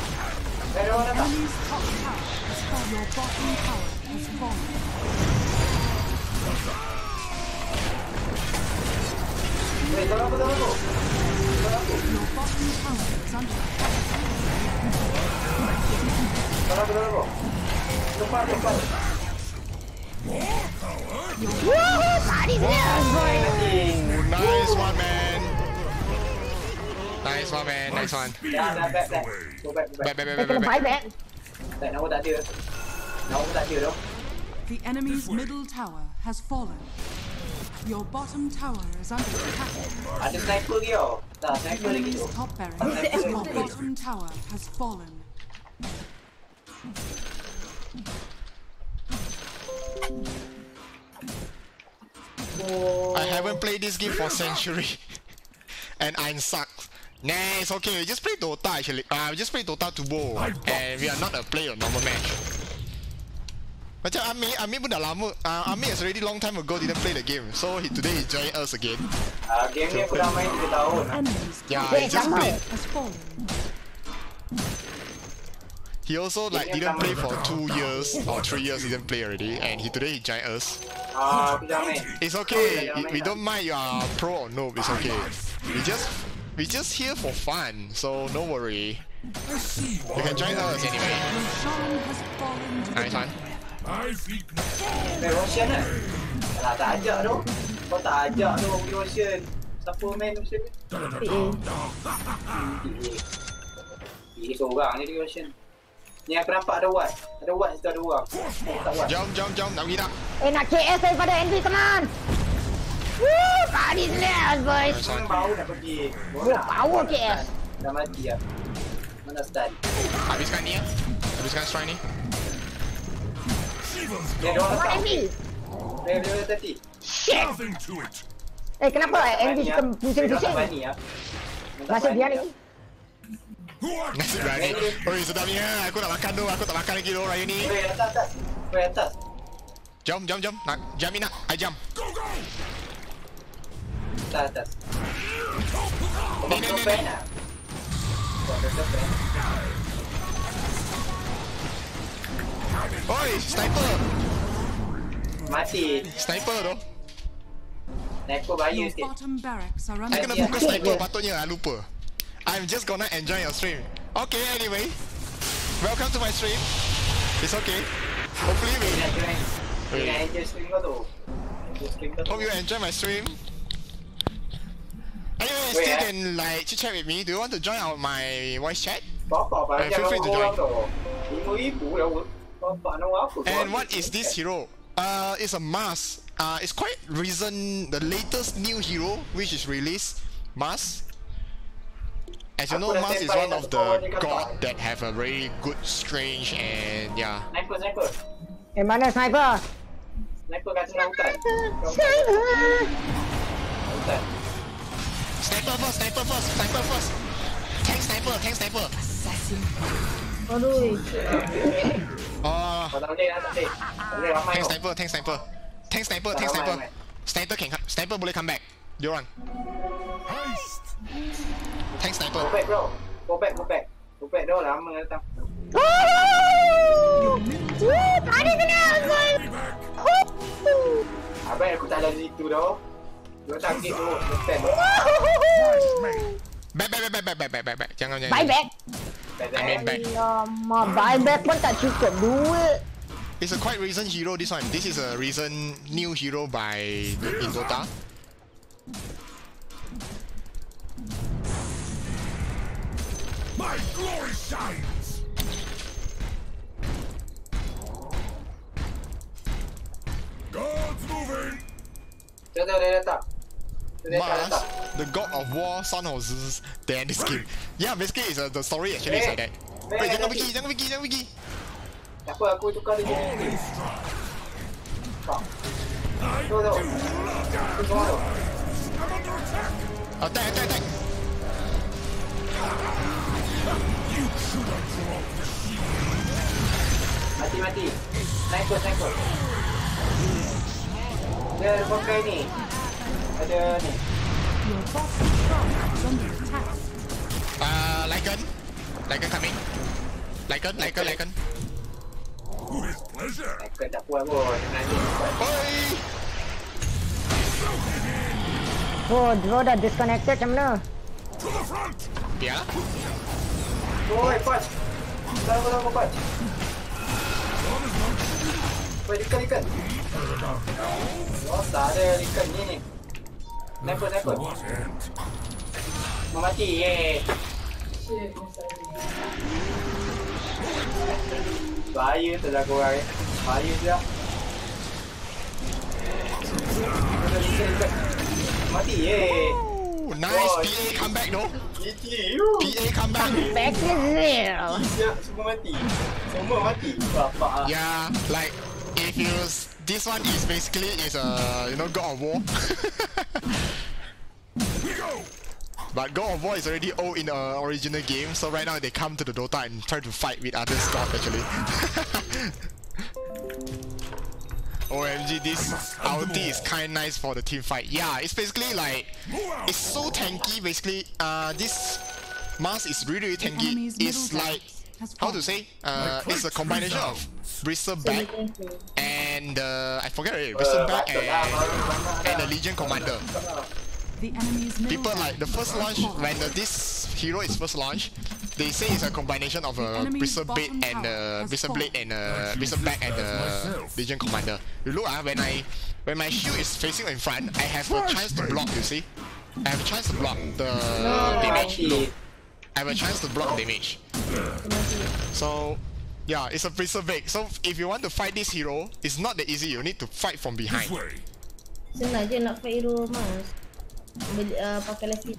top tower has fallen. Your bottom tower has fallen. Weh, tolong aku. Your bottom tower is under attack. Tolong aku. Cepat. Nice one, man. Nice one. Dah, back. Go back. Kena buyback. Tak, nama tak ada tu. The enemy's middle tower has fallen. Your bottom tower is under attack. Ada sniper lagi tau. Tak, sniper lagi tu. Enemy's top barracks. Your bottom tower has fallen. I haven't played this game for century, and I suck. Nah, it's okay. We just play Dota actually. We just play Dota Turbo, and we are not a player normal match. Macam Amir pun dah lama. Amir has already long time ago didn't play the game, so today he joined us again. Game ni aku dah main 3 tahun. Yeah, he just played. Has fallen. He also like didn't play for 2 years or 3 years. He didn't play already, and today he joined us. Aku dah main. It's okay. We don't mind you are pro or noob. It's okay. We just here for fun, so no worry. You can join us anyway. Roshan has fallen to the Nice one. Main Roshan lah. Alah, tak ajak tu. Kau tak ajak tu pergi Roshan. Siapa main Roshan ni? Pilih seorang ni di Roshan. Ni aku nampak ada Watt. Ada Watt situ ada orang. Tak Watt. Jom, nak pergi tak? Nak KS daripada NB, come on. Woo, party snares, boys. Aku baru nak pergi. Power KS. Dah mati lah. Mana stun? Habiskan ni ya. Habiskan strike ni. Dia ada orang letak. NB. Dia tadi. Shit. Nothing to it. Kenapa NB suka pusing-pusing? Masa dia ni. Nasi berani. Oi, sedapnya. Aku nak makan tu. Aku tak makan lagi tu raya ni. Weh, atas. Weh, atas. Jom. Nak jam nak. I jam. Atas. Ni. Oi, sniper. Mati. Sniper tu. Sniper bahaya Your sikit. bottom barracks are under I kena fokus sniper patutnya. I lupa. I'm just gonna enjoy your stream. Okay, anyway. Welcome to my stream. It's okay. Hopefully we... Jangan enjoy stream kau tu. Hope you enjoy my stream. Anyway, still can like chit chat with me. Do you want to join my voice chat? Bapak feel free to join. 5,000 dah. Bapak nak apa? And what is this hero? It's a mask. It's quite recent, the latest new hero which is released. Mask. As you know, Mask is one of the god that have a very good, strange, and yeah. Sniper. Mana sniper? Sniper kat tengah hutan. Hutan. Sniper first. Tank sniper. Aduh. Kau tak boleh. Tak boleh ramai kau. Tank sniper. Sniper boleh come back. Dia orang. Tank sniper. Go back. Go back dah lama datang. Party snares, boys. Abang aku tak ada situ dah. Dia sakit tu. Back. Jangan. Buyback. I mean back. Lama, buyback pun tak cukup duit. It's a quite recent hero, this one. This is a recent new hero in Dota. My glory shines. God's moving. Dia datang. Mars, the god of war, son of Zeus, then this game. Yeah, basically it's the story actually is like that. Wait, jangan pergi. Tak apa, aku tukar dia jadi. Tu. Attack. Mati. Sniper. Dia pakai ni. Ada ni. Your bottom tower is under attack. Lycan coming. Lycan. With pleasure. Kan tak puas pun. Oi! Oh, draw dah disconnected macam mana? To the front. Biar. Oi, punch. Salah punch. Oi, ikan. Oh, tak ada ikan ni. Sniper. What end? Mati, ye. Bahaya tu lah korang. Bahaya je. Mati, ye. Nice PA comeback no? PA comeback. Back to zero. Semua mati. Bapak. Yeah, like if you this one is basically God of War. We go. But God of War is already old in the original game, so right now they come to the Dota and try to fight with other stuff actually. OMG, this ulti is kinda nice for the team fight. Yeah, it's basically like, it's so tanky basically. This mask is really tanky. It's like, how to say? It's a combination of Bristleback and I forget it, Bristleback and the Legion Commander. The enemy's middle People like the first launch, when this hero is first launched, they say it's a combination of a Bristleback and Bristleback and Legion Commander. You look when my shield is facing in front, I have a chance to block, you see? I have a chance to block the damage. Look. I have a chance to block damage. So yeah, it's a Bristleback. So if you want to fight this hero, it's not that easy, you need to fight from behind. Senang je nak fight hero mas. Pakai LSE.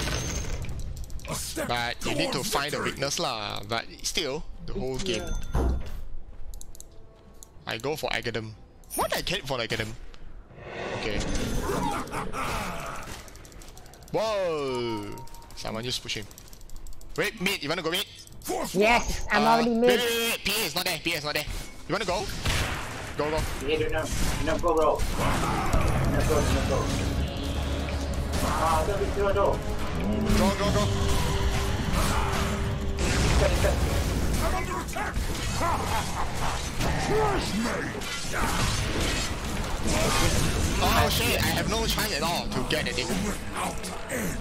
But you need to find the weakness lah. But still, the whole game. I go for Agadem. What I get for Agadem? Okay. Whoa! Someone just push him. Wait, mid. You wanna go mid? Yes, I'm already mid. Wait. PA is not there. You wanna go? Go. Yeah, no, go, bro. No, go. Ah, go. Go. I'm under attack. Crush me. Oh shit! I have no chance at all to get it. Without end.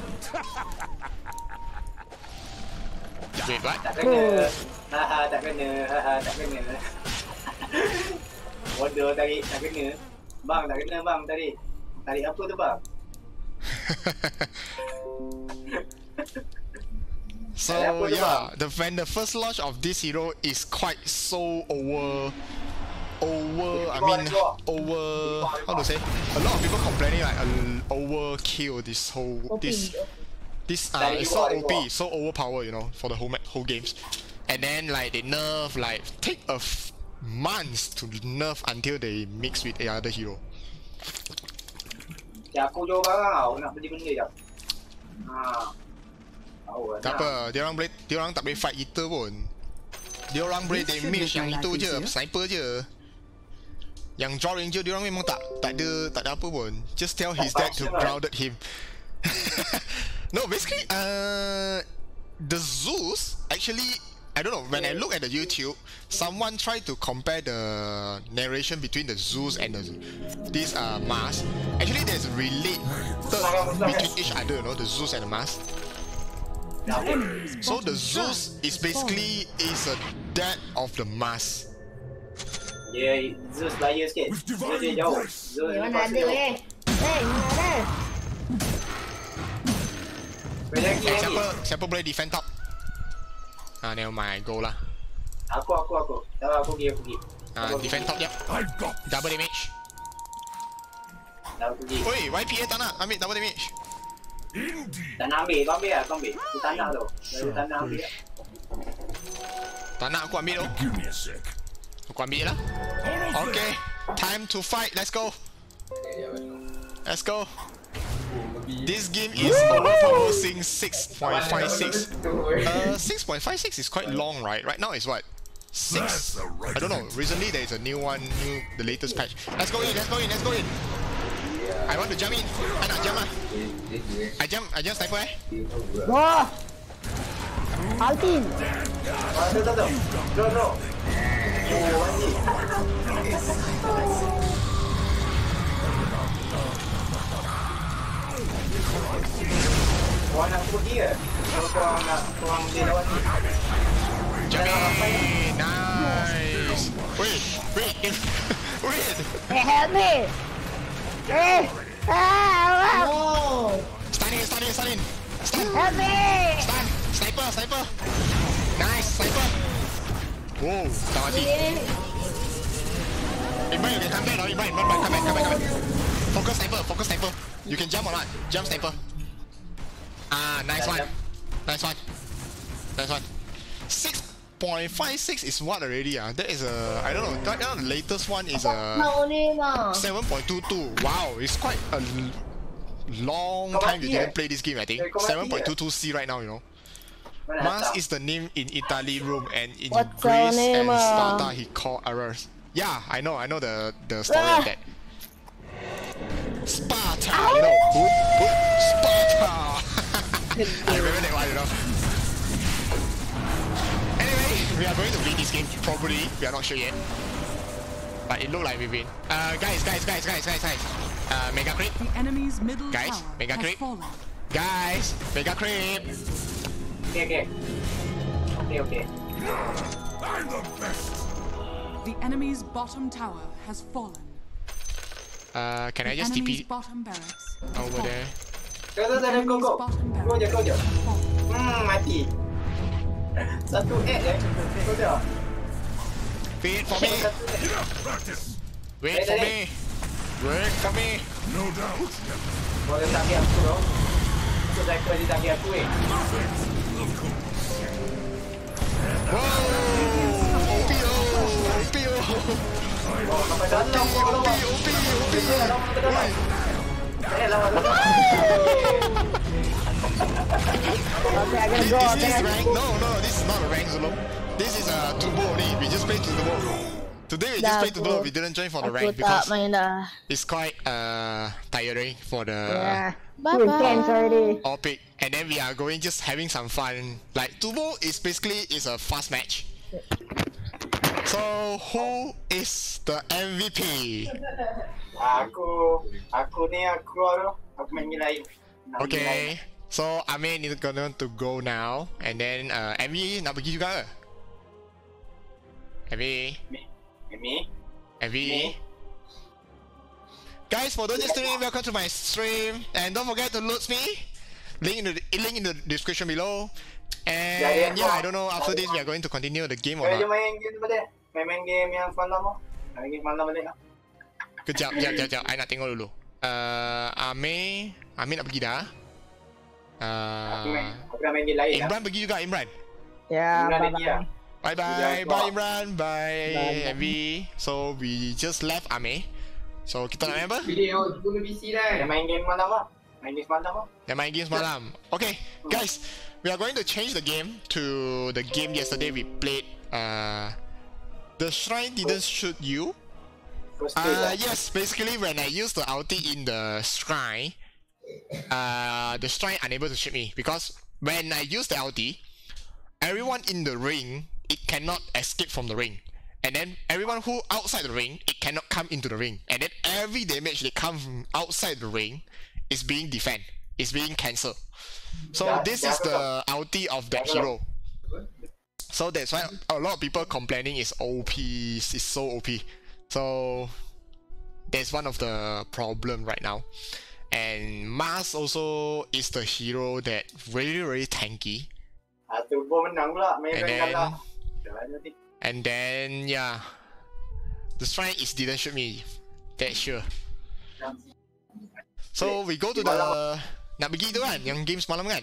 Wait, what? Tak kena. Tak kena. Bodoh tarik, tak kena. Bang, tak kena bang tarik. Tarik apa tu bang? So yeah, when the first launch of this hero is quite so over. How to say? A lot of people complaining like overkill this whole this it's so OP, so overpowered, you know, for the whole games. And then like they nerf, like take months to nerf until they mix with the other hero. Ya, aku jauh barang nak beli benda jap. Tak apa, dia orang tak boleh fight kita pun. Dia orang boleh damage yang itu je, sniper je. Yang draw ranger dia orang memang tak ada apa pun. Just tell his dad to grounded him. No, basically the Zeus actually, I don't know, when I look at the YouTube, someone tried to compare the narration between the Zeus and this mask. Actually there's a related between each other, you know, the Zeus and the mask. So the Zeus is basically a dad of the mask. Yeah, Zeus bahaya sikit. Zeus dia jauh. Zeus mana ada mana ada. Siapa boleh defend top? Never mind, go lah. Aku. Aku pergi. Defend top jap. Double damage. Aku pergi. Oi, YPA tak nak ambil double damage. Tak nak ambil, kau ambil lah, kau ambil. Di tanah tu. Dari tanah ambil lah. Tak nak, aku ambil tu. Aku ambil lah. Okay, time to fight, let's go. This game is overpowering 6.56. 6.56 is quite long, right? Right now it's what? 6. I don't know. Recently there is a new one, the latest patch. Let's go in. I want to jump in. I nak jump ah. I jump sniper eh. Wah. Altin. No. Korang nak pergi ke? Korang boleh lawat ni. Jamie, nice. Wait. Help me. No. Stun. Help me. Stun. Sniper. Nice, sniper. Whoa, tak mati. Imran, you can come back now. Imran, come back. Focus sniper. You can jump or not? Jump sniper. Ah, nice one. 6.56 is what already? That is a, I don't know. Right now the latest one is a 7.22. Wow, it's quite a long time you didn't play this game. I think 7.22C right now. You know. Mars is the name in Italy room, and in Greece and Sparta he called errors. Yeah, I know the story of that. Sparta, you know, Sparta. I remember that one, you know. Anyway, we are going to win this game. Probably, we are not sure yet, but it looks like we win. Guys. Mega creep. The enemy's middle Guys, tower mega has creep. fallen. Guys, mega creep. Okay. I'm the best. The enemy's bottom tower has fallen. Can I The just enemy's TP bottom barracks over there? Go. enemy's bottom Go je. barracks has fallen. Mati. Satu head je. Go je. Wait for me. Wait for me. No doubt. Boleh target aku dong. Aku cycle di target aku OPO. Oh, sampai dalam kau lawan. Okay, I gotta Is go. this rank? No, this is not a rank solo. This is a turbo only. We just play turbo. Today we just play turbo. We didn't join for the rank because it's quite tiring for the Too intense already. Opic. And then we are going just having some fun. Like turbo is basically a fast match. So who is the MVP? Aku ni aku main game lain. Okay. So Amir is going to go now, and then MV nak pergi juga ke? MV. Guys, for those just tuning in, welcome to my stream, and don't forget to loot me. Link in the description below. And yeah, I don't know. After this, we are going to continue the game or not. Main game balik. Main game yang semalam lah. Main game semalam balik lah. Kejap. I nak tengok dulu. Amir nak pergi dah. Aku dah main game lain Imran pergi juga, Imran. Yeah, Bye Imran, bye MV. So we just left Amir. So kita nak main apa? Video guna PC dah. Dah main game malam lah. Main game semalam. Okay, guys, we are going to change the game to the game yesterday we played. The shrine didn't shoot you. Yes, basically when I used the ulti in the shrine unable to shoot me because when I use the ulti, everyone in the ring, it cannot escape from the ring, and then everyone who outside the ring, it cannot come into the ring, and then every damage that comes from outside the ring is being defend, is being cancelled. So this is the ulti of that hero. So that's why a lot of people complaining is OP, it's so OP. So that's one of the problem right now. And Mars also is the hero that really tanky. And then yeah, the shrine is didn't shoot me, that's sure. So we go to the nak pergi tu kan, yang game semalam kan.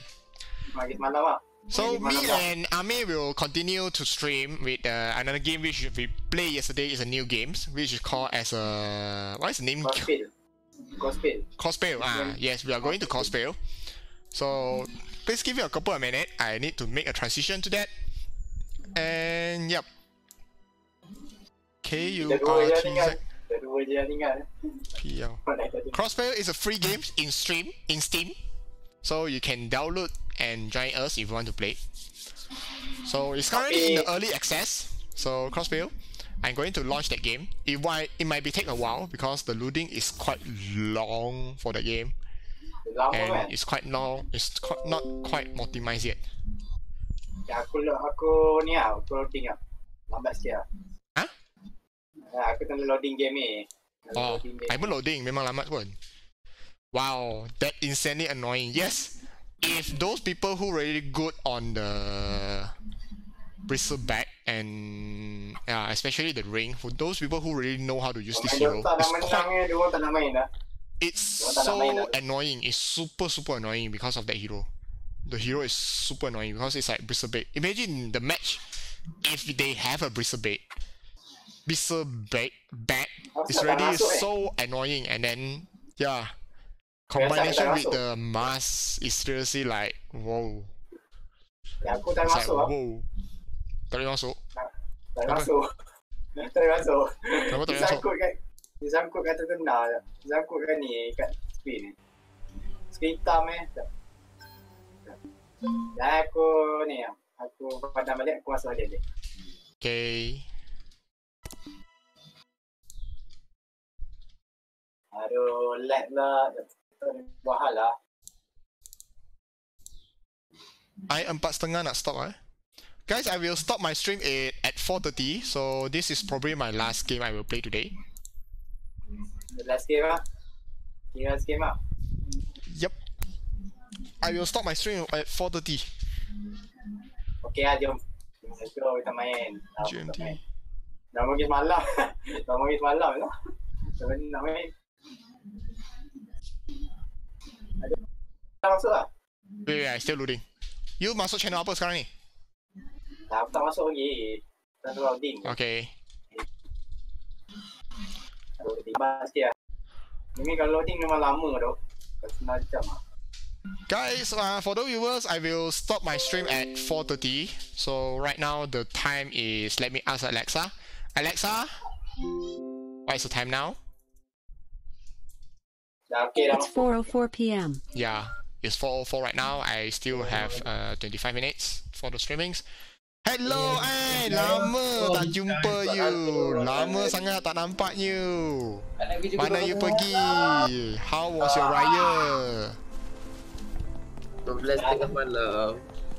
So me and Amir will continue to stream with another game which we played yesterday. Is a new game which is called as a, what is the name? Kurtzpel. Yes, we are going to Kurtzpel. So please give me a couple of minutes. I need to make a transition to that. And yep, KURTZ Dah dua je yang tinggal. PL. Kurtzpel is a free game in Steam, so you can download and join us if you want to play. So it's currently in the early access. So Kurtzpel, I'm going to launch that game. It might be take a while because the loading is quite long for the game, and it's quite long. It's not quite optimized yet. Ya, aku ni aku loading lambat sikit Hah? Aku tengah loading game ni. Oh, I pun loading, memang lambat pun. Wow, that insanely annoying. Yes, if those people who really good on the bristleback and especially the ring, for those people who really know how to use this hero, it's so annoying. It's super annoying because of that hero. The hero is super annoying because it's like bristleback. Imagine the match if they have a bristleback back is already so annoying, and then combination with the mask is seriously like whoa. Aku tak masuk. Wow. Tak boleh masuk. Tak masuk. Kenapa tak boleh masuk? Disangkut kat terkena. Disangkut kat ni, kat screen ni. Screen hitam Dan aku ni, aku padam balik, aku masuk balik. Okay. Aduh, lag lah. Bahal lah. I 4:30 nak stop Guys, I will stop my stream at 4:30. So this is probably my last game I will play today. The last game lah. Last game lah. Yep. I will stop my stream at 4:30. Okay lah, jom. Let's go, kita main. GMT. Dah pergi semalam. Dah pergi semalam lah. Nak main. Dah masuk lah. Wait, I still loading. You masuk channel apa sekarang ni? Tak masuk lagi. Tak loading. Okay. Aduh, tiba sikit lah. Ini kalau loading memang lama tu. Setengah jam lah. Guys, for the viewers, I will stop my stream at 4:30. So right now the time is, let me ask Alexa. Alexa, what is the time now? It's 4:04 p.m. Yeah, it's 4:04 right now. I still have 25 minutes for the streamings. Hello, lama tak jumpa you. Lama sangat tak nampak you. Mana you pergi? How was your raya? 12:30 malam.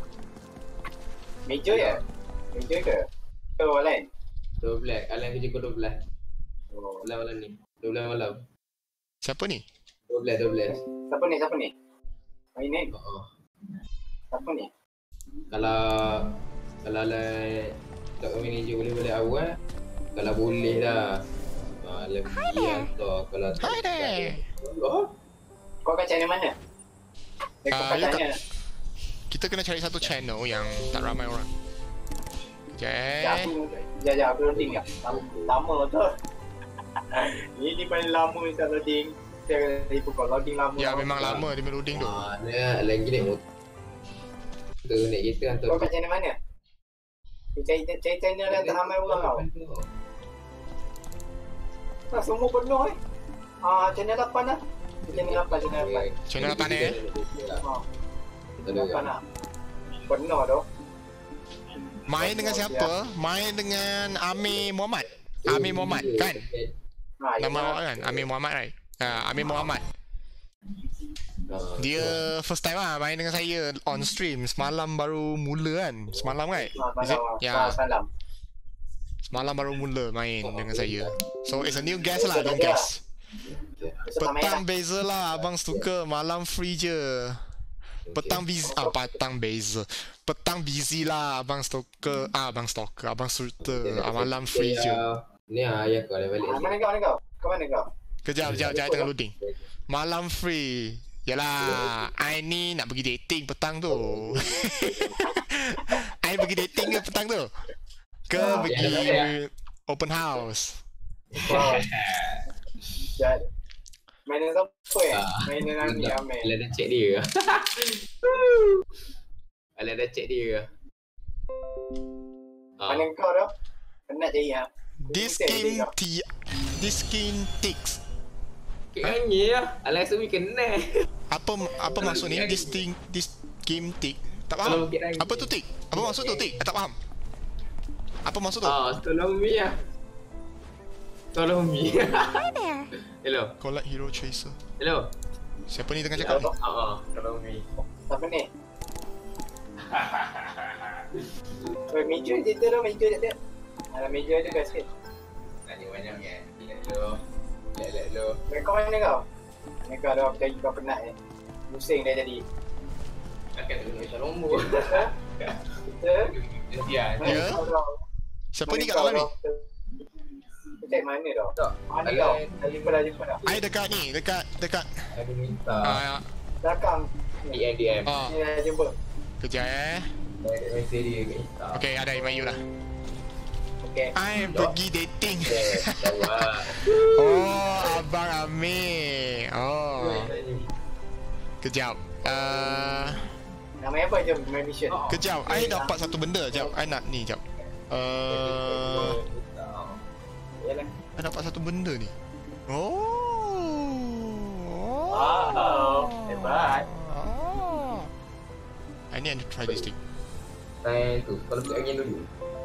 Meja ya? Meja ke? Ke lain? 12. Alam kerja pukul 12. Malam ni. 12 malam. Siapa ni? 12. Siapa ni? Mainin? Siapa ni? Kalau tak manager boleh balik awal. Kalau boleh dah. Lebih atau kalau tak. Hi there. Kau kat channel mana? Kita kena cari satu channel yang tak ramai orang. Sekejap, aku loading lah. Lama tu. Ini paling lama saya loading. Saya kena loading lama. Ya, memang lama dia loading tu. Lagi naik motor. Naik kereta hantar. Kau kat channel mana? Cari channel yang tak ramai orang tau. Semua penuh channel 8 lah. Channel 8 eh? Penuh tu. Main dengan siapa? Main dengan Amir Muhammad. Amir Muhammad kan? Nama awak kan? Amir Muhammad right? Amir Muhammad. Dia first time lah main dengan saya on stream. Semalam baru mula kan? Semalam kan? Ya. Semalam baru mula main dengan saya. So it's a new guest lah, new guest. Petang beza lah, abang suka. Malam free je. Petang busy, petang busy lah, abang stalker, abang shooter, malam free je. Ni ayah kau dah balik. Mana kau? Kau mana kau? Kejap, tengah loading. Malam free. Yalah, I ni nak pergi dating petang tu. I pergi dating ke petang tu? Ke pergi open house? Mainan siapa Mainan Amir. Alah dah check dia. Alah dah check dia. Mana kau tu? Penat jadi This game ticks. Kayaknya lah. LSE kena. Apa maksud ni? This game tick. Tak faham. Apa tu tick? Apa maksud tu tick? Tak faham. Apa maksud tu? Tolong me lah. Tolong me. Hi there. Hello. Collect Hero Chaser. Hello. Siapa ni tengah cakap ni? Tolong me. Siapa ni? Meja je tu dah, meja je tu. Ada meja je kat sikit. Tanya banyak kan? Lihat lo. Kau mana kau? Mana kau dah jadi kau penat Pusing dah jadi. Akan tengok macam nombor. Ya? Siapa ni kat dalam ni? Cek mana dah? Mana kau? Jumpa dah. I dekat ni, dekat. Ada minta. Belakang. DM. Ya, jumpa. Kejap Mesej dia kat Insta. Okay, ada Imayu dah. Okay. I pergi dating. Abang Amir. Kejap. Nama apa je main mission? Kejap, I dapat satu benda. Kejap, I nak ni, kejap. I dapat satu benda ni. Hebat. I need to try this thing. Tu, kalau put angin dulu.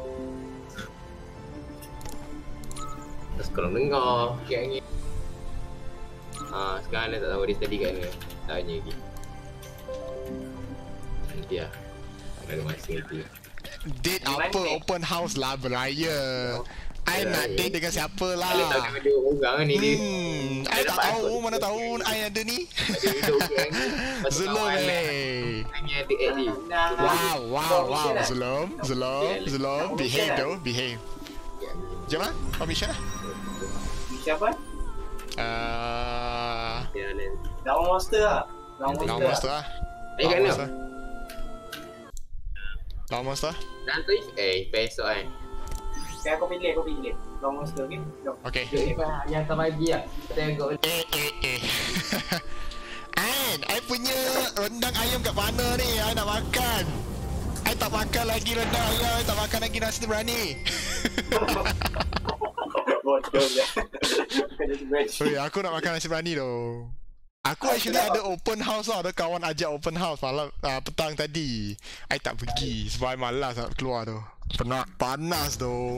Terus kalau dengar, put angin. Sekarang dia tak tahu dia tadi kat mana. Tanya lagi. Nanti lah. Ada masa nanti. Date apa? Open house lah, beraya. I nak date dengan siapa lah? I tahu ada orang ni dia. I tak tahu, mana tahu I ada ni. Zulum Hanya ada add ni. Wow. Zulum. Behave. Jom lah, kau mission lah. Mission apa? Lawan monster lah. Lawan monster lah. Lawan monster. Dan tu besok kan. Okay, aku pilih. Lawan monster, okay? Okay. Yang tak bagi lah. Tengok. I punya rendang ayam kat mana ni? I nak makan. I tak makan lagi rendang ayam. I tak makan lagi nasi berani. Bodoh je. Aku nak makan nasi berani tu. Aku actually ada open house tau. Ada kawan ajak open house malam petang tadi. I tak pergi sebab I malas nak keluar tu. Panas tu.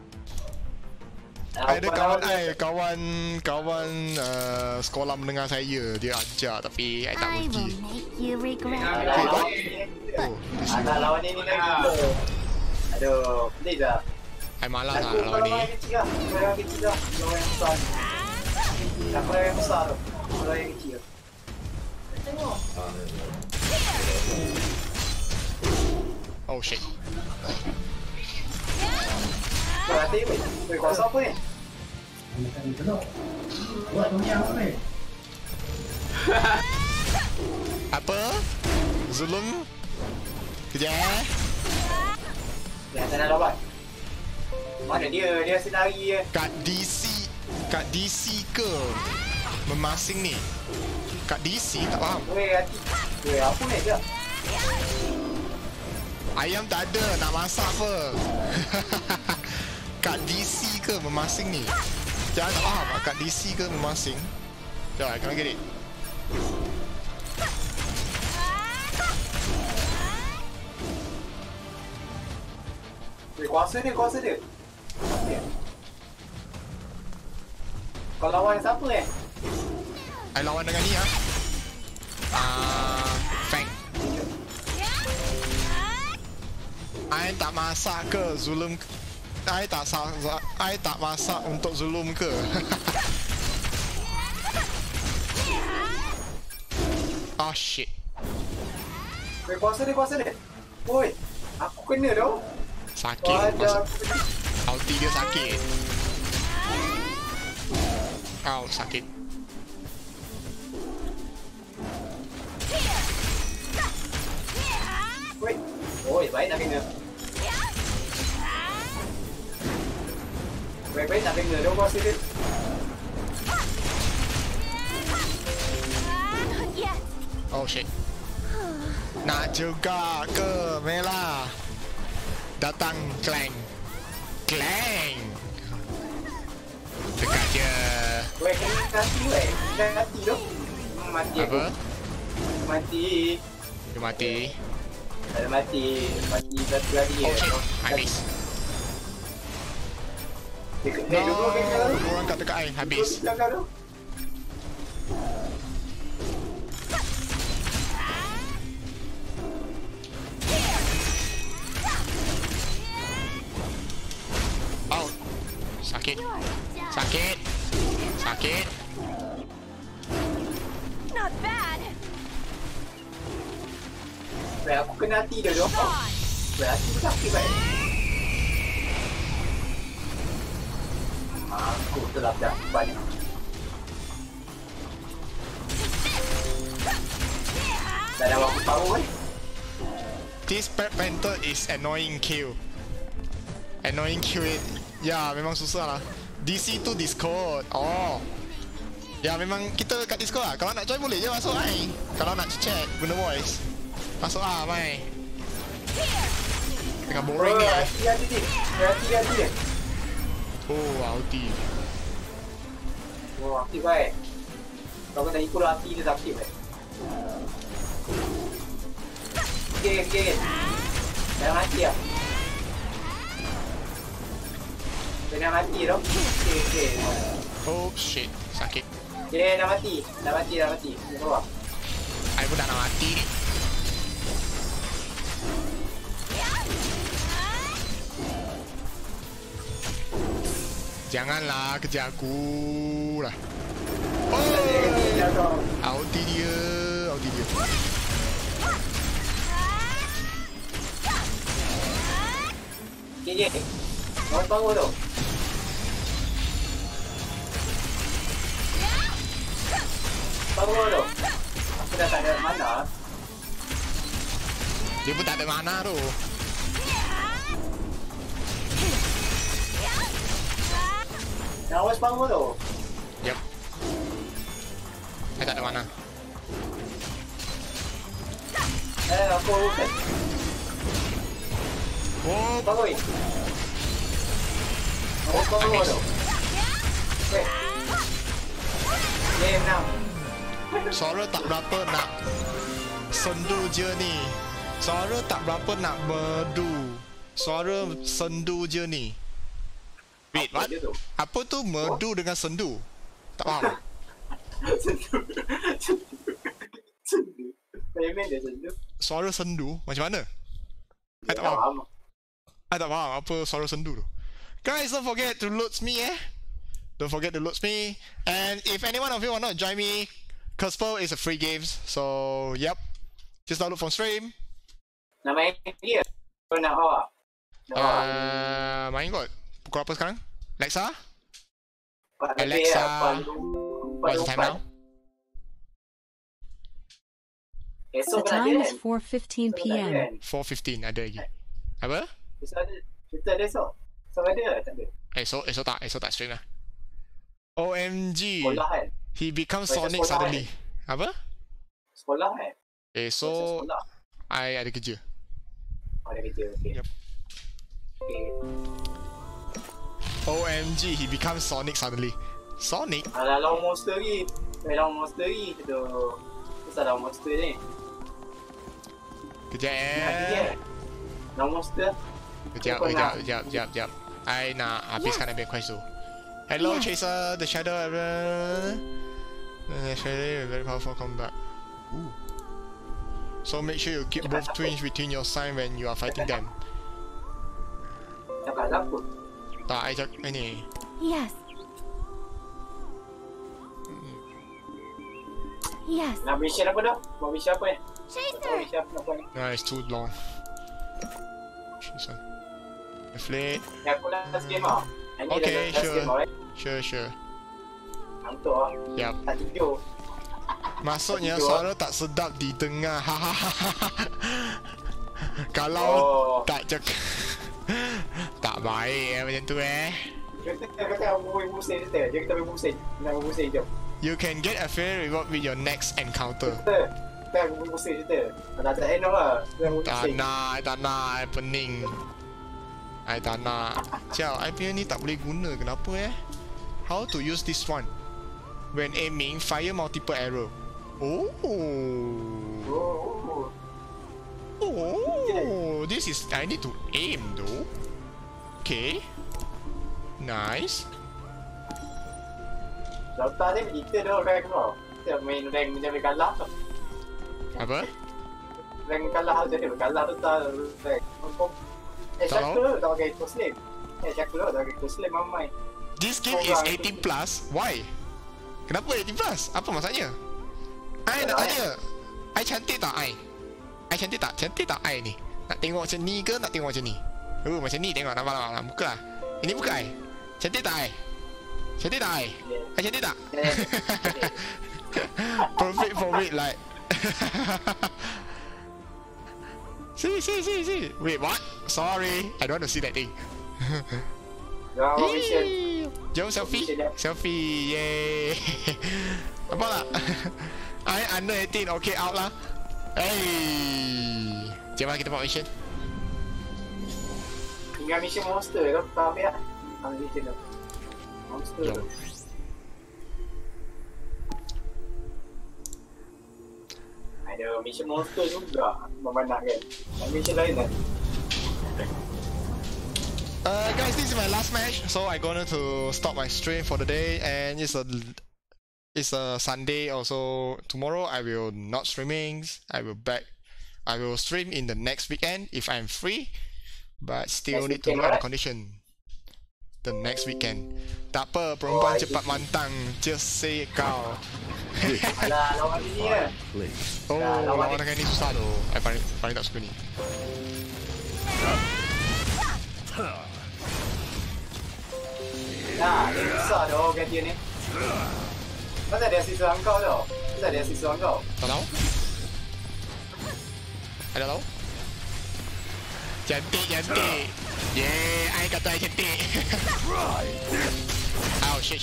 Ada kawan sekolah mendengar saya. Dia ajak tapi I tak pergi. Anak lawan ni lagi. Aduh, please lah. I malas lah lawan ni. Lawan kecil lah. Lawan yang besar. Tak pernah yang besar tu. Lawan yang kecil. Tengok. Oh shit. Berarti kuasa apa ni? Apa? Zulum? Kejap. Ya, tak nak lawan. Mana dia? Dia senari je. Kat DC ke? Memasing ni. Kat DC tak faham. Weh, apa ni je? Ayam tak ada, nak masak apa? Kat DC ke memasing ni? Jangan tak faham kat DC ke memasing? Sekejap, I can't get it. Kuasa dia. Kau lawan siapa ni? I lawan dengan ni lah. Fang. I tak masak ke Zulum? I tak masak untuk Zulum ke? Oh shit. Kuasa dia. Woi, aku kena tau. Sakit. Ulti dia sakit. Sakit. Oi, baik nak kena. Baik nak kena dong kuasa dia. Oh shit. Nak juga ke Mela? Datang Clang. Dekat je. Weh, kena mati weh. Kena mati tu. Mati Apa? Mati. Dia mati. Ada mati. Mati satu lagi. Oh shit, habis. No, orang kat dekat air, habis. Out. Sakit. Sakit. Sakit. Not bad. Weh, aku kena hati dia apa? Weh, hati tu sakit baik. Aku telah dah banyak. Dah ada waktu tahu kan? This Black Panther is annoying kill. Annoying kill it. Ya, memang susah lah. DC tu Discord. Oh. Ya, memang kita kat Discord lah. Kalau nak join boleh je masuk ai. Kalau nak chat guna voice. Masuk ah, mai. Tengah boring ni. Hati. Oh, ulti. Oh, aktif baik. Kalau tak ikut hati dia tak aktif baik. Okay. Jangan mati lah. Jangan mati tau. Okay. Oh, shit. Sakit. Okay, dah mati. Dah mati. Di bawah. I pun dah nak mati ni. Janganlah kejar aku lah. Oh, ulti dia. Okay. Bangun tu. Bangun tu. Aku dah tak ada mana. Dia pun tak ada mana tu. Awas bangun tu. Yep. Saya tak ada mana. Aku bukan. Oh, bangun. Bangun tu. Game now. Suara tak berapa nak sendu je ni. Suara tak berapa nak merdu. Suara sendu je ni. Wait, what? Apa tu merdu dengan sendu? Tak faham. Sendu. Suara sendu? Macam mana? I tak faham. I tak faham apa suara sendu tu. Guys, don't forget to load me Don't forget to load me. And if any one of you want to join me, Kurtzpel is a free game. So, yep. Just download from stream. Nama dia? Kau nak awak? Main kot. Pukul apa sekarang? Alexa? Alexa. What's the time now? The time is 4:15 p.m. 4:15 ada lagi. Apa? Kita ada esok. Sama ada tak ada? Esok tak stream lah. OMG. Sekolah kan? He becomes Sonic suddenly. Apa? Sekolah kan? Esok I ada kerja. Ada kerja, okay. Yep. Okay. OMG, he becomes Sonic suddenly. Sonic? Alah, lawan monster ni. Lawan monster ni. Kenapa lawan monster ni? Kejap Lawan monster. Kejap. I nak habiskan ambil quest tu. Hello, Chaser, the shadow. Very powerful combat. Ooh. So make sure you keep both twins between your sign when you are fighting them. Cakap apa? Tak, I cakap ini. Yes. Yes. Nak mission apa dah? Mau mission apa ni? Chaser. No, it's too long. Chaser. Deflate. Ya, aku last game lah. Okay, sure. Hantuk lah. Yup. Tak tidur. Maksudnya suara tak sedap di tengah. Kalau tak cakap tak baik macam tu Kata aku boleh pusing je. Dia kata boleh pusing. Nak pusing je. You can get a fair reward with your next encounter. Kata aku boleh pusing je. Tak enak lah. Tak nak, pening. I tak nak. Ciao, I punya ni tak boleh guna. Kenapa How to use this one? When aiming, fire multiple arrow. Oh. Oh. This is. I need to aim though. Okay. Nice. Dota ni kita dah rank tau. Kita main rank macam kalah tau. Apa? Rank kalah je dia kalah Dota rank. Shackle dah pakai Kurtzpel. Shackle dah pakai Kurtzpel mamai. This game is 18 plus. Why? Kenapa 18 plus? Apa maksudnya? I nak tanya. I cantik tak I? I cantik tak? Cantik tak I ni? Nak tengok macam ni ke nak tengok macam ni? Macam ni tengok nampak muka lah. Ini muka I. Cantik tak I? Cantik tak I? I cantik tak? Perfect for weight like. See. Wait, what? Sorry, I don't want to see that thing. Jom selfie. Selfie, yay. Nampak tak? I under 18, okay out lah. Hey. Jom kita buat mission. Tinggal mission monster tu, tak ambil lah. Ambil mission tu. Monster tu. Ada mission monster juga. Memandang kan. Mission lain kan. Guys, this is my last match, so I'm gonna to stop my stream for the day, and it's a Sunday also. Tomorrow I will not streaming. I will stream in the next weekend if I'm free, but still need to look at the condition. The next weekend. Tak apa, perempuan cepat mantang. Just say kau. Alah, lawan ini ya. Oh, lawan dengan ni susah tu. I paling tak suka ni. Nah, dia susah dah ganti ni. Masa dia sisa kau dah. Masa dia sisa kau. Tak tahu? Ada tahu? Cantik. Yeah, I kata I cantik. Oh, shit.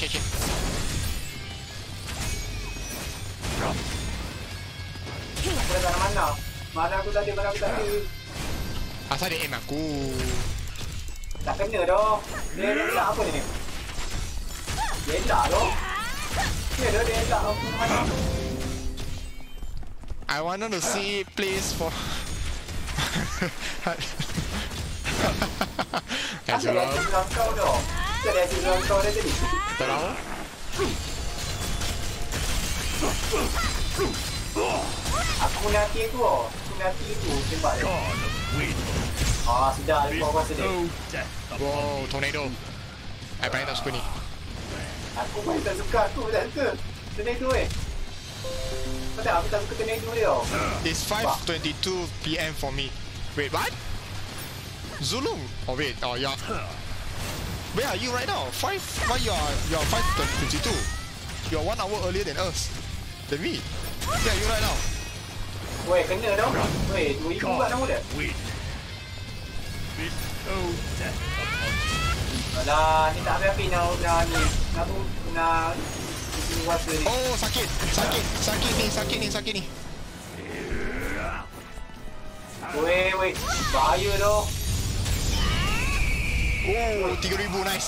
Aku dah mana? Mana aku tadi? Asal dia aim aku. Tak kena dah. Dia elak apa ni? Dia elak dah. Dia elak aku mana? I wanted to see place for. Asal dia sisa kau dah. Asal dia sisa kau dah tadi. Tak tahu? Aku nanti tu. Tembak dia. Sudah. Dia kuasa dia. Wow, tornado. I paling tak suka ni. Aku paling tak suka. Tornado Aku tak suka tornado dia. It's 5:22 PM for me. Wait, what? Zulum? Oh wait, yeah. Where are you right now? Why you are 5:22? You're 1 hour earlier than us. Than me. Where are you right now? Weh, kena dah. Weh, 2,000 kat nama dia. Alah, ni tak habis-habis nak kuasa ni. Oh, sakit ni. Weh, bahaya dah. Oh, 3,000, nice.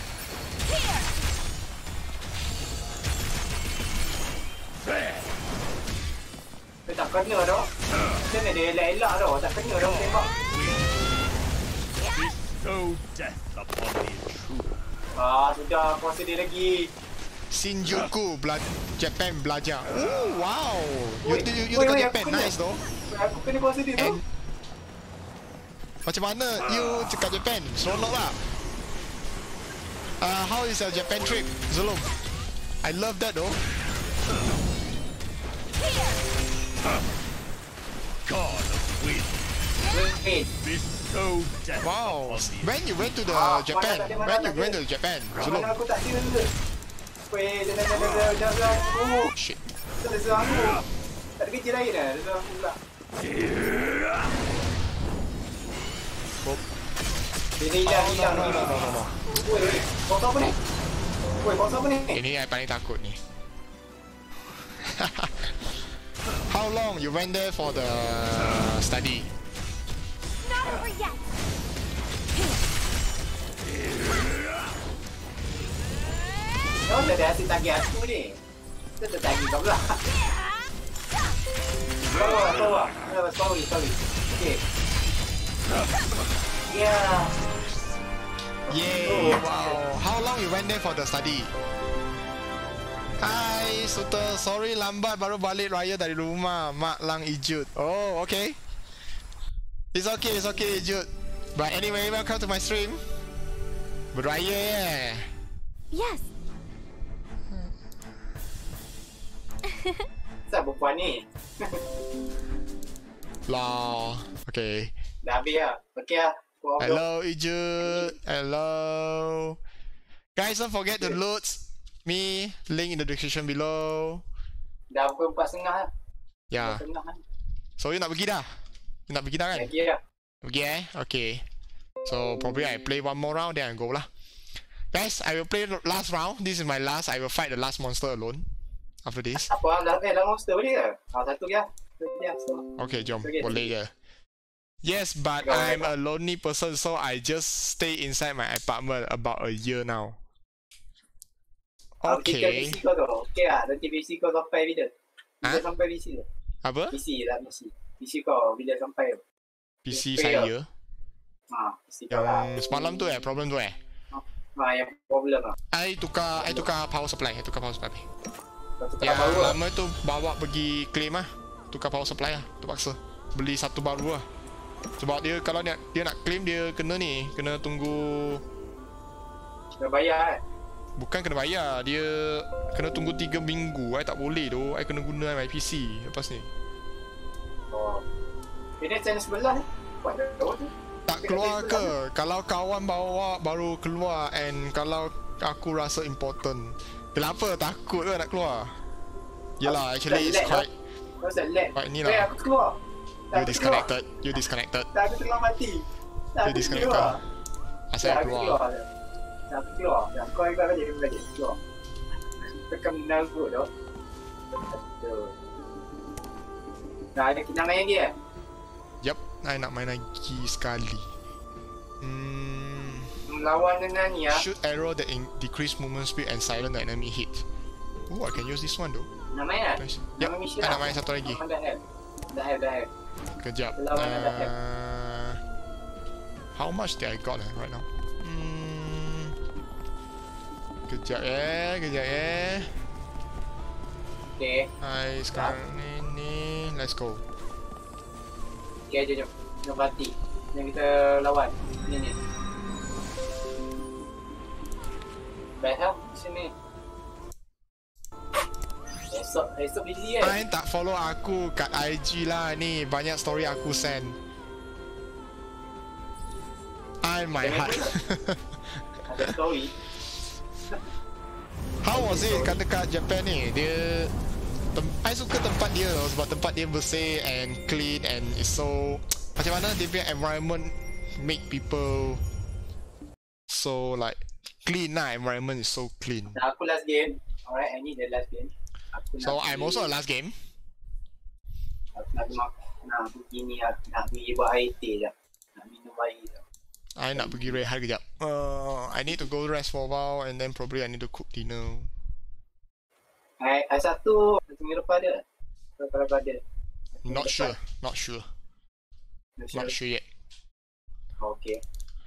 Dia tak kena dah. Macam dia elak-elak dah. Tak kena dah tembak. Sudah kuasa dia lagi. Shinjuku, Japan belajar. Oh, wow. You dekat Japan, nice though. Aku kena kuasa dia tu. Macam mana you dekat Japan? Seronok lah. How is your Japan trip, Zulum? I love that though. God of wind. Wow. When you went to the Japan? When you went to Japan, Zulum? Aku tak ada. Weh, jangan. Shit. Tak ada serang aku. Tak ada kerja lain dah. Dia serang aku pula. Dia hilang. No. Weh, box apa ni? Ini yang paling takut ni. How long you went there for the study? Not over yet. Kau dah asyik tagih aku ni. Kita tertagih kau pula. Bawah. Sorry. Okay. Yeah. Yay! Wow. How long you went there for the study? Hai, Suter. Sorry lambat baru balik raya dari rumah. Mak Lang Ijut. Oh, okay. It's okay, Ijut. But anyway, welcome to my stream. Beraya ya. Yes. Siapa perempuan ni? Lah. Okay. Dah habis lah. Okay lah. Hello, Ijut. Hello. Guys, don't forget to loot me. Link in the description below. Dah pukul 4.30 lah. Ya. So, you nak pergi dah? You nak pergi dah kan? Pergi lah. Pergi Okay. So, probably I play one more round, then I go lah. Guys, I will play last round. This is my last. I will fight the last monster alone. After this. Apa dah monster boleh ke? Satu je. Okay, jom. Boleh je. Yes, but I'm a lonely person, so I just stay inside my apartment about a year now. Okay. PC kau tu. Okay lah. Nanti PC kau sampai bila? Bila sampai PC tu? Apa? PC lah PC. PC kau bila sampai tu? PC saya? PC kau lah. Semalam tu problem tu Yang problem lah. I tukar power supply. Yang lama tu bawa pergi claim lah. Tukar power supply lah. Terpaksa beli satu baru lah. Sebab dia kalau dia nak claim dia kena tunggu. Kena bayar Bukan kena bayar, dia kena tunggu 3 minggu. I tak boleh tu. I kena guna my PC lepas ni. Ini channel sebelah ni. Buat dah tu. Tak keluar ke? Kalau kawan bawa baru keluar, and kalau aku rasa important. Kenapa? Takut ke nak keluar? Yelah, actually it's quite ni lah. Aku keluar. You disconnected. Tak, aku tengah mati. You disconnected. Asal keluar. Aku keluar. Kau ikut balik keluar. Tekan benda aku tu. Dah nak main lagi Yup, I nak main lagi sekali. Lawan dengan ni Shoot arrow that decrease movement speed and silent the enemy hit. Oh, I can use this one though. Nak main Yup, I nak main satu lagi. Dah have. Kejap. How much did I got right now? Kejap Okay. Hai, sekarang ni let's go. Okay, jom. Jom party. Yang kita lawan. Ni. Baik lah, sini. Esok busy kan? Main tak follow aku kat IG lah ni. Banyak story aku send. My heart. Ada story. How was it kat dekat Japan ni? Dia I suka tempat dia sebab tempat dia bersih and clean and it's so macam mana dia punya environment make people so like clean lah. Environment is so clean. Aku last game. Alright, I need the last game. So I'm also a last game. Aku nak pergi ni lah. Nak pergi buat air teh je. Nak minum air je. I nak pergi rehat kejap. I need to go rest for a while and then probably I need to cook dinner. I satu minggu depan ada. Kalau ada. Not sure yet. Okay.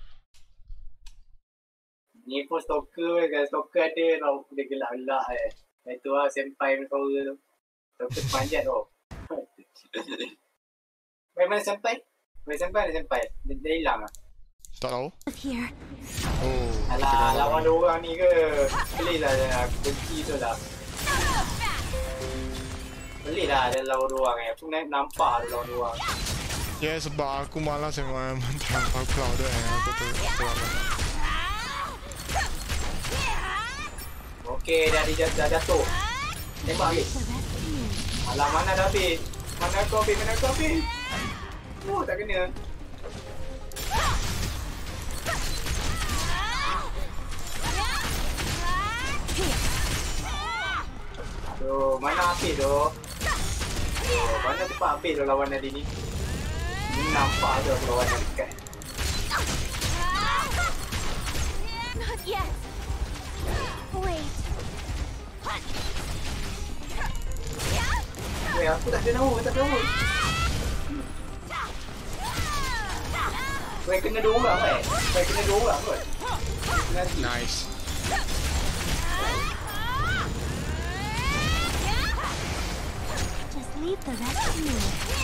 Ni pun stalker kan. Stalker ada dia gelak-gelak Itu lah senpai punya suara tu. Stalker panjat tu. Mana senpai? Dia hilang lah. Tak tahu. Oh. Alah, lawan dua orang ni ke? Boleh lah aku benci tu lah. Boleh lah dia lawan dua orang Aku nampak dia lawan dua orang. Ya, sebab aku malas memang terlampau crowded aku tu. Okey, dah jatuh. Tembak habis. Alah, mana dah habis? Mana kau habis? Oh, tak kena. Aduh, mana habis tu? Mana tempat habis tu lawan tadi ni? Ni nampak tu lawan yang dekat. Not yet. Wait. Weh, aku tak ada nama, tak ada nama. Weh, kena 2 orang kan? Weh, kena 2 orang kot. Nice. Just leave the rest to me.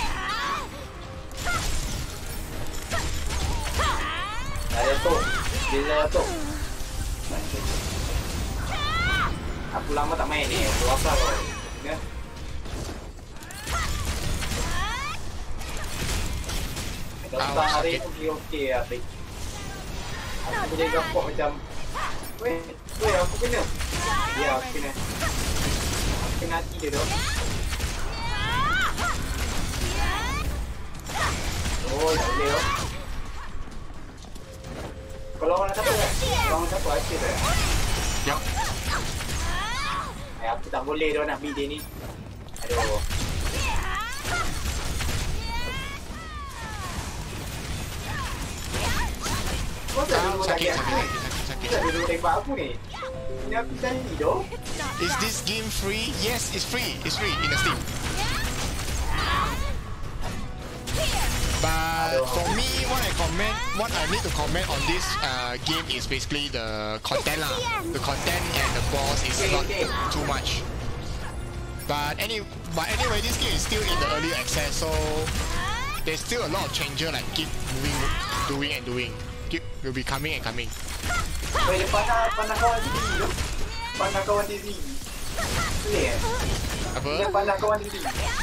Ada tu. Bila tu. Aku lama tak main ni. Aku apa kau? Ya. Kalau hari ni okey hari. Aku boleh gapok macam weh, aku kena. Ya, aku kena. Aku kena hati dia tu. Oh, tak boleh tu. Kalau orang siapa kan? Kalau orang siapa asyik tak? Yup. Aku tak boleh dia nak beat dia ni. Aduh. Sakit. Dulu tembak aku ni. Ini aku tadi doh. Is this game free? Yes, it's free. It's free in the Steam. But for me, what I need to comment on this game is basically the content lah. The content and the boss is not too much. But anyway, this game is still in the early access, so there's still a lot of changes like keep moving, doing. Will be coming and coming. Weh, dia panah kawan diri tu. Panah kawan diri. Boleh Apa? Dia panah kawan diri.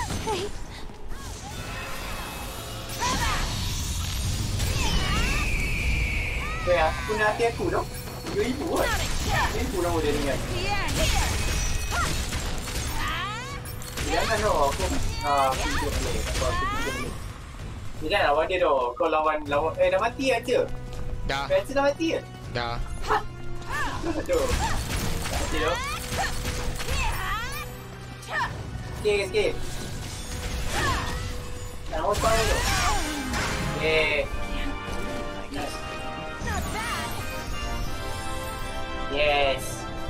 Weh, aku nak hati aku tu. 3,000 kot. 3,000 nama dia dengan. Jangan tu aku video boleh. Aku video boleh. Ni kan lawan dia tu. Kau lawan dah mati aja. Dah. Patch dah mati ke? Dah. Aduh. Mati tu. Sikit. Nak otak tu. Nice. Yes.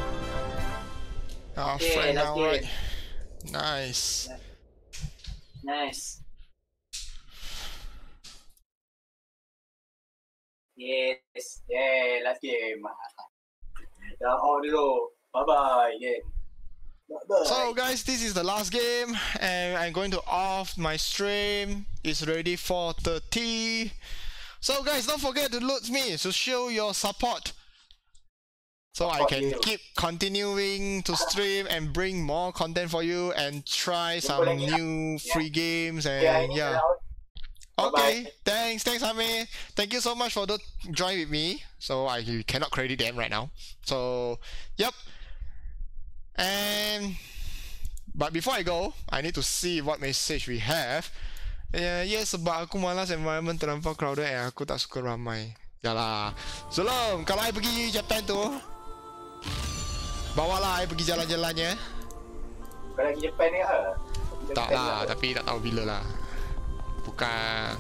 Oh, friend now, right? Nice. Yes. Yeah, last game. Dah on dulu. Bye-bye again. Bye-bye. So guys, this is the last game and I'm going to off my stream. It's already 4:30. So guys, don't forget to loot me to show your support. So I can keep continuing to stream and bring more content for you and try some new free games and yeah. Okay, thanks Amir. Thank you so much for the join with me. So I cannot credit them right now. So yep. And but before I go, I need to see what message we have. Yes, sebab aku malas environment terlampau crowded and aku tak suka ramai. Yalah. Zulum, kalau I pergi Japan tu, bawalah I pergi jalan-jalannya. Kau lagi Japan ni ke? Tak lah, tapi tak tahu bila lah. Bukan.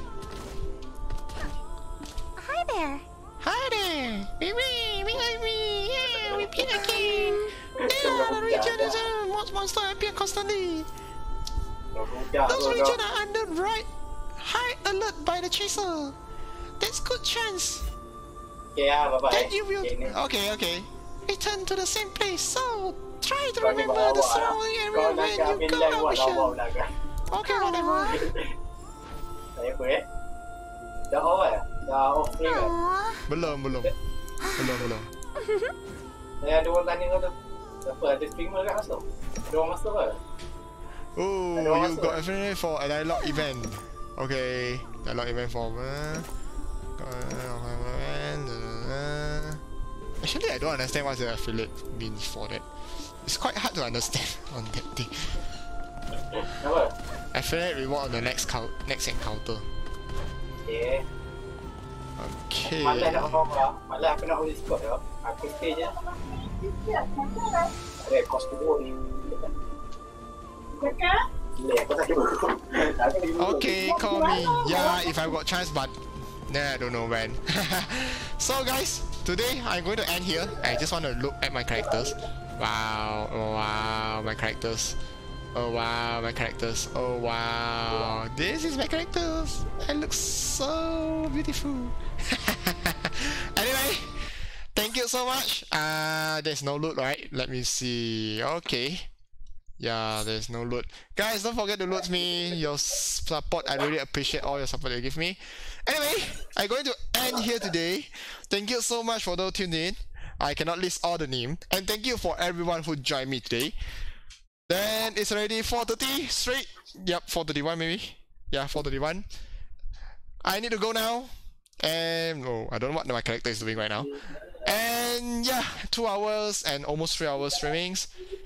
Hi there. Me. Yeah, we beat again. Yeah, the region is a monster appear constantly. Those regions are under high alert by the chaser. There's good chance. Yeah, bye-bye. That you will. Okay. Return to the same place. So try to remember the surrounding area when you go out mission. Okay, whatever. Saya apa Dah off kan? Dah off stream kan? Belum. Ada orang tanya kau tu. Apa ada streamer kat masuk? Ada orang masuk ke? Oh, you got FNA for a dialogue event. Okay, dialogue event form. Actually, I don't understand what the affiliate means for that. It's quite hard to understand on that thing. Apa? Affiliate reward on the next encounter. Okay. Malah nak ngomong lah. Malah aku nak hold Discord lah. Aku stay je. Ada kos kedua ni. Okay, call me. Yeah, if I got chance, but I don't know when. So guys, today I'm going to end here. I just want to look at my characters. Wow, oh wow, my characters. Oh wow, my characters. Oh wow, this is my characters. I look so beautiful. Anyway, thank you so much. There's no loot, right? Let me see. Okay. Yeah, there's no loot. Guys, don't forget to loot me. Your support, I really appreciate all your support you give me. Anyway, I'm going to end here today. Thank you so much for those tuned in. I cannot list all the names. And thank you for everyone who joined me today. Then it's already 4:30 straight. Yep, 4:31 maybe. Yeah, 4:31. I need to go now. And oh, I don't know what my character is doing right now. And yeah, 2 hours and almost 3 hours streamings.